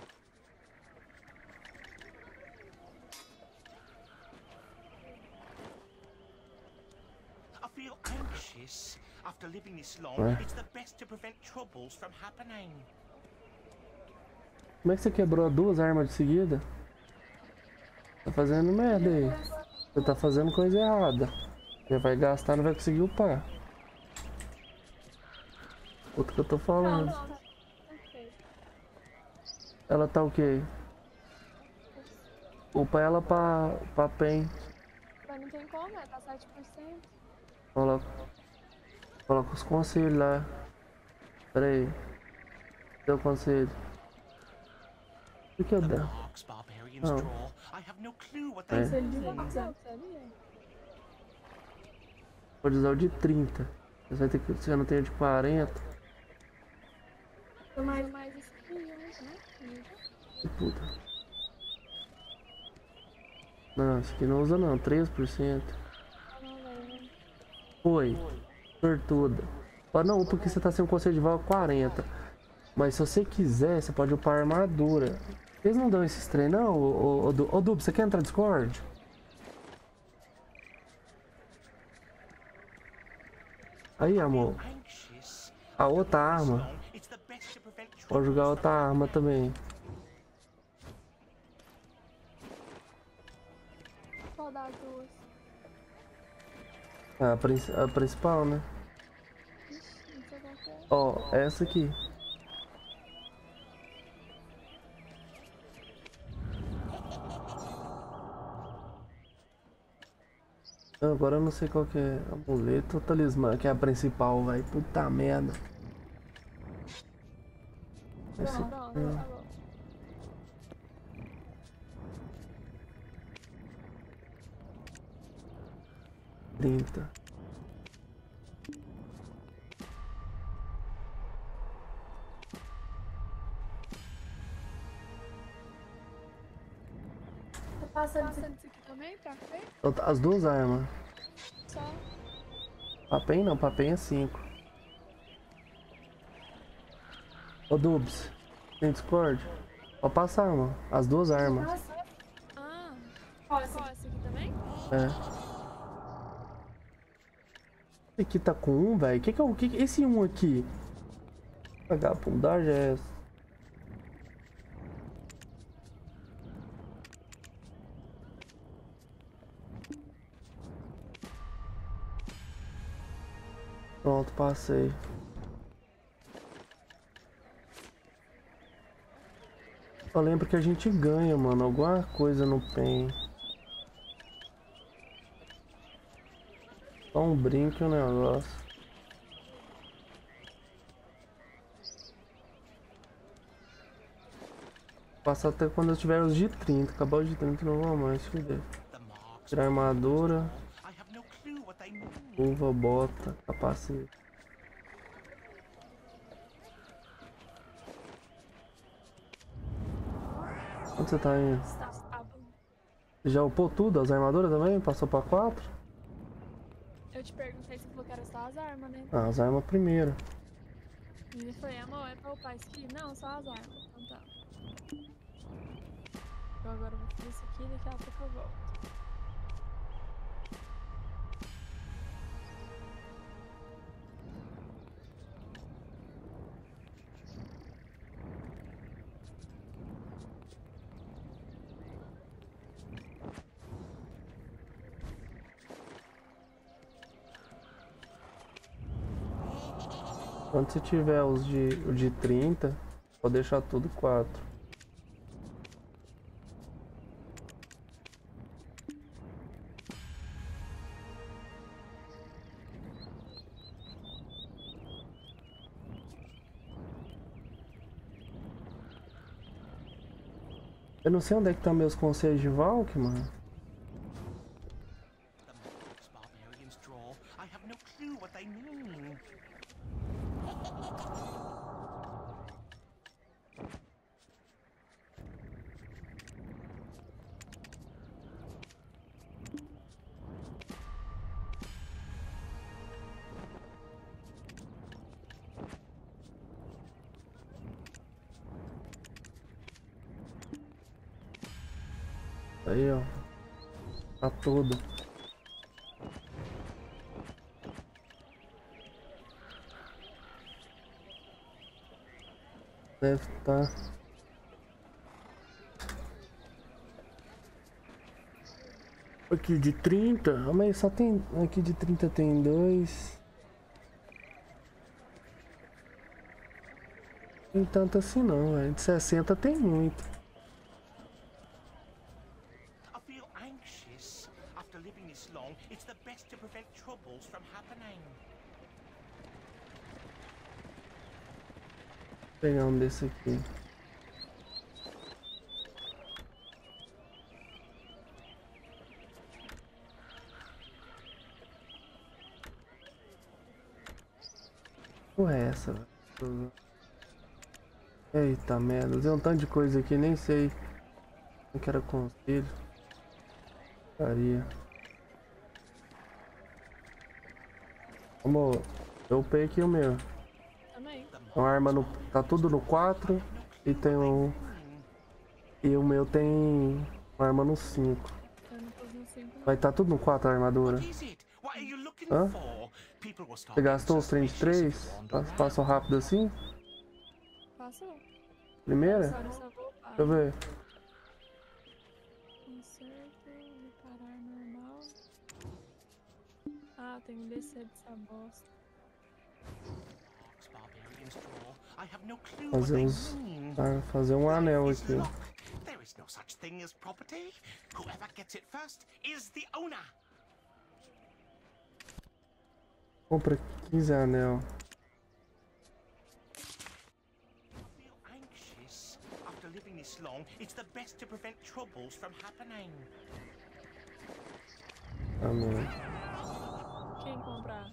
Speaker 6: I feel anxious. After living this long,
Speaker 2: Ué?
Speaker 6: it's the best to prevent troubles from happening.
Speaker 2: Como é que você quebrou duas armas de seguida? Tá fazendo merda aí. Você tá fazendo coisa errada. Você vai gastar, não vai conseguir upar. Outro que eu tô falando.
Speaker 1: Não, tá. Ok.
Speaker 2: Ela tá o quê? Upa ela pra, pra Pen.
Speaker 1: Mas não tem como, é, tá sete por cento.
Speaker 2: Coloca, coloca os conselhos lá. Pera aí. Deu conselho. O que eu
Speaker 6: The
Speaker 2: der?
Speaker 6: marks barbarians
Speaker 2: Oh.
Speaker 6: draw. I have no clue what they
Speaker 2: É.
Speaker 1: Você liga, sabia?
Speaker 2: Pode usar o de trinta. Você vai ter que. Você não tem o de quarenta.
Speaker 1: Mais, mais skills, né?
Speaker 2: Que puta. Não, esse aqui não usa não. treze por cento.
Speaker 1: Não, velho.
Speaker 2: Foi. Sortuda. Ah, não, porque você tá sem o conselho de val quarenta. Mas se você quiser, você pode upar a armadura. Eles não dão esses trem, não? Ô, ô, ô, ô Dub, você quer entrar no Discord? Aí, amor.
Speaker 6: anxious.
Speaker 2: A outra arma.
Speaker 6: It's the best to prevent
Speaker 2: Pode
Speaker 6: troubles
Speaker 2: jogar
Speaker 6: from
Speaker 2: outra arma também.
Speaker 1: Qual das duas?
Speaker 2: A, princ- a principal, né?
Speaker 1: Ixi, não sei qual que é.
Speaker 2: Ó, essa aqui. Não, agora eu não sei qual que é. Amuleto ou talismã, que é a principal, vai. Puta merda. Esse...
Speaker 1: Pronto, pronto, tá bom.
Speaker 2: trinta.
Speaker 4: Tá passando isso
Speaker 1: Passando isso aqui também, pra ver?
Speaker 2: Então, as duas armas.
Speaker 1: Só.
Speaker 2: Papem não, papem é cinco. Ô Dubs, tem Discord? Pode passar, mano. As duas armas.
Speaker 4: Passa.
Speaker 1: Ah,
Speaker 4: Ó,
Speaker 1: qual
Speaker 4: esse
Speaker 1: essa aqui também?
Speaker 2: É. Esse aqui tá com um, velho. Que que é o que que- esse um aqui? Vagabundagem é essa? Pronto, passei. Eu lembro que a gente ganha, mano, alguma coisa no pen. Só um brinco e um negócio. Passa até quando eu tiver os de trinta. Acabar os de trinta não vou mais, filho.
Speaker 6: The marks
Speaker 2: Tirar armadura,
Speaker 6: I have no clue what they mean.
Speaker 2: luva, bota, capacete. Onde você tá indo?
Speaker 1: Está sábado.
Speaker 2: Já upou tudo? As armaduras também? Passou pra quatro?
Speaker 1: Eu te perguntei se falou que era só as armas, né?
Speaker 2: Ah, as armas primeiro.
Speaker 1: E eu falei, amor, é pra upar isso aqui? Não, só as armas. Então tá. Eu agora vou fazer isso aqui e daqui a pouco eu volto.
Speaker 2: Quando você tiver os de, o de trinta, pode deixar tudo quatro. Eu não sei onde é que tá meus conselhos de Valk, mano.
Speaker 6: The marks barbarians draw, I have no clue what they mean.
Speaker 2: Aí, ó. Tá tudo. Deve estar. Aqui de trinta. Ah, mas só tem. Aqui de trinta tem dois. Tem tanto assim não, velho. De sessenta tem muito.
Speaker 6: I feel anxious. After living this long, it's the best to prevent troubles from happening.
Speaker 2: Vou pegar um desse aqui. Porra, é essa, velho? Eita merda, tem um tanto de coisa aqui, nem sei o que era conselho. Faria. Amor, eu upei aqui o meu.
Speaker 1: Também.
Speaker 2: Uma arma no. Tá tudo no quatro e tem um. E o meu tem uma arma no cinco.
Speaker 1: Eu não pus no cinco, não.
Speaker 2: Vai estar tá tudo no quatro a armadura.
Speaker 6: What is it? What are you looking
Speaker 2: Hã?
Speaker 6: for? People will start
Speaker 2: Você gastou os
Speaker 6: getting
Speaker 2: trinta e
Speaker 6: suspicious
Speaker 2: três?
Speaker 6: if you wander
Speaker 2: Pa- Passou
Speaker 6: around.
Speaker 2: rápido assim?
Speaker 1: Passou.
Speaker 2: Primeira?
Speaker 1: Agora só vou upar.
Speaker 2: Deixa eu ver.
Speaker 1: Conserto, reparar normal. Ah, tem que descer dessa bosta.
Speaker 6: Marks barbarians draw, I have no clue
Speaker 2: Fazer
Speaker 6: what they
Speaker 2: uns.
Speaker 6: mean.
Speaker 2: Ah, fazer um anel
Speaker 6: Life is
Speaker 2: aqui.
Speaker 6: luck. There is no such thing as property. Whoever gets it first is the owner.
Speaker 2: Compra quinze anel.
Speaker 6: I feel anxious. After living this long, it's the best to prevent troubles from happening.
Speaker 2: Amém.
Speaker 1: Quem comprar?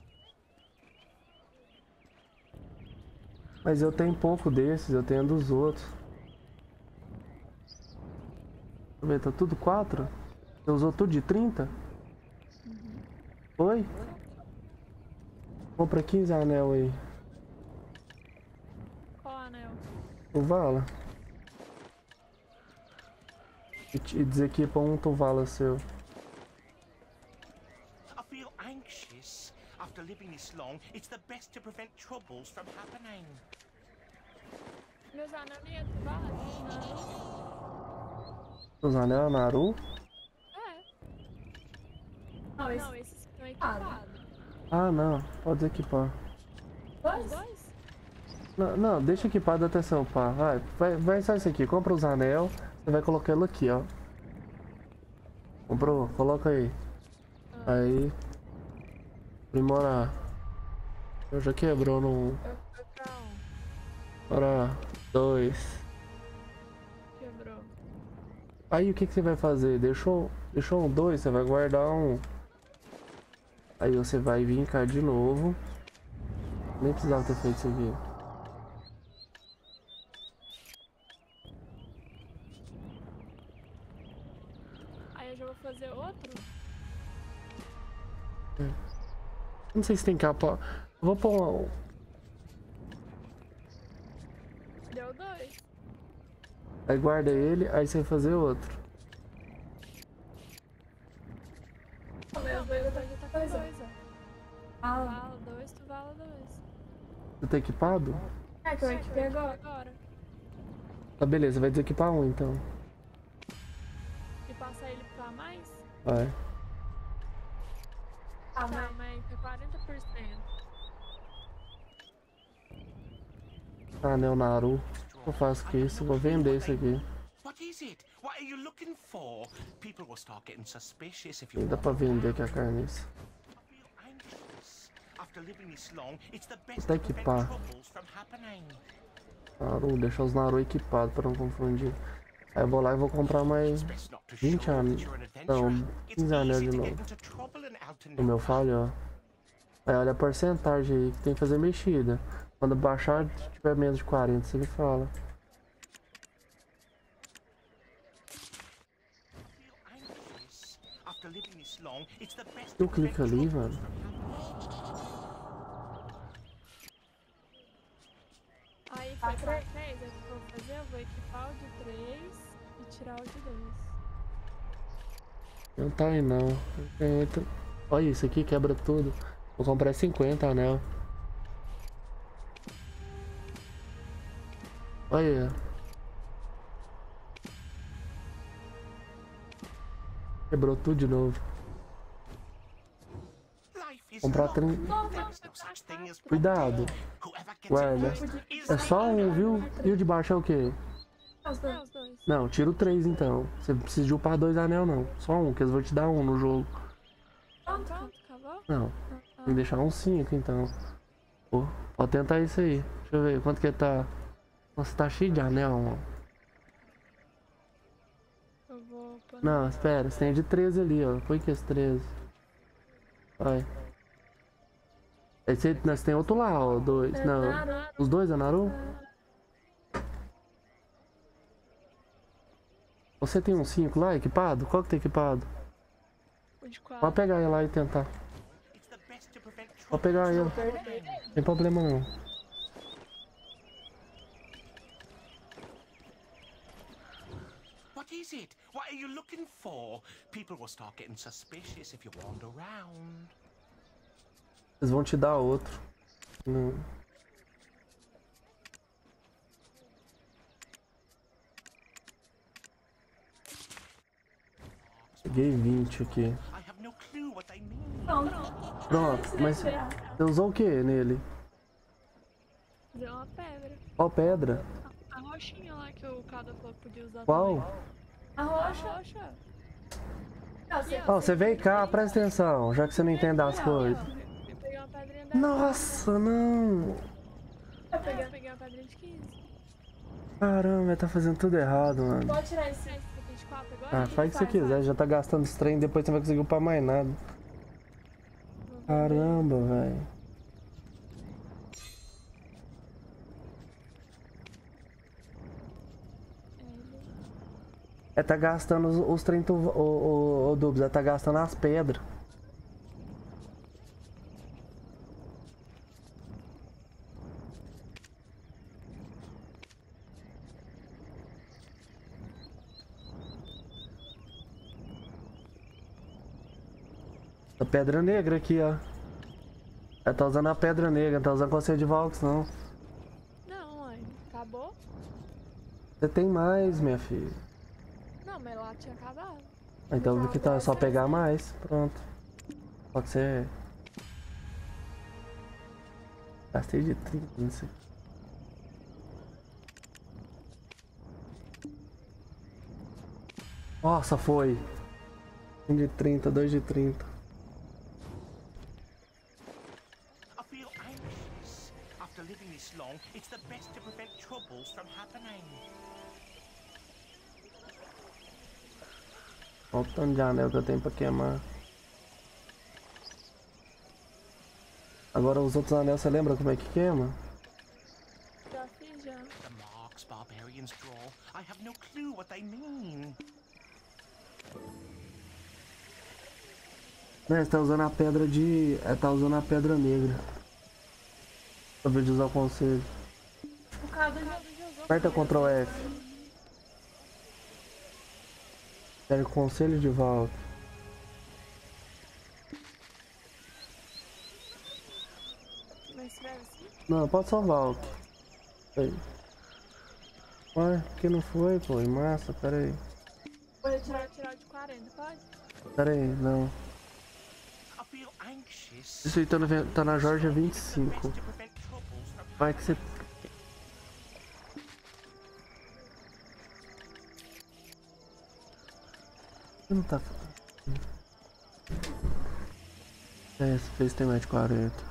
Speaker 2: Mas eu tenho pouco desses, eu tenho dos outros. Deixa eu ver, tá tudo quatro? Você usou tudo de trinta? Foi? Compra quinze anel aí.
Speaker 1: Qual anel?
Speaker 2: O Vala. E, te- e desequipa um Tuvala seu.
Speaker 6: I feel anxious. After living this long, it's the best to prevent troubles from happening.
Speaker 1: Meus anel nem é do Vala? Não.
Speaker 2: Os anel Naru?
Speaker 1: É.
Speaker 4: Não, esse
Speaker 1: Não, esses que estão equipados.
Speaker 2: Ah, não. Pode desequipar.
Speaker 1: Os
Speaker 4: dois?
Speaker 1: dois?
Speaker 2: Não, não, deixa equipado até seu pá. Vai, vai, vai só isso aqui. Compra os anel. Você vai colocar ele aqui, ó. Comprou? Coloca aí. Aí. Aprimorar. Eu já quebrou no.
Speaker 1: Eu fui pra um.
Speaker 2: Bora. Dois.
Speaker 1: Quebrou.
Speaker 2: Aí o que, que você vai fazer? Deixou, deixou um dois, você vai guardar um. Aí você vai vir cá de novo. Nem precisava ter feito isso aqui.
Speaker 1: Aí eu já vou fazer outro?
Speaker 2: Não sei se tem capa. Vou pôr um.
Speaker 1: Deu dois.
Speaker 2: Aí guarda ele, aí você vai fazer outro.
Speaker 1: Vala dois, tu vala dois.
Speaker 2: Você tá equipado?
Speaker 1: É que eu equipei agora. agora.
Speaker 2: Tá, beleza, vai desequipar um então.
Speaker 1: E passar ele pra mais?
Speaker 2: Vai.
Speaker 1: Ah, mas, mas tá quarenta por cento.
Speaker 2: Ah, né, o Naru. Eu faço que isso, vou vender isso aqui.
Speaker 6: What is it? What are you looking for? People will start getting suspicious if you
Speaker 2: Nem dá pra vender aqui a carniça.
Speaker 6: feel anxious. After living this long, it's the best
Speaker 2: Tá
Speaker 6: to prevent
Speaker 2: equipar.
Speaker 6: troubles from happening.
Speaker 2: Naru, deixar os Naru equipados pra não confundir. Aí eu vou lá e vou comprar mais
Speaker 6: Best not to
Speaker 2: vinte
Speaker 6: show
Speaker 2: anos.
Speaker 6: that you're an
Speaker 2: Não,
Speaker 6: adventurer. It's
Speaker 2: quinze anéis
Speaker 6: easy
Speaker 2: de
Speaker 6: to
Speaker 2: novo.
Speaker 6: get into trouble in Alton
Speaker 2: O meu falho, ó. Aí olha a porcentagem aí que tem que fazer mexida. Quando baixar, se tiver menos de quarenta, você me fala.
Speaker 6: Feel anxious. After living this long, it's the best
Speaker 2: Eu
Speaker 6: to
Speaker 2: clico
Speaker 6: prevent
Speaker 2: ali,
Speaker 6: troubles
Speaker 2: mano.
Speaker 1: Aí foi pra três, é o que eu vou fazer? Eu vou equipar o de três e tirar o de dois.
Speaker 2: Não tá aí não. Entra. Olha isso aqui, quebra tudo. Vou comprar cinquenta anel. Olha. Quebrou tudo de novo.
Speaker 6: Life is
Speaker 2: Comprar
Speaker 6: long.
Speaker 2: trinta.
Speaker 6: There is no such thing as
Speaker 2: Cuidado.
Speaker 6: whoever gets
Speaker 2: Guarda.
Speaker 6: it first is
Speaker 2: É só um, viu? E o de baixo é o quê?
Speaker 1: É, os dois.
Speaker 2: Não, tira o três então. Você não precisa de upar dois anel não. Só um, que eles vão te dar um no jogo.
Speaker 1: Pronto, pronto, acabou?
Speaker 2: Não. Tem que deixar um cinco então. Pô, pode tentar isso aí. Deixa eu ver quanto que tá. Nossa, tá cheio de anel, mano.
Speaker 1: Eu vou... pôr
Speaker 2: Não, espera, você tem de treze ali, ó. Põe que esse treze. Vai. Esse aí, nós tem outro lá, ó. Dois. Não. Os dois é Naru? Você tem um cinco lá equipado? Qual que tá equipado?
Speaker 1: o de quatro.
Speaker 2: Pode pegar ele lá e tentar.
Speaker 6: It's the best to prevent
Speaker 2: Pode pegar ele.
Speaker 6: troubles.
Speaker 2: Não tem problema não.
Speaker 6: What is it? What are you looking for? People will start getting suspicious if you wander around.
Speaker 2: Eles vão te dar outro. Não. Peguei vinte aqui.
Speaker 6: I have no clue what they mean.
Speaker 2: Pronto, mas você usou o que nele?
Speaker 1: Deu uma pedra.
Speaker 2: Qual pedra?
Speaker 1: A roxinha lá que o Cada falou que podia usar
Speaker 2: Qual?
Speaker 1: também. A roxa. A roxa.
Speaker 2: Ó, você veio cá, presta atenção, já que você não entende as coisas.
Speaker 1: Eu peguei uma pedrinha dessa.
Speaker 2: Nossa, não!
Speaker 1: Eu peguei, eu peguei uma pedrinha de quinze.
Speaker 2: Caramba, tá fazendo tudo errado, mano.
Speaker 1: Pode tirar esse vinte e quatro agora?
Speaker 2: Ah, faz o que você quiser, já tá gastando os trem, depois você não vai conseguir upar mais nada. Caramba, velho. É, tá gastando os, os trem, tu, o, o, o Dubs, é, tá gastando as pedras. A pedra negra aqui, ó. Ela tá usando a pedra negra, não tá usando conselho de Valks, não.
Speaker 1: Não, mãe. Acabou?
Speaker 2: Você tem mais, minha filha.
Speaker 1: Não, mas lá tinha acabado.
Speaker 2: Então que tá, é só pegar mais. Pronto. Só que você. Gastei de trinta nisso aqui. Nossa, foi. Um de trinta, dois de trinta.
Speaker 6: I feel anxious. After living this long, it's the best to prevent troubles from happening.
Speaker 2: Olha o tanto de anel que eu tenho pra queimar. Agora os outros anéis, você lembra como é que queima?
Speaker 1: Já fiz, já.
Speaker 6: The marks barbarians draw, I have no clue what they mean.
Speaker 2: Né, você tá usando a pedra de... É, tá usando a pedra negra. Pra ver de usar o conselho.
Speaker 1: O Cada já, já usou.
Speaker 2: Aperta Ctrl F. Quero conselho de volta. Não, pode só Valk. Aí. Ué, que não foi, pô? Em massa, pera aí.
Speaker 1: Vou retirar, tirar de quarenta, pode?
Speaker 2: Pera aí, não.
Speaker 6: I feel anxious.
Speaker 2: Isso aí tá, no, tá na Georgia vinte e cinco.
Speaker 6: To prevent troubles from
Speaker 2: Vai que você... Não tá... É, esse fez tem mais de quarenta.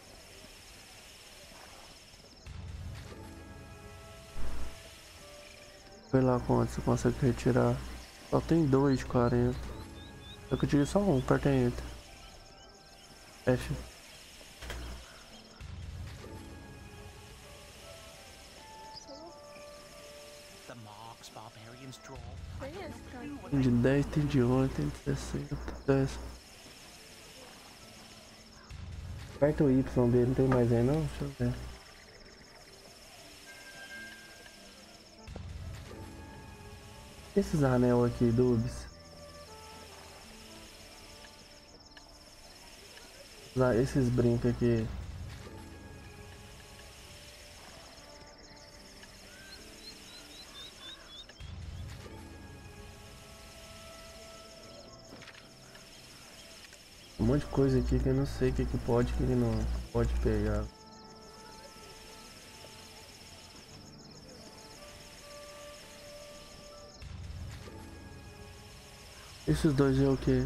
Speaker 2: Vê lá quanto você consegue retirar. Só tem dois de quarenta. Eu que eu tirei só um, aperta Enter. F.
Speaker 6: the marks barbarians draw.
Speaker 1: Tem esse, cara.
Speaker 2: Tem de dez, tem de oito, tem de sessenta. dez. Aperta o Y dele, não tem mais aí não? Deixa eu ver. Esses anel aqui, Dubs. Esses brincos aqui. Um monte de coisa aqui que eu não sei o que, que pode e o que, que não pode pegar. Esses dois é o que?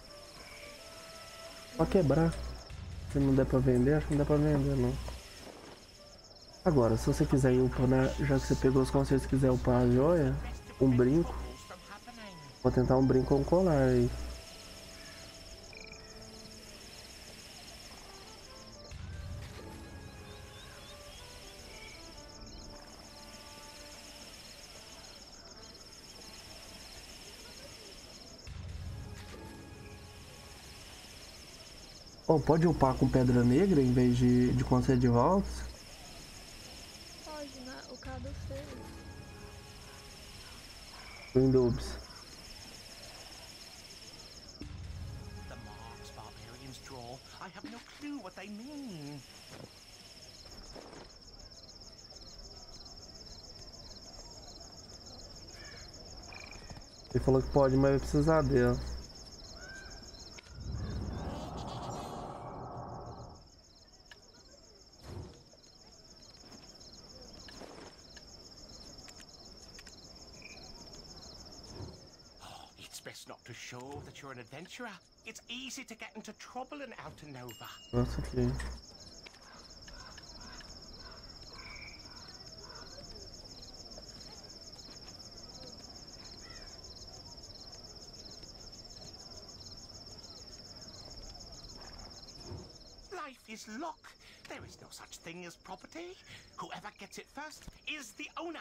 Speaker 2: Só quebrar. Se não der pra vender, acho que não dá pra vender não. Agora, se você quiser ir upar, né, já que você pegou os conceitos e quiser upar a joia, um brinco. Vou tentar um brinco ou um colar aí. Oh, pode upar com pedra negra em vez de, de conceito de voltas?
Speaker 1: Pode, né? O cada fez.
Speaker 2: Windows.
Speaker 6: The marks barbarians draw. I have no clue what they mean.
Speaker 2: Ele falou que pode, mas vai precisar dela.
Speaker 6: Best not to show that you're an adventurer. It's easy to get into trouble in Outer Nova.
Speaker 2: Nossa, aqui.
Speaker 6: Life is luck. There is no such thing as property. Whoever gets it first is the owner.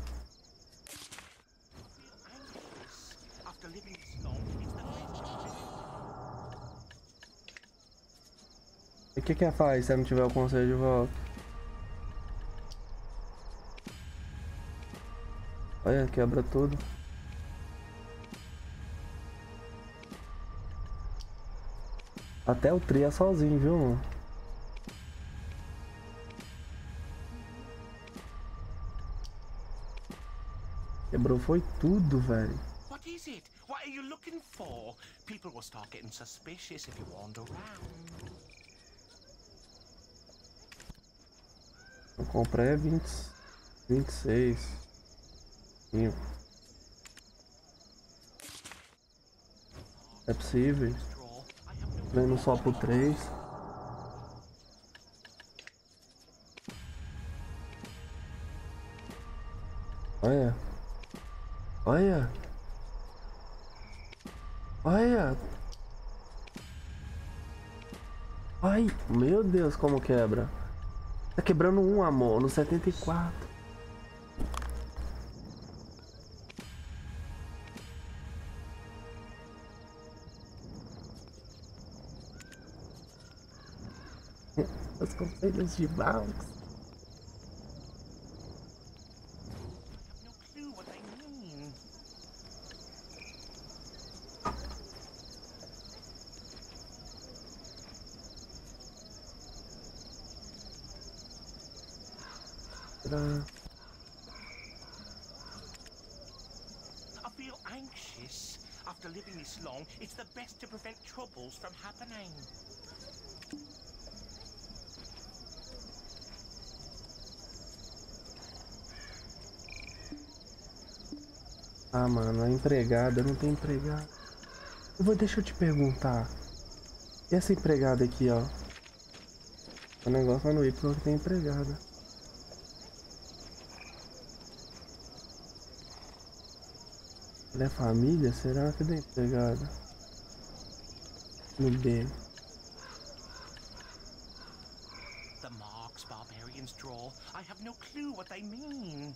Speaker 6: After living this long, it's the best.
Speaker 2: E o que que é faz se não tiver o conselho de volta? Olha, quebra tudo. Até o tri é sozinho, viu, mano? Quebrou foi tudo, velho.
Speaker 6: What is it? What are you looking for? People will start getting suspicious if you wander around.
Speaker 2: Eu comprei é vinte, vinte e seis. cinco. É possível. Vendo só por três. Olha. Olha. Olha. Ai, meu Deus, como quebra. Tá quebrando um, amor, no setenta e quatro. Os conselhos de Valks. entrar.
Speaker 6: I feel anxious. After living this long, it's the best to prevent troubles from happening.
Speaker 2: Ah, mano, a empregada, não tem empregada. Eu vou, deixa eu te perguntar. E essa empregada aqui, ó? O negócio lá no Y que tem empregada. Ela é família? Será que tem empregada? No B.
Speaker 6: The marks barbarians draw, I have no clue what they mean.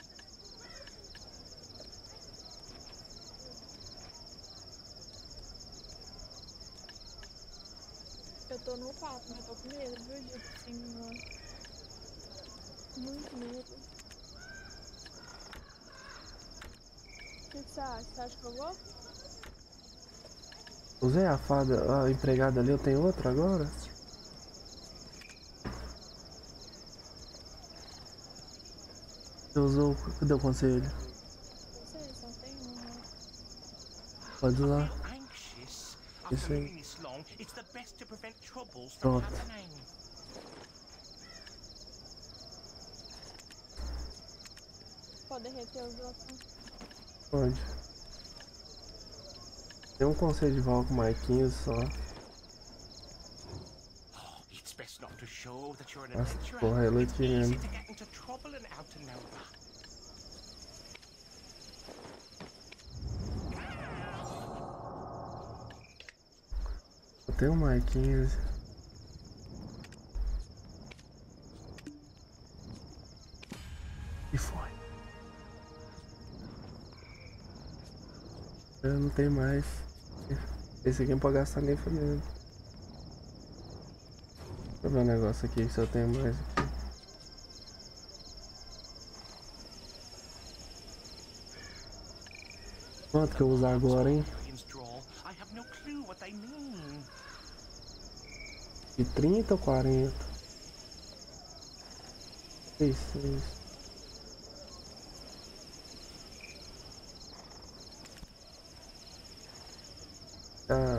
Speaker 1: Eu tô no quatro, mas eu tô com medo, viu, gente? Senhor. Muito medo. O que você acha? Você acha que eu vou?
Speaker 2: Usei a fada, a empregada ali, eu tenho outra agora? Você usou, cadê o conselho?
Speaker 1: Não sei, só tem um, né?
Speaker 2: Pode ir lá.
Speaker 6: Anxious.
Speaker 2: Isso
Speaker 6: After
Speaker 2: aí.
Speaker 6: living this long, it's the best to prevent troubles from
Speaker 2: Pronto.
Speaker 6: happening.
Speaker 1: Pode derreter os outros.
Speaker 2: Pode. Tem um conselho de Val com Marquinhos só.
Speaker 6: It's best not to show that you're an
Speaker 2: Nossa,
Speaker 6: adventurer.
Speaker 2: porra, é
Speaker 6: It's
Speaker 2: Lutinha.
Speaker 6: easy to get into trouble in Outer Nova.
Speaker 2: Eu tenho um Marquinhos. E foi. Eu não tenho mais. Esse aqui não pode gastar nem fazendo. Deixa eu ver um negócio aqui se eu tenho mais aqui. Quanto que eu vou usar agora, hein?
Speaker 6: Barbarians draw, I have no clue what they mean.
Speaker 2: De trinta ou quarenta? Isso, isso. Ah.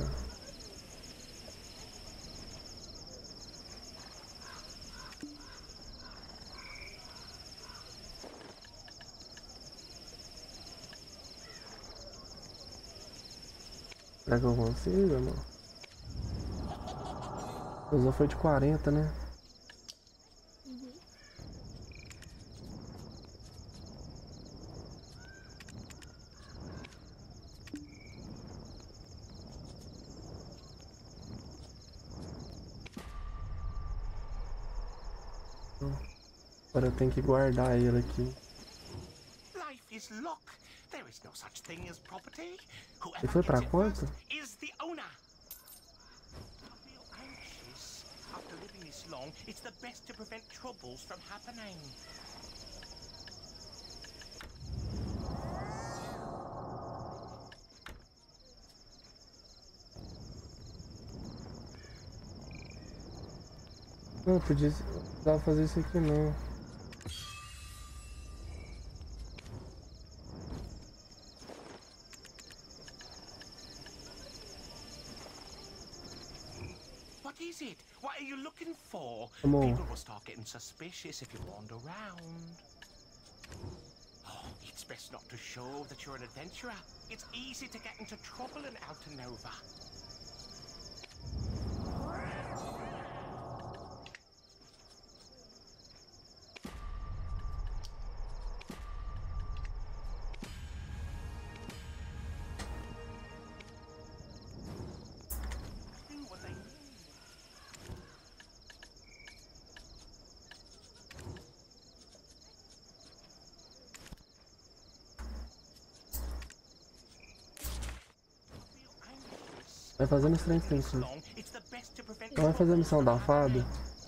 Speaker 2: Será que eu consigo, amor? Usou foi de quarenta, né?
Speaker 1: Uhum.
Speaker 2: Agora eu tenho que guardar ele aqui.
Speaker 6: Life is luck. There is no such thing as property.
Speaker 2: E
Speaker 6: Whoever
Speaker 2: foi pra
Speaker 6: gets it
Speaker 2: quanto?
Speaker 6: first is the owner. I feel anxious. After living this long, it's the best to prevent troubles from happening.
Speaker 2: Não, podia precisava fazer isso aqui não.
Speaker 6: What is it? What are you looking for?
Speaker 2: Come on.
Speaker 6: People will start getting suspicious if you wander around. Oh, it's best not to show that you're an adventurer. It's easy to get into trouble in Outer Nova. Do what they mean.
Speaker 2: Vai fazendo os trem que tem que fazer.
Speaker 6: Long, it's the best to prevent
Speaker 2: Então vai fazer a missão da fada.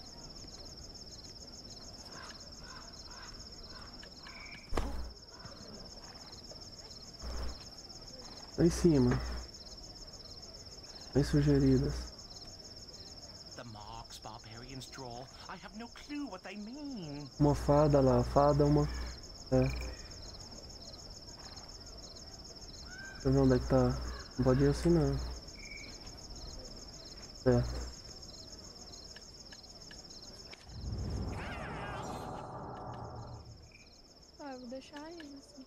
Speaker 2: Lá em cima. Bem sugeridas.
Speaker 6: The marks barbarians draw, I have have no clue what they mean.
Speaker 2: Uma fada lá, fada, uma. É. Deixa eu ver onde é que tá. Não pode ir assim não. É.
Speaker 1: Ah, eu vou deixar ele assim.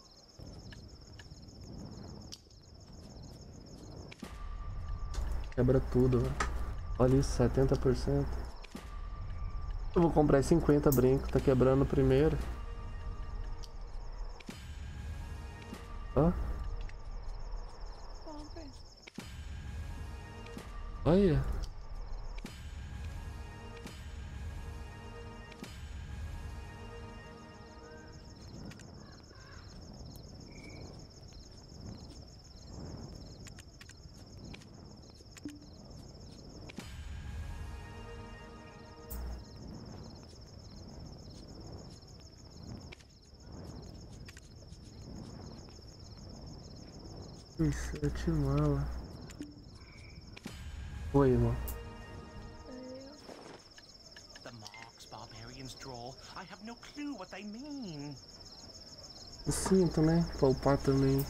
Speaker 2: Quebra tudo, velho. Olha isso, setenta por cento. Eu vou comprar cinquenta brincos, tá quebrando o primeiro. Ó.
Speaker 1: Compre.
Speaker 2: Olha. Sete mala. Oi, irmão.
Speaker 6: The marks barbarians draw, I have no clue what they mean.
Speaker 2: Sinto, né? Poupar também.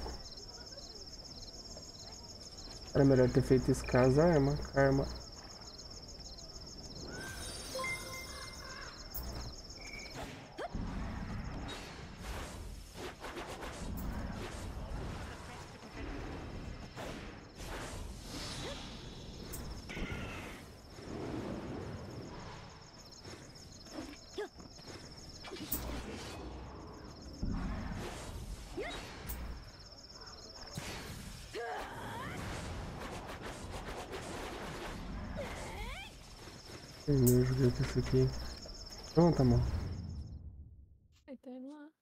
Speaker 2: Era melhor ter feito isso com as armas. Arma. Eu joguei com isso aqui. Pronto, amor.
Speaker 1: Aí tá indo lá.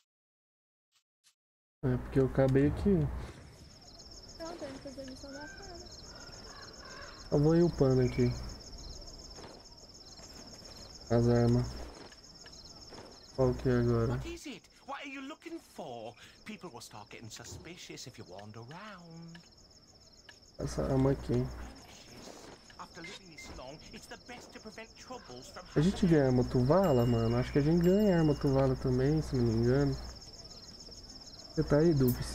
Speaker 2: É porque eu acabei aqui.
Speaker 1: Não, tem que fazer a missão da fada.
Speaker 2: Eu vou ir upando aqui. As armas. Qual que é agora?
Speaker 6: What is it? What are you looking for? People will start getting suspicious if you wander around.
Speaker 2: Essa arma aqui.
Speaker 6: Anxious. After living this long, it's the best to prevent troubles from
Speaker 2: A gente ganha arma Tuvala, mano? Acho que a gente ganha arma Tuvala também, se não me engano. Você tá aí, Dubs?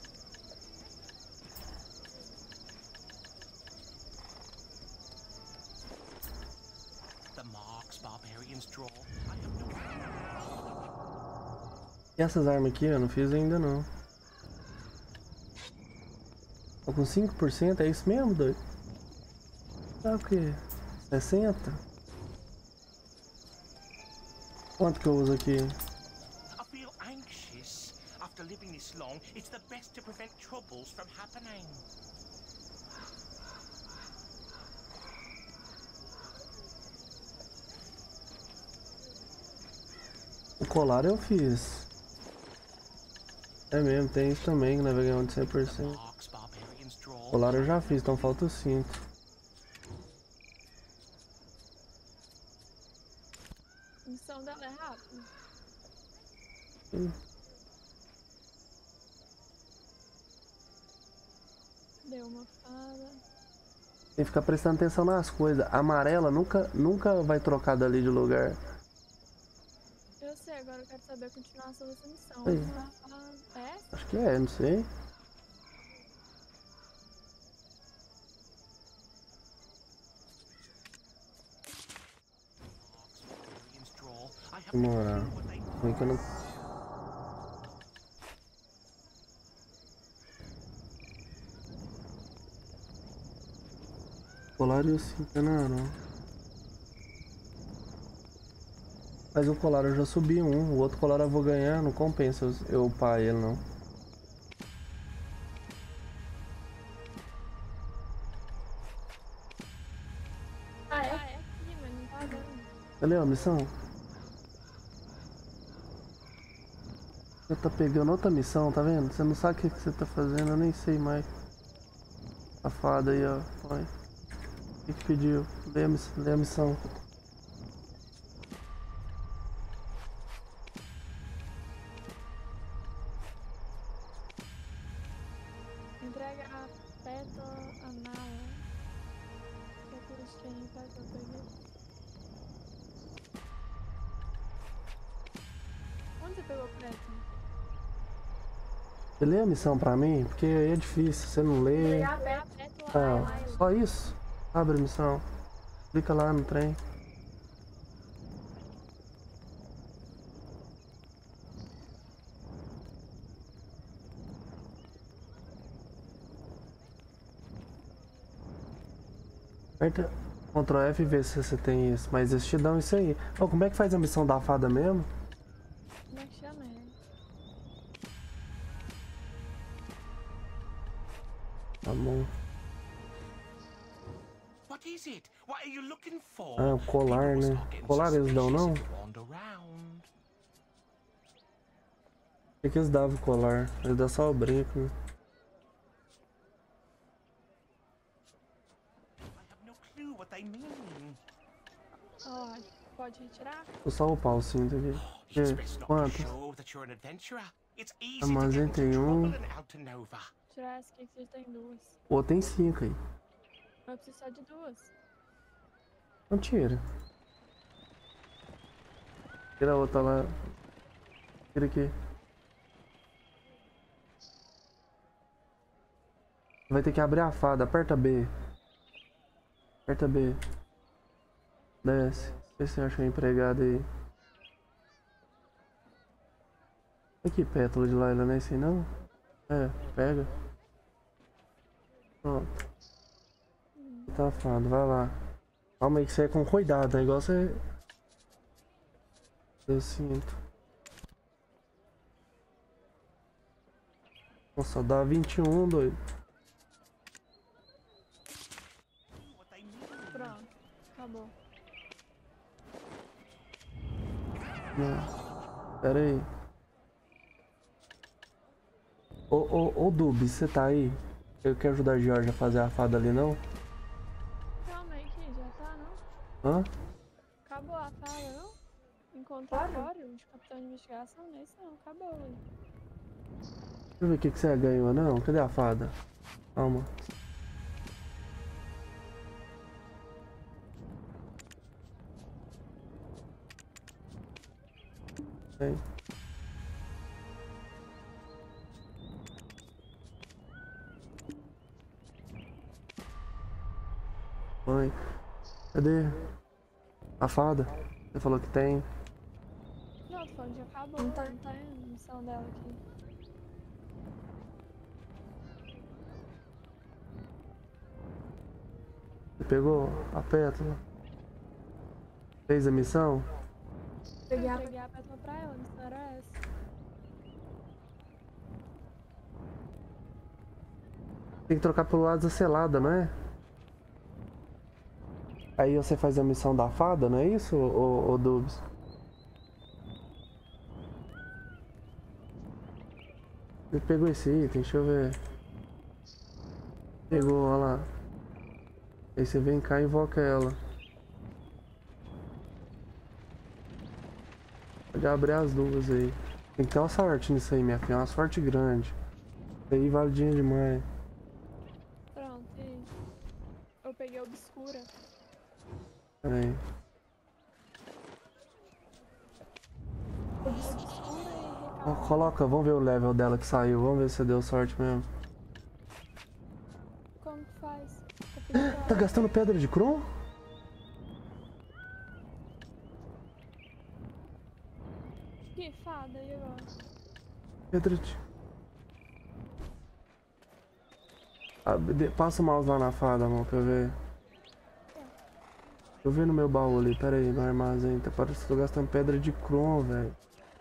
Speaker 6: The marks barbarians draw, I have no
Speaker 2: E essas armas aqui eu não fiz ainda não. Tô com cinco por cento, é isso mesmo, doido? Tá o quê? sessenta? Quanto que eu uso aqui?
Speaker 6: I feel anxious. After living this long, it's the best to prevent troubles from happening.
Speaker 2: O colar eu fiz. É mesmo, tem isso também, que nós vai ganhar um de cem por cento.
Speaker 6: Marks barbarians draw.
Speaker 2: O colar eu já fiz, então falta o cinto.
Speaker 1: A missão dela é rápida.
Speaker 2: Hum.
Speaker 1: Deu uma fada.
Speaker 2: Tem que ficar prestando atenção nas coisas. A amarela nunca, nunca vai trocar dali de lugar.
Speaker 1: Eu sei, agora eu quero saber a continuação dessa missão.
Speaker 2: Aí.
Speaker 1: Uma fada. É?
Speaker 2: Acho que é, não sei.
Speaker 6: Barbarians draw, I have
Speaker 2: Demora.
Speaker 6: no clue what they
Speaker 2: Ruim que eu não... Colar e o cinto, não, não. Mas o colar eu já subi um, o outro colar eu vou ganhar, não compensa eu, eu upar ele não.
Speaker 1: Ah, é? Ah, é aqui, mas não tá dando.
Speaker 2: Cadê a missão? Você tá pegando outra missão, tá vendo? Você não sabe o que, que você tá fazendo, eu nem sei mais. Safado aí, ó. Vai. O que que pediu? Lê a, miss lê a missão.
Speaker 1: Entrega a pétala a mala. Que é por isso que a gente vai que eu peguei. Onde você pegou o preto?
Speaker 2: Você lê a missão pra mim? Porque aí é difícil, você não lê.
Speaker 4: Pegar perto.
Speaker 1: Preto lá, lá,
Speaker 2: Ah, só isso? Abre a missão. Clica lá no trem. Aperta Ctrl F e vê se você tem isso. Mas eles te dão isso aí. Ô, como é que faz a missão da fada mesmo?
Speaker 1: Como é que chama ele?
Speaker 2: Tá bom.
Speaker 6: What is it? What are you looking for?
Speaker 2: Ah, o colar,
Speaker 6: People will
Speaker 2: né?
Speaker 6: start getting
Speaker 2: Colar eles dão,
Speaker 6: suspicious
Speaker 2: não?
Speaker 6: if you wander around.
Speaker 2: O que que eles davam o colar? Eles dão só o brinco, né?
Speaker 6: I have no clue what they mean.
Speaker 1: Ó, pode retirar?
Speaker 2: Vou só upar o cinto aqui.
Speaker 6: It's
Speaker 2: E,
Speaker 6: best not to
Speaker 2: quantos?
Speaker 6: show that you're an adventurer. It's easy to get
Speaker 2: Armazém
Speaker 6: into
Speaker 2: tem um.
Speaker 6: trouble in Alta Nova.
Speaker 1: Tirar essa aqui que vocês têm duas.
Speaker 2: Pô, tem cinco aí.
Speaker 1: Eu preciso só de duas.
Speaker 2: Não tira. Tira a outra lá. Tira aqui. Vai ter que abrir a fada. Aperta B. Aperta B. Desce. Vê se você acha um empregado aí. Aqui, pétala de Layla, não é esse não? É, pega. Pronto. Tá fada, vai lá. Calma aí que você é com cuidado, né? Igual você... Eu sinto. Nossa, dá vinte e um, doido.
Speaker 6: What they mean.
Speaker 1: Pronto. Acabou.
Speaker 2: Não. Pera aí. Ô, ô, ô, Dubi, você tá aí? Eu quero ajudar a Georgia a fazer a fada ali, não?
Speaker 1: Calma aí que já tá, não?
Speaker 2: Hã?
Speaker 1: Acabou a fala, não? Encontratório de capitão de investigação? Não é isso não, acabou. Ué.
Speaker 2: Deixa eu ver o que, que você ganhou, não? Cadê a fada? Calma. Vem. Oi. Cadê a fada? Você falou que tem.
Speaker 1: Não, tô falando que acabou. Não tá, não tá a missão dela aqui.
Speaker 2: Você pegou a pétala? Fez a missão?
Speaker 1: Peguei a, peguei a pétala pra ela, a missão era essa.
Speaker 2: Tem que trocar pelo lado da selada, não é? Aí você faz a missão da fada, não é isso, ô, ô Dubs? Ele pegou esse item, deixa eu ver. Pegou, olha lá. Aí você vem cá e invoca ela. Pode abrir as duas aí. Tem que ter uma sorte nisso aí, minha filha. Uma sorte grande. Isso aí vale dinheiro demais.
Speaker 1: Pronto, e eu peguei a obscura.
Speaker 2: Pera aí.
Speaker 1: Obscura e
Speaker 2: Ó,
Speaker 1: recalque.
Speaker 2: coloca, vamos ver o level dela que saiu. Vamos ver se deu sorte mesmo.
Speaker 1: Como que faz? Eu pedi pra
Speaker 2: Tá
Speaker 1: ela.
Speaker 2: gastando pedra de Kron?
Speaker 1: Que fada, e agora?
Speaker 2: Pedra de... Ah, de- passa o mouse lá na fada, amor, pra eu ver. Deixa eu ver no meu baú ali, pera aí, no armazém. Tá parecendo que eu tô gastando pedra de Kron, velho.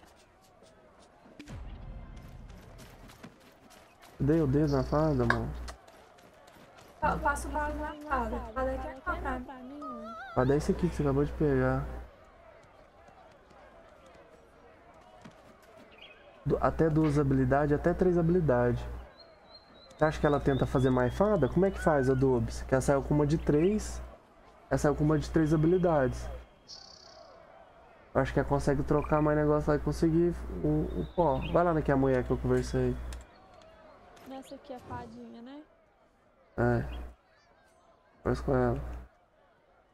Speaker 2: Dei o dedo na fada, amor.
Speaker 4: Eu passo o balde na fada. Fada aqui é
Speaker 1: Fala, quer
Speaker 4: pra
Speaker 1: dar pra mim, mano?
Speaker 2: Fada é esse aqui que você acabou de pegar. Du- Até duas habilidades, até três habilidades. Você acha que ela tenta fazer mais fada? Como é que faz, Adobes? Que ela saiu com uma de três. Ela saiu com uma de três habilidades. Eu acho que ela consegue trocar mais negócio lá e conseguir o, o pó. Vai lá naquela mulher que eu conversei.
Speaker 1: Nessa aqui é fadinha, né?
Speaker 2: É. Conversa com ela.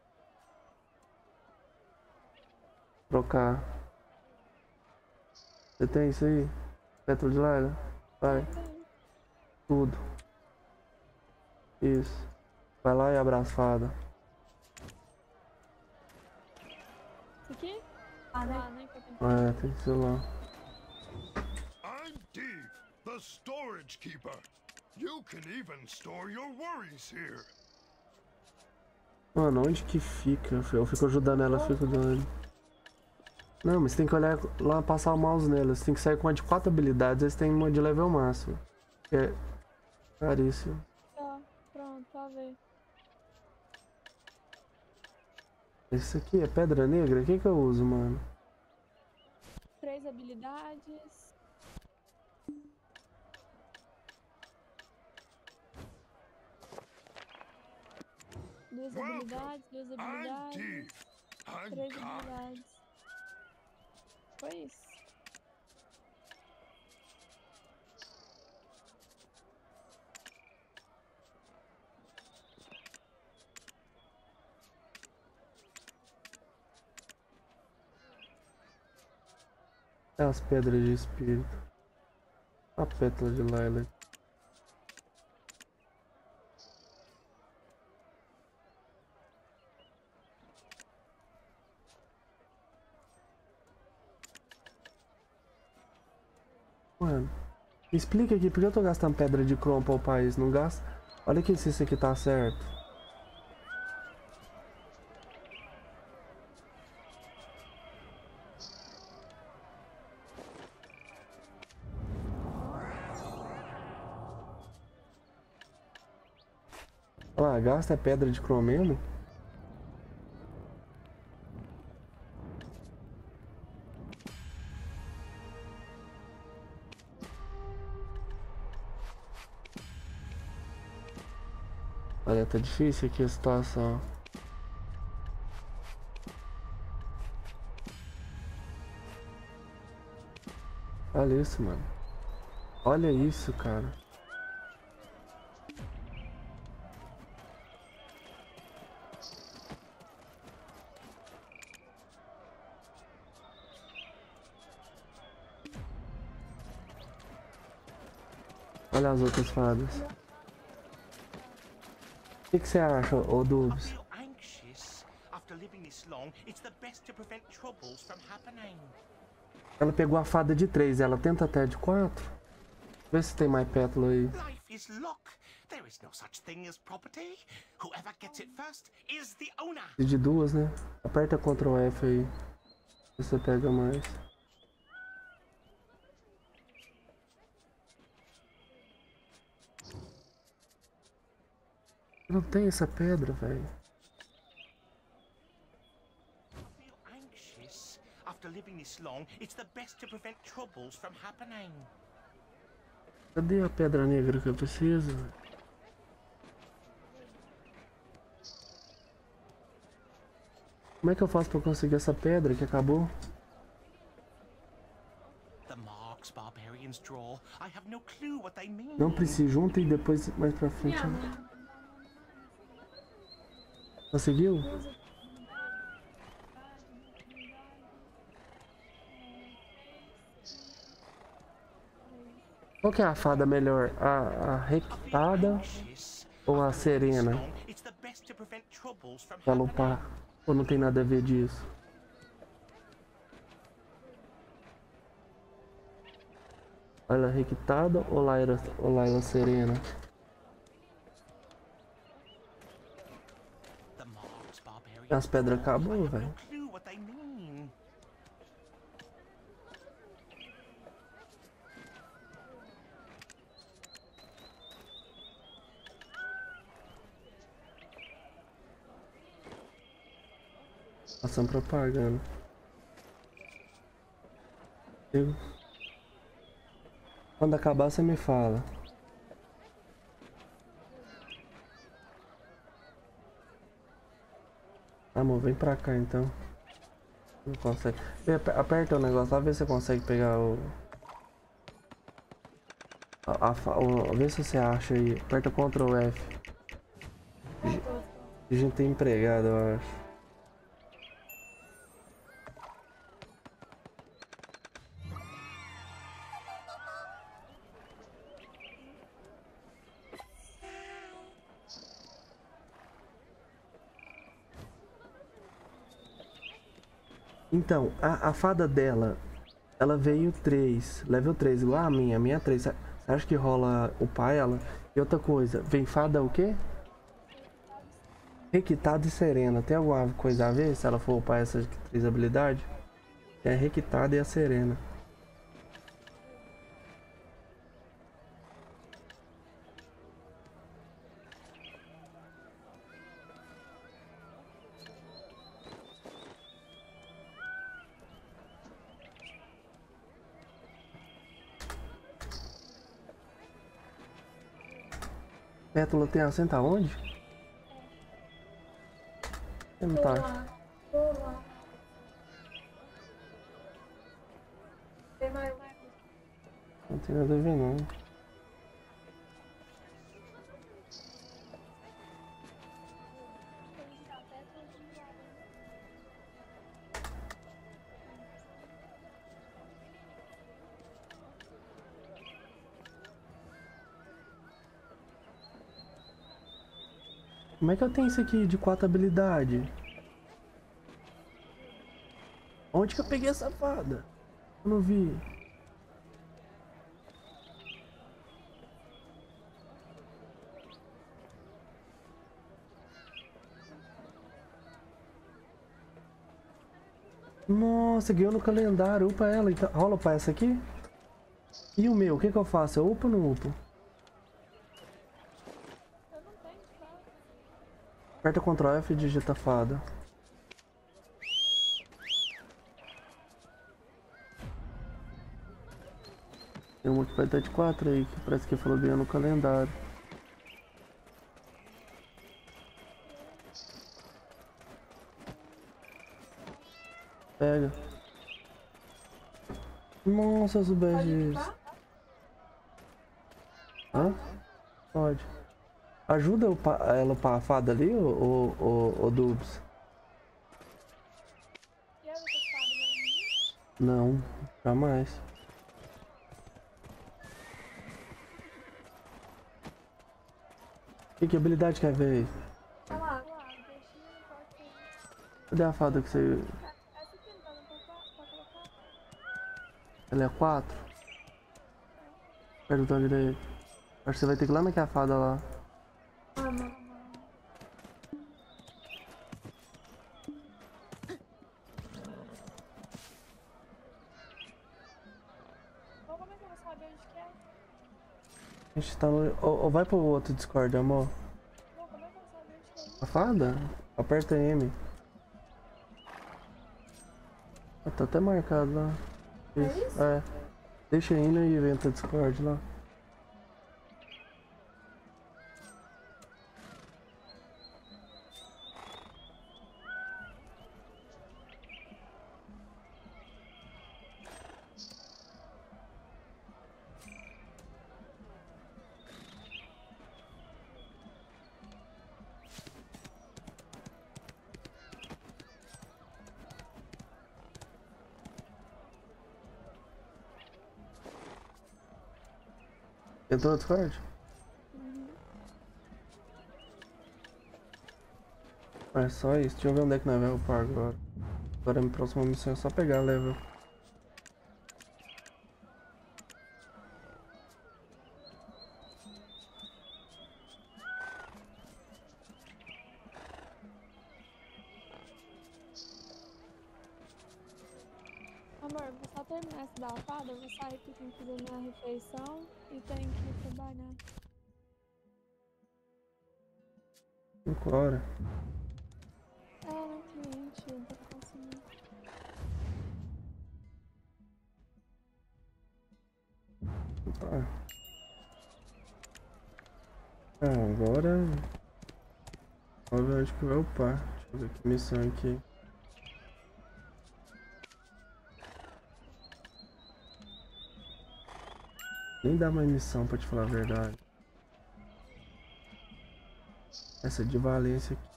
Speaker 2: Trocar. Você tem isso aí? Pétala de Layla? Vai. Tudo. Isso. Vai lá e abraça a fada.
Speaker 1: Isso aqui?
Speaker 4: Ah, né?
Speaker 1: Ah, né? Que eu tenho que...
Speaker 2: É, tem que ser lá.
Speaker 8: I'm Dave, the storage keeper. You can even store your worries here.
Speaker 2: Mano, onde que fica? Eu fico ajudando ela, eu fico dando. Não, mas tem que olhar lá, passar o mouse nela. Você tem que sair com uma de quatro habilidades, eles têm uma de level máximo. Que é caríssimo.
Speaker 1: Tá, pronto, tá ver.
Speaker 2: Esse aqui é pedra negra? O que que eu uso, mano?
Speaker 1: Três habilidades. Duas habilidades, duas
Speaker 8: I'm
Speaker 1: habilidades.
Speaker 8: Dave. I'm
Speaker 1: Três
Speaker 8: kind.
Speaker 1: habilidades. Foi isso.
Speaker 2: É as pedras de espírito. A pétala de Layla. Mano, me explica aqui, por que eu tô gastando pedra de cromo para o país? Não gasta? Olha aqui se isso aqui tá certo. Olha lá, gasta pedra de cromo mesmo? Olha, tá difícil aqui a situação. Olha isso, mano. Olha isso, cara. Olha as outras fadas. O que que você acha, ô
Speaker 6: I
Speaker 2: Dubs?
Speaker 6: feel anxious. After living this long, it's the best to prevent troubles from happening.
Speaker 2: Ela pegou a fada de três, ela tenta até de quatro. Vê se tem mais pétala aí.
Speaker 6: Life is luck. There is no such thing as property. Whoever gets it first is the owner.
Speaker 2: E de duas, né? Aperta control F aí. Você pega mais. Não tem essa pedra, velho.
Speaker 6: I feel anxious. After living this long, it's the best to prevent troubles from happening.
Speaker 2: Cadê a pedra negra que eu preciso? Como é que eu faço pra conseguir essa pedra que acabou?
Speaker 6: The marks barbarians draw. I have no clue what they mean.
Speaker 2: Não precisa, junta e depois mais pra frente. Conseguiu? Qual que é a fada melhor? A, a rectada ou a serena?
Speaker 6: It's the best to prevent troubles from
Speaker 2: Pra
Speaker 6: happening.
Speaker 2: lupar? Ou não tem nada a ver disso? Laila rectada ou Laila, ou Laila serena?
Speaker 6: The marks barbarians
Speaker 2: As pedras
Speaker 6: draw. I
Speaker 2: acabou,
Speaker 6: have
Speaker 2: velho.
Speaker 6: no clue what they mean.
Speaker 2: Passando propaganda. Eu... Quando acabar você me fala. Amor, vem pra cá então. Não consegue. Vê, aper- Aperta o negócio lá, vê se você consegue pegar o... A, a, fa- o... Vê se você acha aí. Aperta control F. A gente tem empregado, eu acho. Então, a, a fada dela, ela veio três, level três, igual a minha, a minha é três. Você acha que rola upar ela? E outra coisa, vem fada o quê? Requitada e serena. Tem alguma coisa a ver se ela for upar essas três habilidades? É a requitada e a serena. Pétala tem assento aonde? Eu não
Speaker 4: Tô
Speaker 2: tá.
Speaker 4: lá. Tô lá. Tem mais um.
Speaker 2: Não tem nada a ver não. Como é que eu tenho isso aqui de quatro habilidades? Onde que eu peguei essa fada? Eu não vi. Nossa, ganhou no calendário. Upa ela. Então, rola pra essa aqui? E o meu? O que que eu faço? Eu upo ou não upo?
Speaker 1: Eu não tenho fada.
Speaker 2: Aperta Ctrl F e digita fada. Tem uma que vai estar de quatro aí, que parece que falou ganhou no calendário. Pega. Nossa, os
Speaker 4: Pode
Speaker 2: badges.
Speaker 4: limpar?
Speaker 2: Hã? Pode. Ajuda o pa ela pra fada ali, ô, ô, ô, ô Dubs?
Speaker 1: E a outra fada vai vir?
Speaker 2: Não, jamais. Que, que habilidade quer ver aí?
Speaker 4: Olha lá.
Speaker 1: Lá, deixa eu colocar.
Speaker 2: Cadê a fada que você...
Speaker 1: Essa aqui não tá dando pra, pra colocar?
Speaker 2: Ela é quatro? Aperta o botão direito. Acho que você vai ter que ir lá naquela fada lá.
Speaker 4: Ah, não.
Speaker 1: Então como é que eu vou saber onde que é?
Speaker 2: A gente tá no... Ou, ou vai pro outro Discord, amor.
Speaker 1: Não, como é que eu vou saber onde que é?
Speaker 2: A fada? Aperta M. Ah, tá até marcado lá. Isso. É. Deixa aí no evento Discord lá. Entrou no Discord? É só isso. Deixa eu ver onde é que nós vamos upar agora. Agora a minha próxima missão é só pegar level.
Speaker 1: Amor, vou só terminar essa da fada, eu vou sair porque tem que fazer minha refeição e tenho que ir trabalhar.
Speaker 2: cinco horas.
Speaker 1: É, né, cliente, eu tô conseguindo.
Speaker 2: Tá. Ah, agora... Vamos ver onde que vai upar. Deixa eu ver que missão aqui. Nem dá mais missão pra te falar a verdade. Essa de Valência aqui.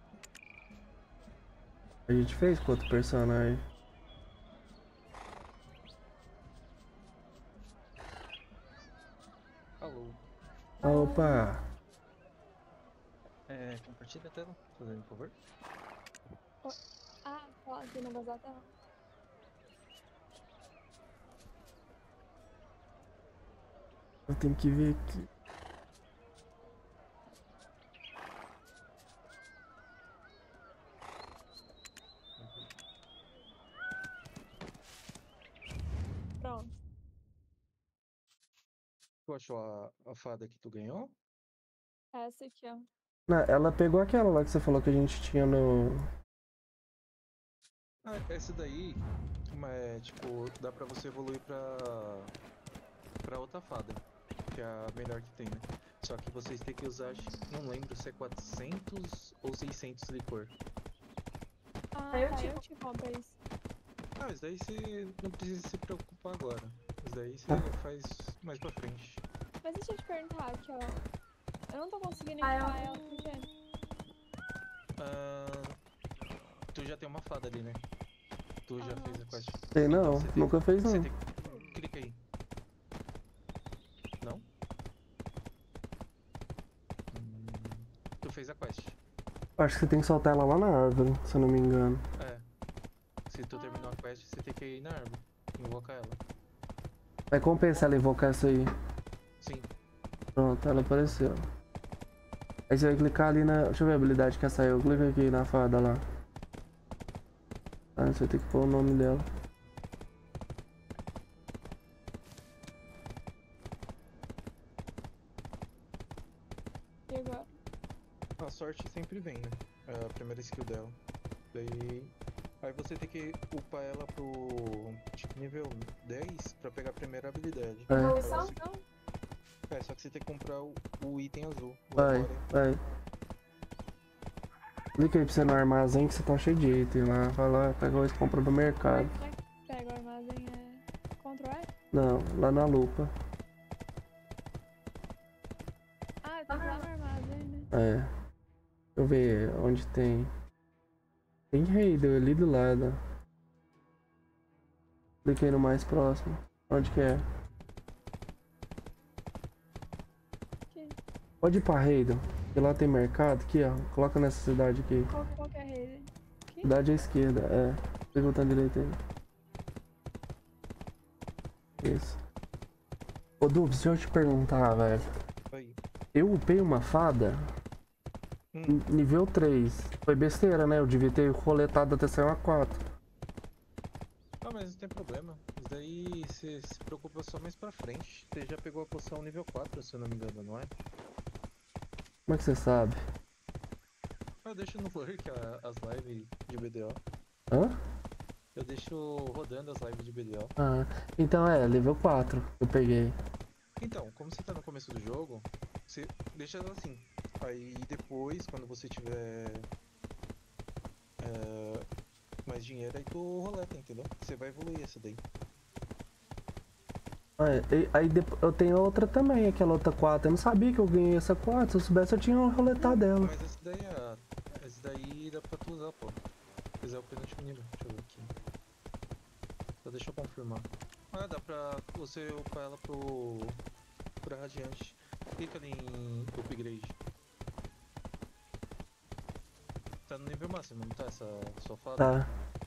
Speaker 2: A gente fez com outro personagem.
Speaker 9: Alô.
Speaker 2: Opa!
Speaker 9: É, compartilha a tela, fazendo um favor.
Speaker 1: Ah, fala aqui no negócio da tela.
Speaker 2: Eu tenho que ver aqui.
Speaker 1: Pronto.
Speaker 9: Tu achou a, a fada que tu ganhou?
Speaker 1: Essa aqui, ó.
Speaker 2: Não, ela pegou aquela lá que você falou que a gente tinha no...
Speaker 9: Ah, essa daí, é, tipo, dá pra você evoluir pra, pra outra fada, que é a melhor que tem, né? Só que vocês têm que usar, não lembro se é quatrocentos ou seiscentos licor.
Speaker 1: Ah,
Speaker 4: Aí eu
Speaker 1: tá,
Speaker 4: te-
Speaker 1: eu te compro isso.
Speaker 9: Ah, isso daí você não precisa se preocupar agora. Isso daí você faz mais pra frente.
Speaker 1: Mas deixa eu te perguntar aqui, ó. Eu não tô conseguindo
Speaker 4: Ah, eu-
Speaker 1: equipar ela, por quê?
Speaker 9: Ah, tu já tem uma fada ali, né? Tu já
Speaker 1: Aham.
Speaker 9: fez a quest.
Speaker 2: Sei não,
Speaker 9: Então, você tem-
Speaker 2: nunca fez não.
Speaker 9: Você tem... Clica aí. Não? Hum, Tu fez a quest.
Speaker 2: Acho que você tem que soltar ela lá na árvore, se eu não me engano.
Speaker 9: É. Se tu terminou a quest, você tem que ir na árvore. Invocar ela.
Speaker 2: Vai compensar ela invocar essa aí.
Speaker 9: Sim.
Speaker 2: Pronto, ela apareceu. Aí você vai clicar ali na... Deixa eu ver a habilidade que saiu. Clica aqui na fada lá. Ah, você vai ter que pôr o nome dela.
Speaker 1: E agora?
Speaker 9: A sorte sempre vem, né? É a primeira skill dela. Daí. Aí você tem que upar ela pro tipo, nível dez pra pegar a primeira habilidade.
Speaker 2: É.
Speaker 4: Evolução?
Speaker 1: Não?
Speaker 9: É, só que você tem que comprar o, o item azul. O
Speaker 2: Vai,
Speaker 9: Armor.
Speaker 2: vai. Clica aí pra você no armazém que você tá cheio de item lá. Vai lá, pega o e compra do mercado.
Speaker 1: Como é que pega o armazém? É... Ctrl E?
Speaker 2: Não, lá na lupa.
Speaker 1: Ah, tem que ir lá no armazém, né?
Speaker 2: É. Deixa eu ver onde tem. Tem Raidel ali do lado. Clica aí no mais próximo. Onde que é?
Speaker 1: Aqui.
Speaker 2: Pode ir pra Raidel. Que lá tem mercado. Aqui, ó. Coloca nessa cidade aqui.
Speaker 1: Qual, qual que é a rede? Aqui?
Speaker 2: Cidade à esquerda, é. Clica o botão direito aí. Isso. Ô Dubs, deixa eu te perguntar, velho.
Speaker 9: Aí.
Speaker 2: Eu upei uma fada
Speaker 9: Hum.
Speaker 2: n- nível três. Foi besteira, né? Eu devia ter coletado até sair uma quatro.
Speaker 9: Ah, mas não tem problema. Isso daí você se preocupa só mais pra frente. Você já pegou a poção nível quatro, se eu não me engano, não é?
Speaker 2: Como é que você sabe?
Speaker 9: Eu deixo no lurk a- as lives de B D O.
Speaker 2: Hã?
Speaker 9: Eu deixo rodando as lives de B D O.
Speaker 2: Ah, então é, nível quatro eu peguei.
Speaker 9: Então, como você tá no começo do jogo, você deixa ela assim. Aí depois, quando você tiver é, mais dinheiro, aí tu roleta, entendeu? Você vai evoluir essa daí.
Speaker 2: Ah, é, e- aí depois, eu tenho outra também, aquela outra quatro. Eu não sabia que eu ganhei essa quatro. Se eu soubesse, eu tinha roletado dela.
Speaker 9: Mas essa daí, é, essa daí dá pra tu usar, pô. Se quiser o penúltimo nível. Deixa eu ver aqui. Só deixa eu confirmar. Ah, dá pra você upar ela pro... pra radiante. Clica ali em upgrade. Tá no nível máximo, não tá essa sua fada?
Speaker 2: Tá.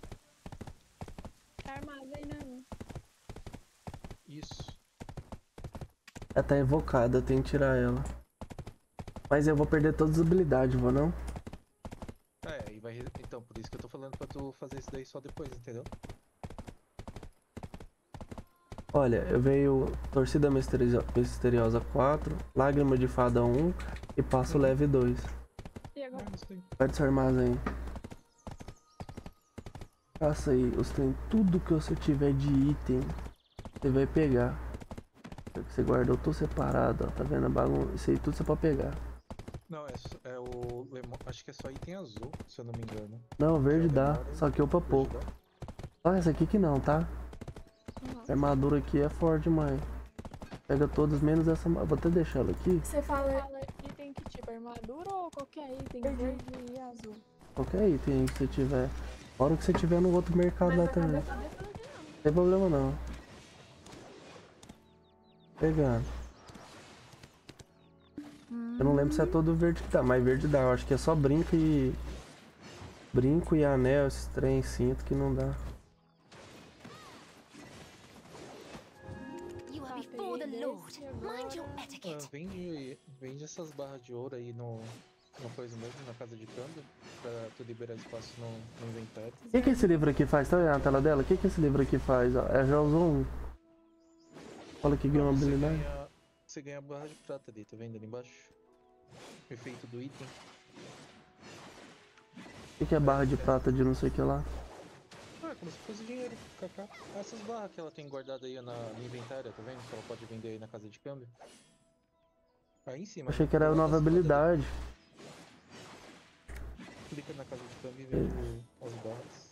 Speaker 1: É armazém, né, mano?
Speaker 9: Isso.
Speaker 2: Ela tá invocada, eu tenho que tirar ela. Mas eu vou perder todas as habilidades, vou não?
Speaker 9: É, aí vai... Então, por isso que eu tô falando pra tu fazer isso daí só depois, entendeu?
Speaker 2: Olha, eu veio Torcida Misterio- Misteriosa quatro, Lágrima de Fada um e passo leve dois.
Speaker 1: E agora?
Speaker 9: É, isso daí.
Speaker 2: Perde seu armazém. Faça aí, os trem, tudo que você tiver de item, você vai pegar. Você guardou tudo separado, ó, tá vendo a bagunça? Isso aí tudo você pode pegar.
Speaker 9: Não, é, só- é o lemon... Acho que é só item azul, se eu não me engano.
Speaker 2: Não, verde
Speaker 9: Que é o
Speaker 2: dá,
Speaker 9: Lemon,
Speaker 2: só que upa
Speaker 9: verde
Speaker 2: pouco.
Speaker 9: dá.
Speaker 2: Só essa aqui que não, tá?
Speaker 1: Uhum.
Speaker 2: A armadura aqui é forte demais. Pega todas, menos essa. Vou até deixar ela aqui.
Speaker 1: Você fala item que tipo armadura ou qualquer item verde e azul?
Speaker 2: Qualquer item aí que você tiver. A hora que você tiver no outro mercado lá também.
Speaker 1: Não
Speaker 2: Tem problema não. Pegando. Eu não lembro se é todo verde que dá, mas verde dá. Eu acho que é só brinco e. Brinco e anel, esses trem, cinto que não dá.
Speaker 10: You are
Speaker 1: Ah,
Speaker 10: before the
Speaker 1: peguei
Speaker 10: Lord.
Speaker 1: desse
Speaker 10: Mind
Speaker 1: agora.
Speaker 7: Take
Speaker 9: Ah,
Speaker 7: it.
Speaker 9: vende, vende essas barras de ouro aí no, no coisa mesmo, na casa de câmbio, pra tu liberar espaço no, no inventário.
Speaker 2: O que, que esse livro aqui faz? Tá olhando na tela dela? O que, que esse livro aqui faz? Ó, ela já usou um. Olha que ganhou uma
Speaker 9: Você
Speaker 2: habilidade.
Speaker 9: ganha, você ganha barra de prata ali, tá vendo ali embaixo? Efeito do item.
Speaker 2: O que, que é barra de prata de não sei o que lá?
Speaker 9: Ah, é como se fosse dinheiro, kaká. Essas barras que ela tem guardada aí na, no inventário, tá vendo? Que ela pode vender aí na casa de câmbio. Aí em cima.
Speaker 2: Achei
Speaker 9: né?
Speaker 2: que era
Speaker 9: Do lado
Speaker 2: nova
Speaker 9: das escadas ali.
Speaker 2: habilidade.
Speaker 9: Clica na casa de câmbio e vende o- as barras.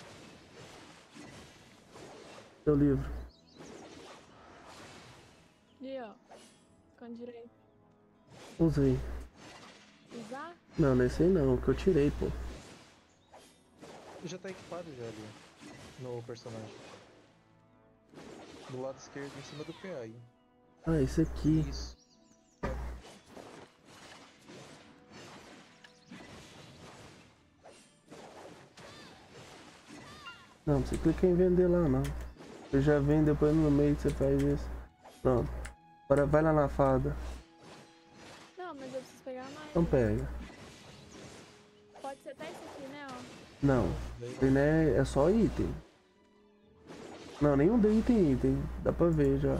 Speaker 2: Seu livro.
Speaker 1: E ó, canto direito.
Speaker 2: Usei.
Speaker 1: Usar?
Speaker 2: Não, nesse aí não, que eu tirei, pô.
Speaker 9: Já tá equipado já ali, no personagem. Do lado esquerdo, em cima do P A aí.
Speaker 2: Ah, esse aqui.
Speaker 9: Isso.
Speaker 2: Não, você clica em vender lá não. Você já vem depois no meio que você faz isso. Pronto. Agora vai lá na fada.
Speaker 1: Não, mas eu preciso pegar mais.
Speaker 2: Então pega.
Speaker 1: Pode ser até esse aqui, né, ó.
Speaker 2: Não. Ele é, é só item. Não, nenhum de item item. Dá pra ver já.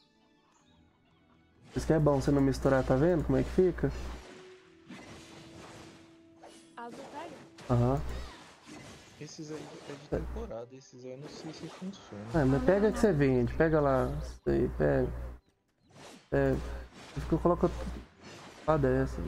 Speaker 2: Isso que é bom você não misturar, tá vendo como é que fica?
Speaker 1: Azul pega?
Speaker 2: Aham.
Speaker 9: Esses aí é de temporada, esses aí eu não sei se funciona.
Speaker 2: Ah, mas pega que você vende. Pega lá. Isso aí, pega. Pega. Eu coloco a dessa.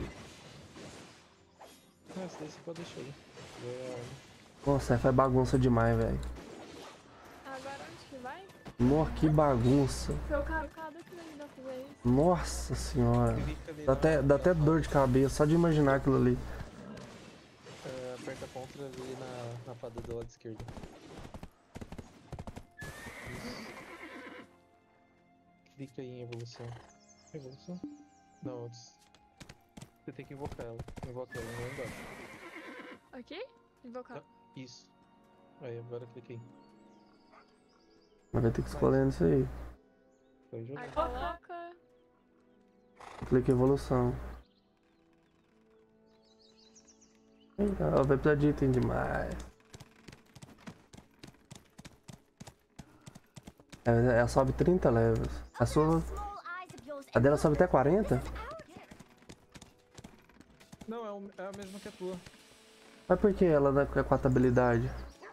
Speaker 9: Ah, esse daí você pode deixar aí. É...
Speaker 2: Nossa, faz bagunça demais, velho.
Speaker 1: Agora onde que vai?
Speaker 2: Nossa, que bagunça.
Speaker 1: Foi o cara que me ajudou a fazer isso.
Speaker 2: Nossa senhora.
Speaker 9: Clica ali
Speaker 2: Dá
Speaker 9: na-
Speaker 2: até, dá até dor de cabeça só de imaginar aquilo ali.
Speaker 9: É, aperta Ctrl ali na, na fada do lado esquerdo. Isso. Clica aí em evolução. Evolução? Não, antes. Você tem que invocar ela. Invoca ela lá embaixo.
Speaker 1: Aqui? Invocar.
Speaker 9: Isso. Aí, agora clica aí.
Speaker 2: Mas vai ter que escolher isso aí.
Speaker 9: Vai jogar.
Speaker 1: Aí coloca.
Speaker 2: Clica em evolução. Legal, vai precisar de item demais. É, ela sobe trinta levels. A sua. A dela sobe até quarenta?
Speaker 9: Não, é, o- é a mesma que a tua.
Speaker 2: Mas por que ela não é quatro habilidade?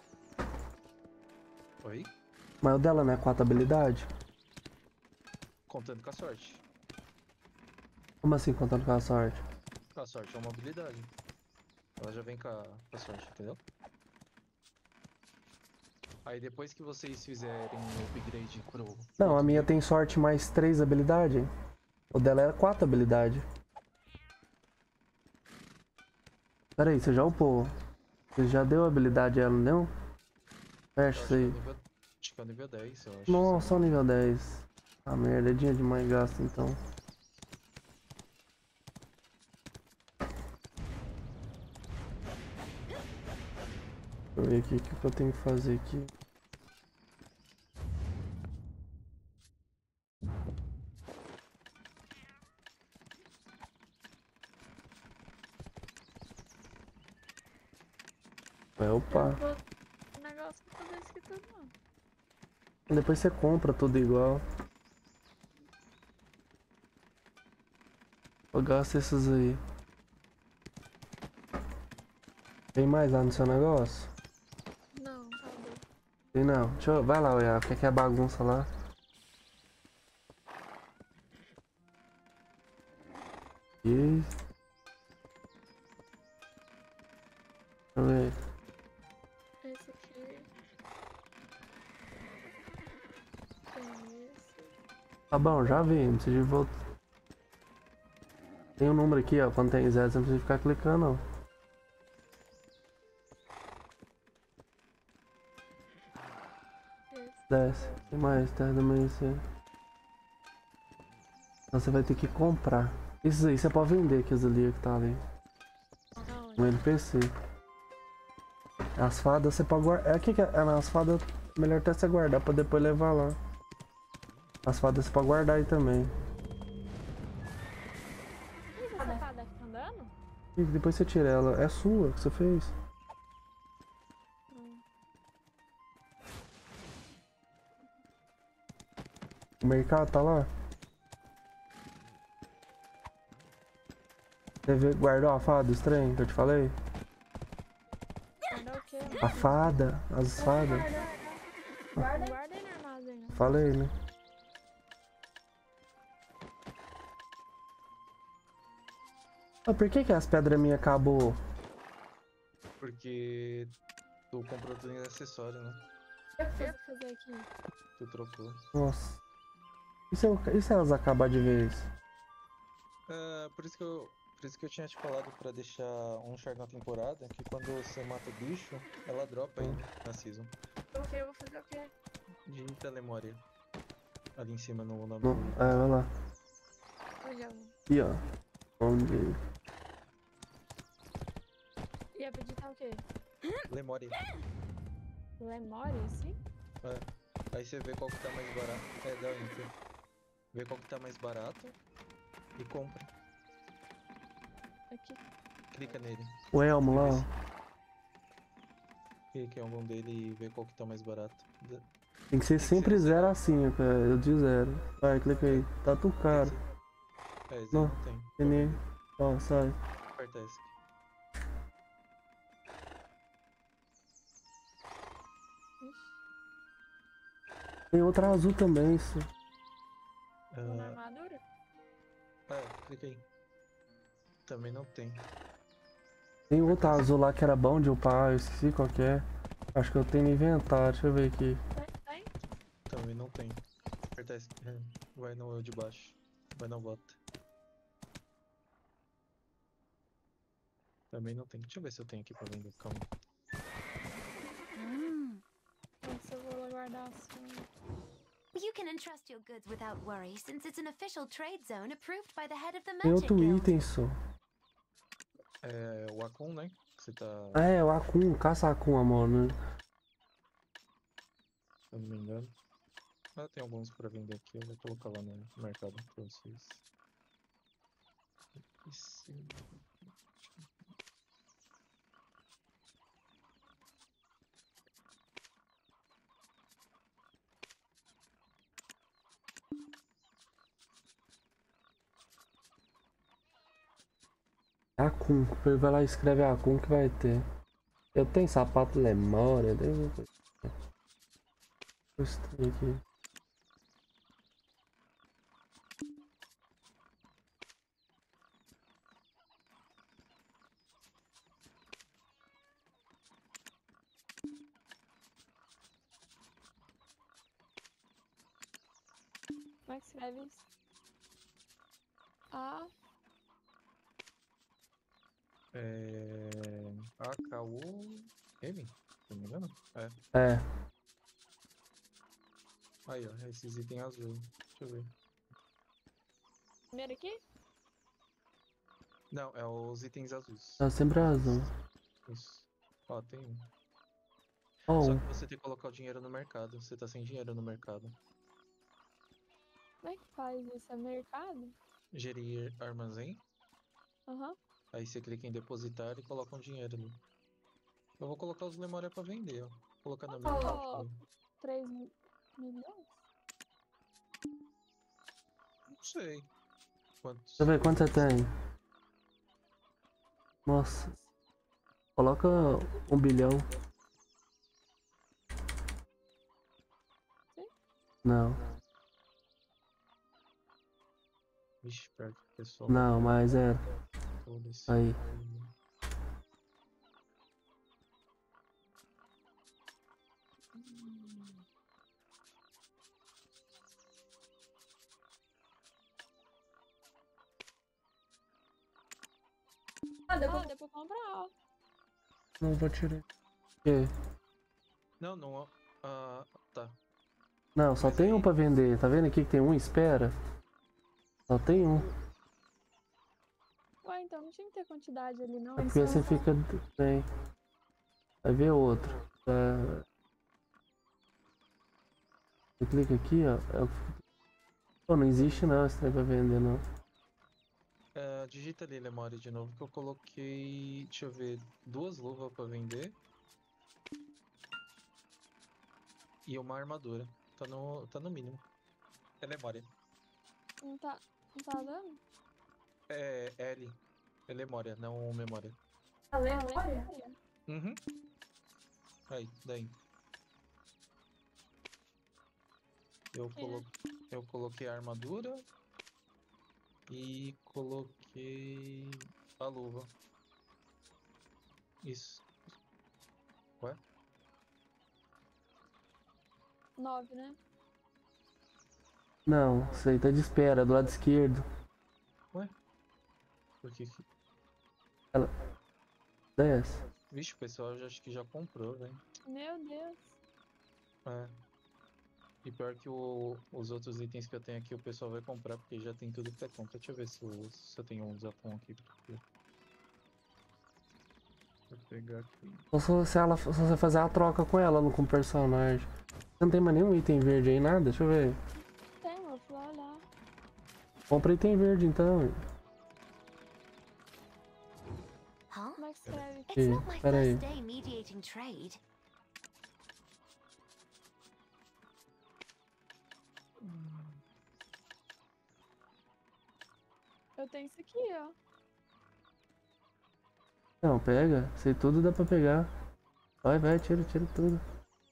Speaker 9: Oi?
Speaker 2: Mas o dela não é quatro habilidade?
Speaker 9: Contando com a sorte.
Speaker 2: Como assim contando com a sorte?
Speaker 9: A sorte é uma habilidade. Ela já vem com a, com a sorte, entendeu? Aí depois que vocês fizerem o upgrade pro...
Speaker 2: Não, a minha tem sorte mais três habilidades. O dela era quatro habilidades. Pera aí, você já upou? Você já deu habilidade a ela, não? Fecha isso aí.
Speaker 9: Nível, acho que é o nível dez, eu acho.
Speaker 2: Nossa, só nível dez. Ah, merda, é dinheiro demais gasto então. Deixa eu ver aqui o que que eu tenho que fazer aqui. Vai upar.
Speaker 1: Vou... O negócio pra fazer isso aqui tudo, não.
Speaker 2: Depois você compra tudo igual. Eu gasto esses aí. Tem mais lá no seu negócio?
Speaker 1: Não, acabou.
Speaker 2: Tem não. Deixa eu... Vai lá olhar, o que é que é a bagunça lá? E... Deixa eu ver.
Speaker 1: Esse aqui. Tem esse.
Speaker 2: Tá bom, já vi, não precisa de volta. Tem um número aqui, ó. Quando tem zero, você não precisa ficar clicando, não.
Speaker 1: Esse.
Speaker 2: Desce. Tem mais, terra do amanhecer. Então você vai ter que comprar. Esses aí você pode vender, aqueles ali que tá ali.
Speaker 1: Aonde?
Speaker 2: Um N P C. As fadas você pode guardar. É aqui que é. é, As fadas melhor até você guardar pra depois levar lá. As fadas você pode guardar aí também.
Speaker 1: Essa fada que tá andando?
Speaker 2: E depois você tira ela. É sua que você fez.
Speaker 1: Hum.
Speaker 2: O mercado tá lá? Você vê- guardou a fada dos trem que eu te falei?
Speaker 1: Guardou o quê?
Speaker 2: A fada, as fadas.
Speaker 1: Guarda aí no armazém. Não.
Speaker 2: Falei, né? Ah, por que que as pedras minhas acabou?
Speaker 9: Porque tu comprou tudo em acessório, né?
Speaker 1: O que eu vou fazer aqui?
Speaker 9: Tu trocou.
Speaker 2: Nossa. E se, eu- e se elas acabar de vez?
Speaker 9: É, por isso que eu. Por isso que eu tinha te falado pra deixar um char na temporada, que quando você mata o bicho, ela dropa ele na season.
Speaker 1: O que eu vou fazer o quê?
Speaker 9: Digita memória. Ali em cima no nome
Speaker 2: No,
Speaker 9: do.
Speaker 2: é, vai lá.
Speaker 1: Onde eu...
Speaker 2: Aqui, ó. Onde?
Speaker 1: Ia pedir tal o quê?
Speaker 9: Lemória.
Speaker 1: Lemória, assim?
Speaker 9: É. Aí você vê qual que tá mais barato. É, dá o Enter. Vê qual que tá mais barato e compra.
Speaker 1: Aqui.
Speaker 9: Clica nele.
Speaker 2: O elmo lá, ó.
Speaker 9: Clica em algum dele e vê qual que tá mais barato. Da-
Speaker 2: Tem que ser sempre zero assim, cara. Eu de zero. Vai, clica aí. Tá tudo caro.
Speaker 9: É, esse
Speaker 2: Não.
Speaker 9: aí não tem.
Speaker 2: Tem nem. Ó, sai.
Speaker 9: Aperta esse.
Speaker 2: Tem outra azul também, isso.
Speaker 1: Vou na
Speaker 9: Ah,
Speaker 1: armadura?
Speaker 9: é, clica aí. Também não tem.
Speaker 2: Tem outra azul lá que era bom de upar, eu esqueci qual que é. Acho que eu tenho no inventário, deixa eu ver aqui.
Speaker 1: Tem? Tem?
Speaker 9: Também não tem. Aperta esse. É, vai no de baixo. Vai na bota. Também não tem. Deixa eu ver se eu tenho aqui pra vender. Calma.
Speaker 7: Mm.
Speaker 1: Nossa, eu vou guardar assim.
Speaker 10: You can entrust your goods without worry, since it's an official trade zone approved by the head of the
Speaker 2: Tem
Speaker 10: Magic
Speaker 2: outro
Speaker 10: Guild.
Speaker 2: item só.
Speaker 9: É o Akun, né? Que você tá.
Speaker 2: Ah, é, o Akun, caça Akun, amor, né?
Speaker 9: Se eu não me engano. Ah, tem alguns pra vender aqui. Eu vou colocar lá no mercado pra vocês. Esse...
Speaker 2: Akun, vai lá e escreve Akun que vai ter. Eu tenho sapato Lemória, deve ter. Gostei aqui.
Speaker 1: Como é que escreve isso? A.
Speaker 9: É... A K U M? Se não me engano? É.
Speaker 2: É.
Speaker 9: Aí, ó. Esses itens azul. Deixa eu ver.
Speaker 1: Primeiro aqui?
Speaker 9: Não, é os itens azuis.
Speaker 2: Tá sempre azul.
Speaker 9: Isso. Ó, tem um.
Speaker 2: Ó,
Speaker 9: Só
Speaker 2: um.
Speaker 9: que você tem que colocar o dinheiro no mercado. Você tá sem dinheiro no mercado.
Speaker 1: Como é que faz isso? É mercado?
Speaker 9: Gerir armazém.
Speaker 1: Aham.
Speaker 9: Aí você clica em depositar e coloca um dinheiro ali. Eu vou colocar os memória pra vender, ó. Vou colocar na minha
Speaker 1: Falou
Speaker 9: conta.
Speaker 1: três milhões?
Speaker 9: Não sei. Quantos?
Speaker 2: Deixa eu ver quanto você tem. Nossa. Coloca um bilhão.
Speaker 1: Sim?
Speaker 2: Não,
Speaker 9: Vixe, perto do pessoal.
Speaker 2: não, mas é.
Speaker 9: Foda-se.
Speaker 2: Aí.
Speaker 4: Ah, deu
Speaker 1: Ah,
Speaker 4: pra...
Speaker 1: deu pra comprar, ó.
Speaker 2: Não vou tirar. O quê?
Speaker 9: Não, não, ó. Ah, tá.
Speaker 2: Não, só
Speaker 9: Mas
Speaker 2: tem um
Speaker 9: aí-
Speaker 2: pra vender. Tá vendo aqui que tem um? Espera. Só tem um.
Speaker 1: Ué, então não tinha que ter quantidade ali, não.
Speaker 2: É
Speaker 1: Isso
Speaker 2: porque
Speaker 1: é
Speaker 2: você
Speaker 1: um-
Speaker 2: fica. Tem. Vai ver outro. É... Você clica aqui, ó. É o... Pô, não existe não esse trem pra vender, não.
Speaker 9: Ah, digita ali Lemória de novo que eu coloquei, deixa eu ver, duas luvas pra vender e uma armadura. Tá no, tá no mínimo. É Lemória.
Speaker 1: Não tá, não tá dando?
Speaker 9: É L. É Lemória, não memória.
Speaker 4: A
Speaker 1: Ah,
Speaker 4: Lemória?
Speaker 1: Lemória.
Speaker 9: Uhum. Aí, daí. Eu,
Speaker 1: Aqui,
Speaker 9: colo...
Speaker 1: né?
Speaker 9: eu coloquei a armadura e coloquei a luva. Isso. Ué?
Speaker 1: Nove, né?
Speaker 2: Não, isso aí tá de espera, do lado esquerdo.
Speaker 9: Ué? Por que que...
Speaker 2: Ela... dez.
Speaker 9: Vixe, o pessoal já, acho que já comprou, velho.
Speaker 1: Meu Deus.
Speaker 9: É. E pior que o, os outros itens que eu tenho aqui o pessoal vai comprar porque já tem tudo pré-compra. Deixa eu ver se eu, se eu tenho um Zapon aqui pra ver. Vou pegar aqui.
Speaker 2: Ou se, se ela, se você fazer a troca com ela, não com o personagem. Você não tem mais nenhum item verde aí, nada? Deixa eu ver.
Speaker 1: Tem, eu fui lá olhar.
Speaker 2: Compra item verde então.
Speaker 10: Huh?
Speaker 1: Como é que escreve?
Speaker 10: It's
Speaker 2: Sim,
Speaker 10: not my
Speaker 2: pera aí.
Speaker 10: first day mediating trade.
Speaker 1: Eu tenho isso aqui, ó.
Speaker 2: Não, pega. Isso aí tudo dá pra pegar. Vai, vai, tira, tira tudo.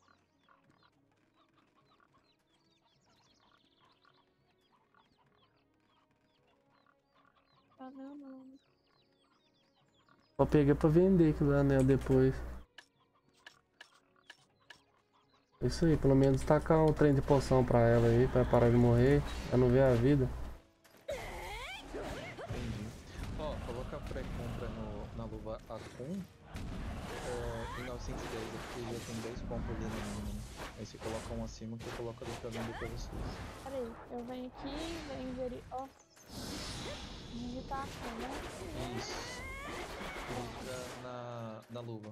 Speaker 1: Ah, não, não.
Speaker 2: Só pegar pra vender aquilo lá, né, depois. Isso aí, pelo menos tacar um trem de poção pra ela aí, pra parar de morrer, pra não ver a vida.
Speaker 9: Entendi. Ó, coloca a pré-compra no- na luva Akun é, em novecentos e dez, é porque já tem dez compras ali no mínimo. Aí você coloca um acima que eu coloco ali pra vender pra vocês.
Speaker 1: Peraí, eu venho aqui, venho ver. Ó. Digitar aqui, né?
Speaker 9: Isso. Clica na, na luva.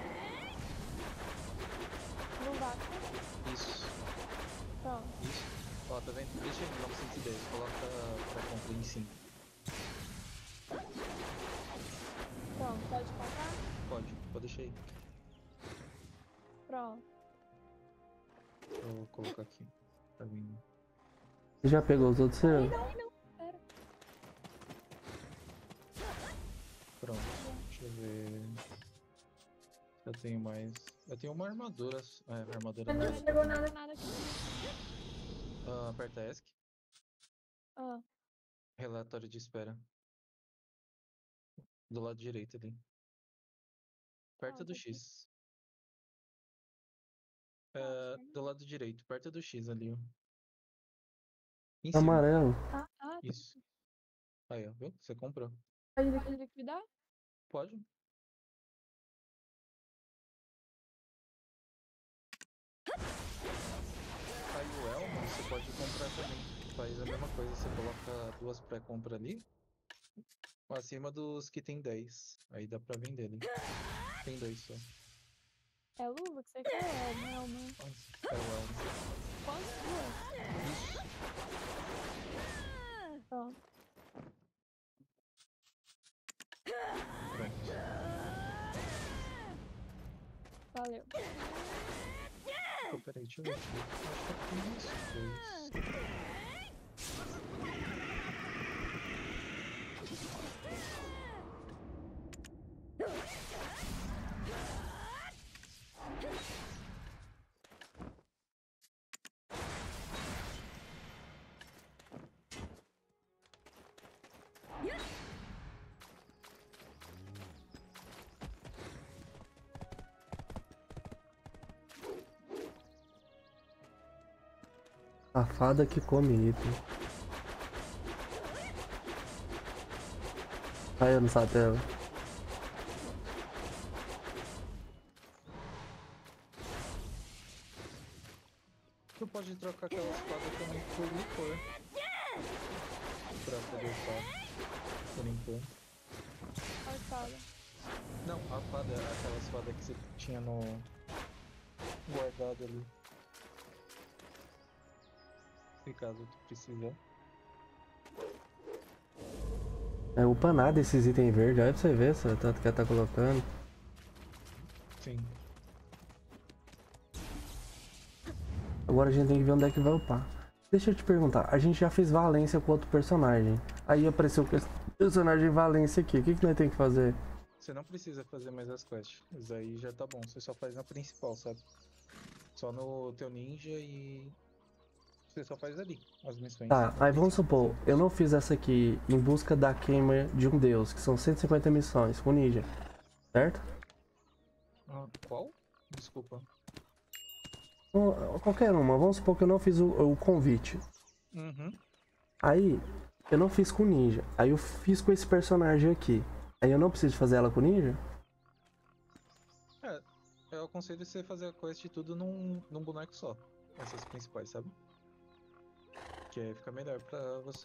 Speaker 1: Luvar aqui.
Speaker 9: Isso.
Speaker 1: Pronto.
Speaker 9: Isso. Ó, tá vendo? Deixa em novecentos e dez, coloca pra compra em cima.
Speaker 1: Pronto, pode comprar?
Speaker 9: Pode, pode deixar aí.
Speaker 1: Pronto.
Speaker 9: Deixa eu colocar aqui. Pra mim.
Speaker 2: Você já pegou os outros seus?
Speaker 1: Não, não, pera.
Speaker 9: Pronto. Deixa eu ver. Eu tenho mais. Eu tenho uma armadura. É, armadura
Speaker 4: Mas
Speaker 9: não.
Speaker 4: não chegou nada.
Speaker 1: Nada aqui.
Speaker 9: Ah, aperta ESC.
Speaker 1: Ah,
Speaker 9: Relatório de espera. Do lado direito ali. Perto
Speaker 1: Ah,
Speaker 9: do
Speaker 1: tá aqui.
Speaker 9: X. É, do lado direito, perto do X ali, ó. Em cima.
Speaker 2: Amarelo.
Speaker 1: ah, ah.
Speaker 9: Isso. Aí, ó, viu? Você comprou.
Speaker 4: Pode
Speaker 1: Pode liquidar?
Speaker 9: Pode. Aí o Elmo você pode comprar também. Faz a mesma coisa, você coloca duas pré-compra ali. Acima dos que tem dez. Aí dá pra vender ali. Tem dois só.
Speaker 1: É luva que você quer? É não, não.
Speaker 9: É o Elmo.
Speaker 1: Quantas duas?
Speaker 9: Isso.
Speaker 1: Pronto.
Speaker 9: Pronto.
Speaker 1: Valeu.
Speaker 9: Pô, peraí, deixa eu ver aqui. Acho que eu tenho mais dois.
Speaker 2: Safada que come item. Saiu no satélite.
Speaker 9: Tu pode trocar aquela espada também por licor. Pra poder usar. Por enquanto.
Speaker 1: Qual espada?
Speaker 9: Não, a espada é aquela espada que você tinha no. Guardado ali. Se caso tu precisar.
Speaker 2: É upa nada esses itens verdes, olha pra você ver, só, tanto que ela tá colocando.
Speaker 9: Sim.
Speaker 2: Agora a gente tem que ver onde é que vai upar. Deixa eu te perguntar, a gente já fez Valência com outro personagem. Aí apareceu o personagem Valência aqui, o que, que nós temos que fazer?
Speaker 9: Você não precisa fazer mais as quests. Isso aí já tá bom. Você só faz na principal, sabe? Só no teu ninja e... Você só faz ali as missões.
Speaker 2: Tá,
Speaker 9: Não
Speaker 2: aí vamos
Speaker 9: precisa
Speaker 2: supor,
Speaker 9: fazer
Speaker 2: eu não fiz essa aqui em busca da queima de um deus, que são cento e cinquenta missões com ninja, certo?
Speaker 9: Ah, qual? Desculpa.
Speaker 2: Ou- Qualquer uma, vamos supor que eu não fiz o, o convite.
Speaker 9: Uhum.
Speaker 2: Aí, eu não fiz com ninja, aí eu fiz com esse personagem aqui. Aí eu não preciso fazer ela com ninja?
Speaker 9: É, eu aconselho você fazer a quest tudo num, num boneco só. Essas principais, sabe? Que aí fica melhor pra você.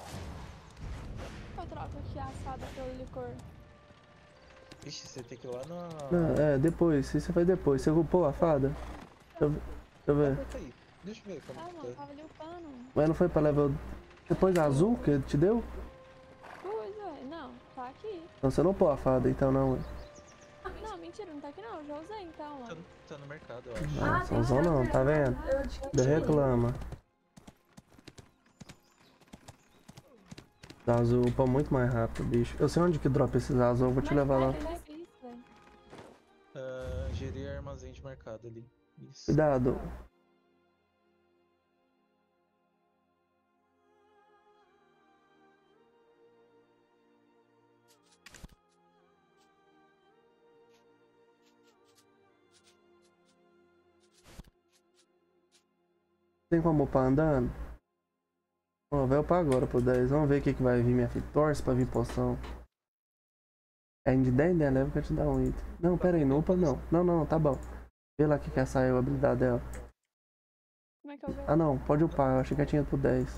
Speaker 1: Eu troco aqui a assada pelo licor.
Speaker 9: Ixi, você tem que ir lá na...
Speaker 2: Não, é, depois, isso você faz depois. Você upou a fada? Deixa eu, ver- deixa eu ver.
Speaker 9: Aperta aí. Deixa eu ver como
Speaker 1: Ah,
Speaker 9: que
Speaker 1: mano,
Speaker 9: tá.
Speaker 1: tava ali upando.
Speaker 2: Mas não foi pra level... Depois a azul que ele te deu?
Speaker 1: Pois é, não, tá aqui.
Speaker 2: Então você não upou a fada, então não. ué.
Speaker 1: Não, mentira, não tá aqui não, eu já usei então,
Speaker 9: Tá,
Speaker 1: ó.
Speaker 9: tá no mercado, eu acho.
Speaker 2: Não, são zão não, tá vendo?
Speaker 4: Eu tinha
Speaker 2: Ainda reclama. Da azul upa muito mais rápido, bicho. Eu sei onde que dropa esses azul, eu vou te levar lá.
Speaker 1: Eu fiz, velho.
Speaker 9: Ah, gerir armazém de mercado ali. Isso.
Speaker 2: Cuidado. Tem como upar andando? Ó, vai upar agora pro dez. Vamos ver o que, que vai vir, minha filha. Torce pra vir poção. É de dez, né? Leva que eu te dar um item. Não, pera aí, não upa não. Não, não, tá bom. Vê lá que quer sair a habilidade dela.
Speaker 1: Como é que eu vejo?
Speaker 2: Ah não, pode upar, eu achei que tinha pro dez.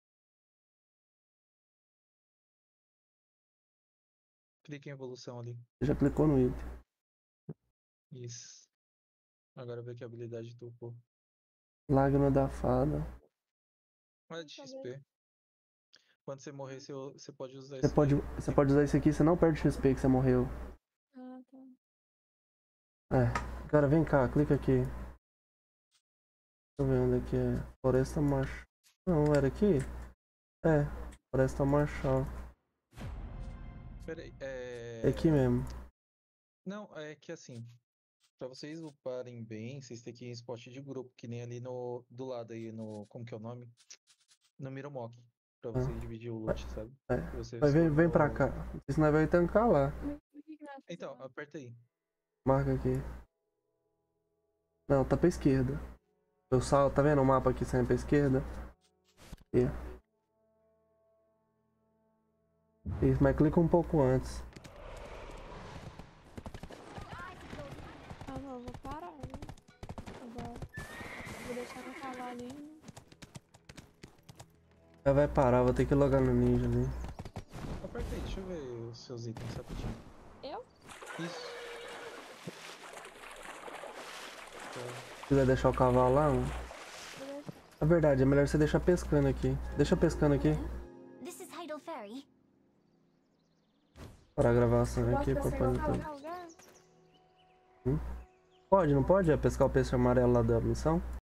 Speaker 9: Clique em evolução ali.
Speaker 2: Você já clicou no item.
Speaker 9: Isso. Agora vê que habilidade tu upou.
Speaker 2: Lágrima da fada.
Speaker 9: Olha de X P. Quando você morrer, você, você pode usar
Speaker 2: Você
Speaker 9: isso
Speaker 2: pode,
Speaker 9: daí.
Speaker 2: você pode usar isso aqui, você não perde X P que você morreu.
Speaker 1: Ah, tá.
Speaker 2: É, agora vem cá, clica aqui. Deixa eu ver onde é que é. Floresta Marchal. Não, era aqui? É, Floresta Marchal.
Speaker 9: Pera aí, é...
Speaker 2: É aqui mesmo.
Speaker 9: Não, é que assim, pra vocês uparem bem, vocês têm que ir em spot de grupo, que nem ali no, do lado aí, no, como que é o nome? No Miromok, pra vocês dividir o loot, sabe?
Speaker 2: É.
Speaker 9: Você
Speaker 2: Vai, vem,
Speaker 9: só
Speaker 2: vem
Speaker 9: no-
Speaker 2: pra cá. Senão vai tancar lá.
Speaker 9: Então, aperta aí.
Speaker 2: Marca aqui. Não, tá pra esquerda. Eu salto, tá vendo o mapa aqui saindo pra esquerda? Aqui. Isso, mas clica um pouco antes.
Speaker 1: Ah, não, eu vou parar, né? Agora. Vou deixar no cavalinho.
Speaker 2: Já vai parar, vou ter que logar no ninja ali.
Speaker 9: Aperta aí, deixa eu ver os seus itens rapidinho.
Speaker 1: Eu?
Speaker 9: Isso.
Speaker 2: Se quiser deixar o cavalo lá, mano. Na verdade, é melhor você deixar pescando aqui. Deixa pescando aqui.
Speaker 10: This is Heidel Ferry.
Speaker 2: Para a gravação aqui, pra fazer tudo. Hum? Pode, não pode? É pescar o peixe amarelo lá da missão?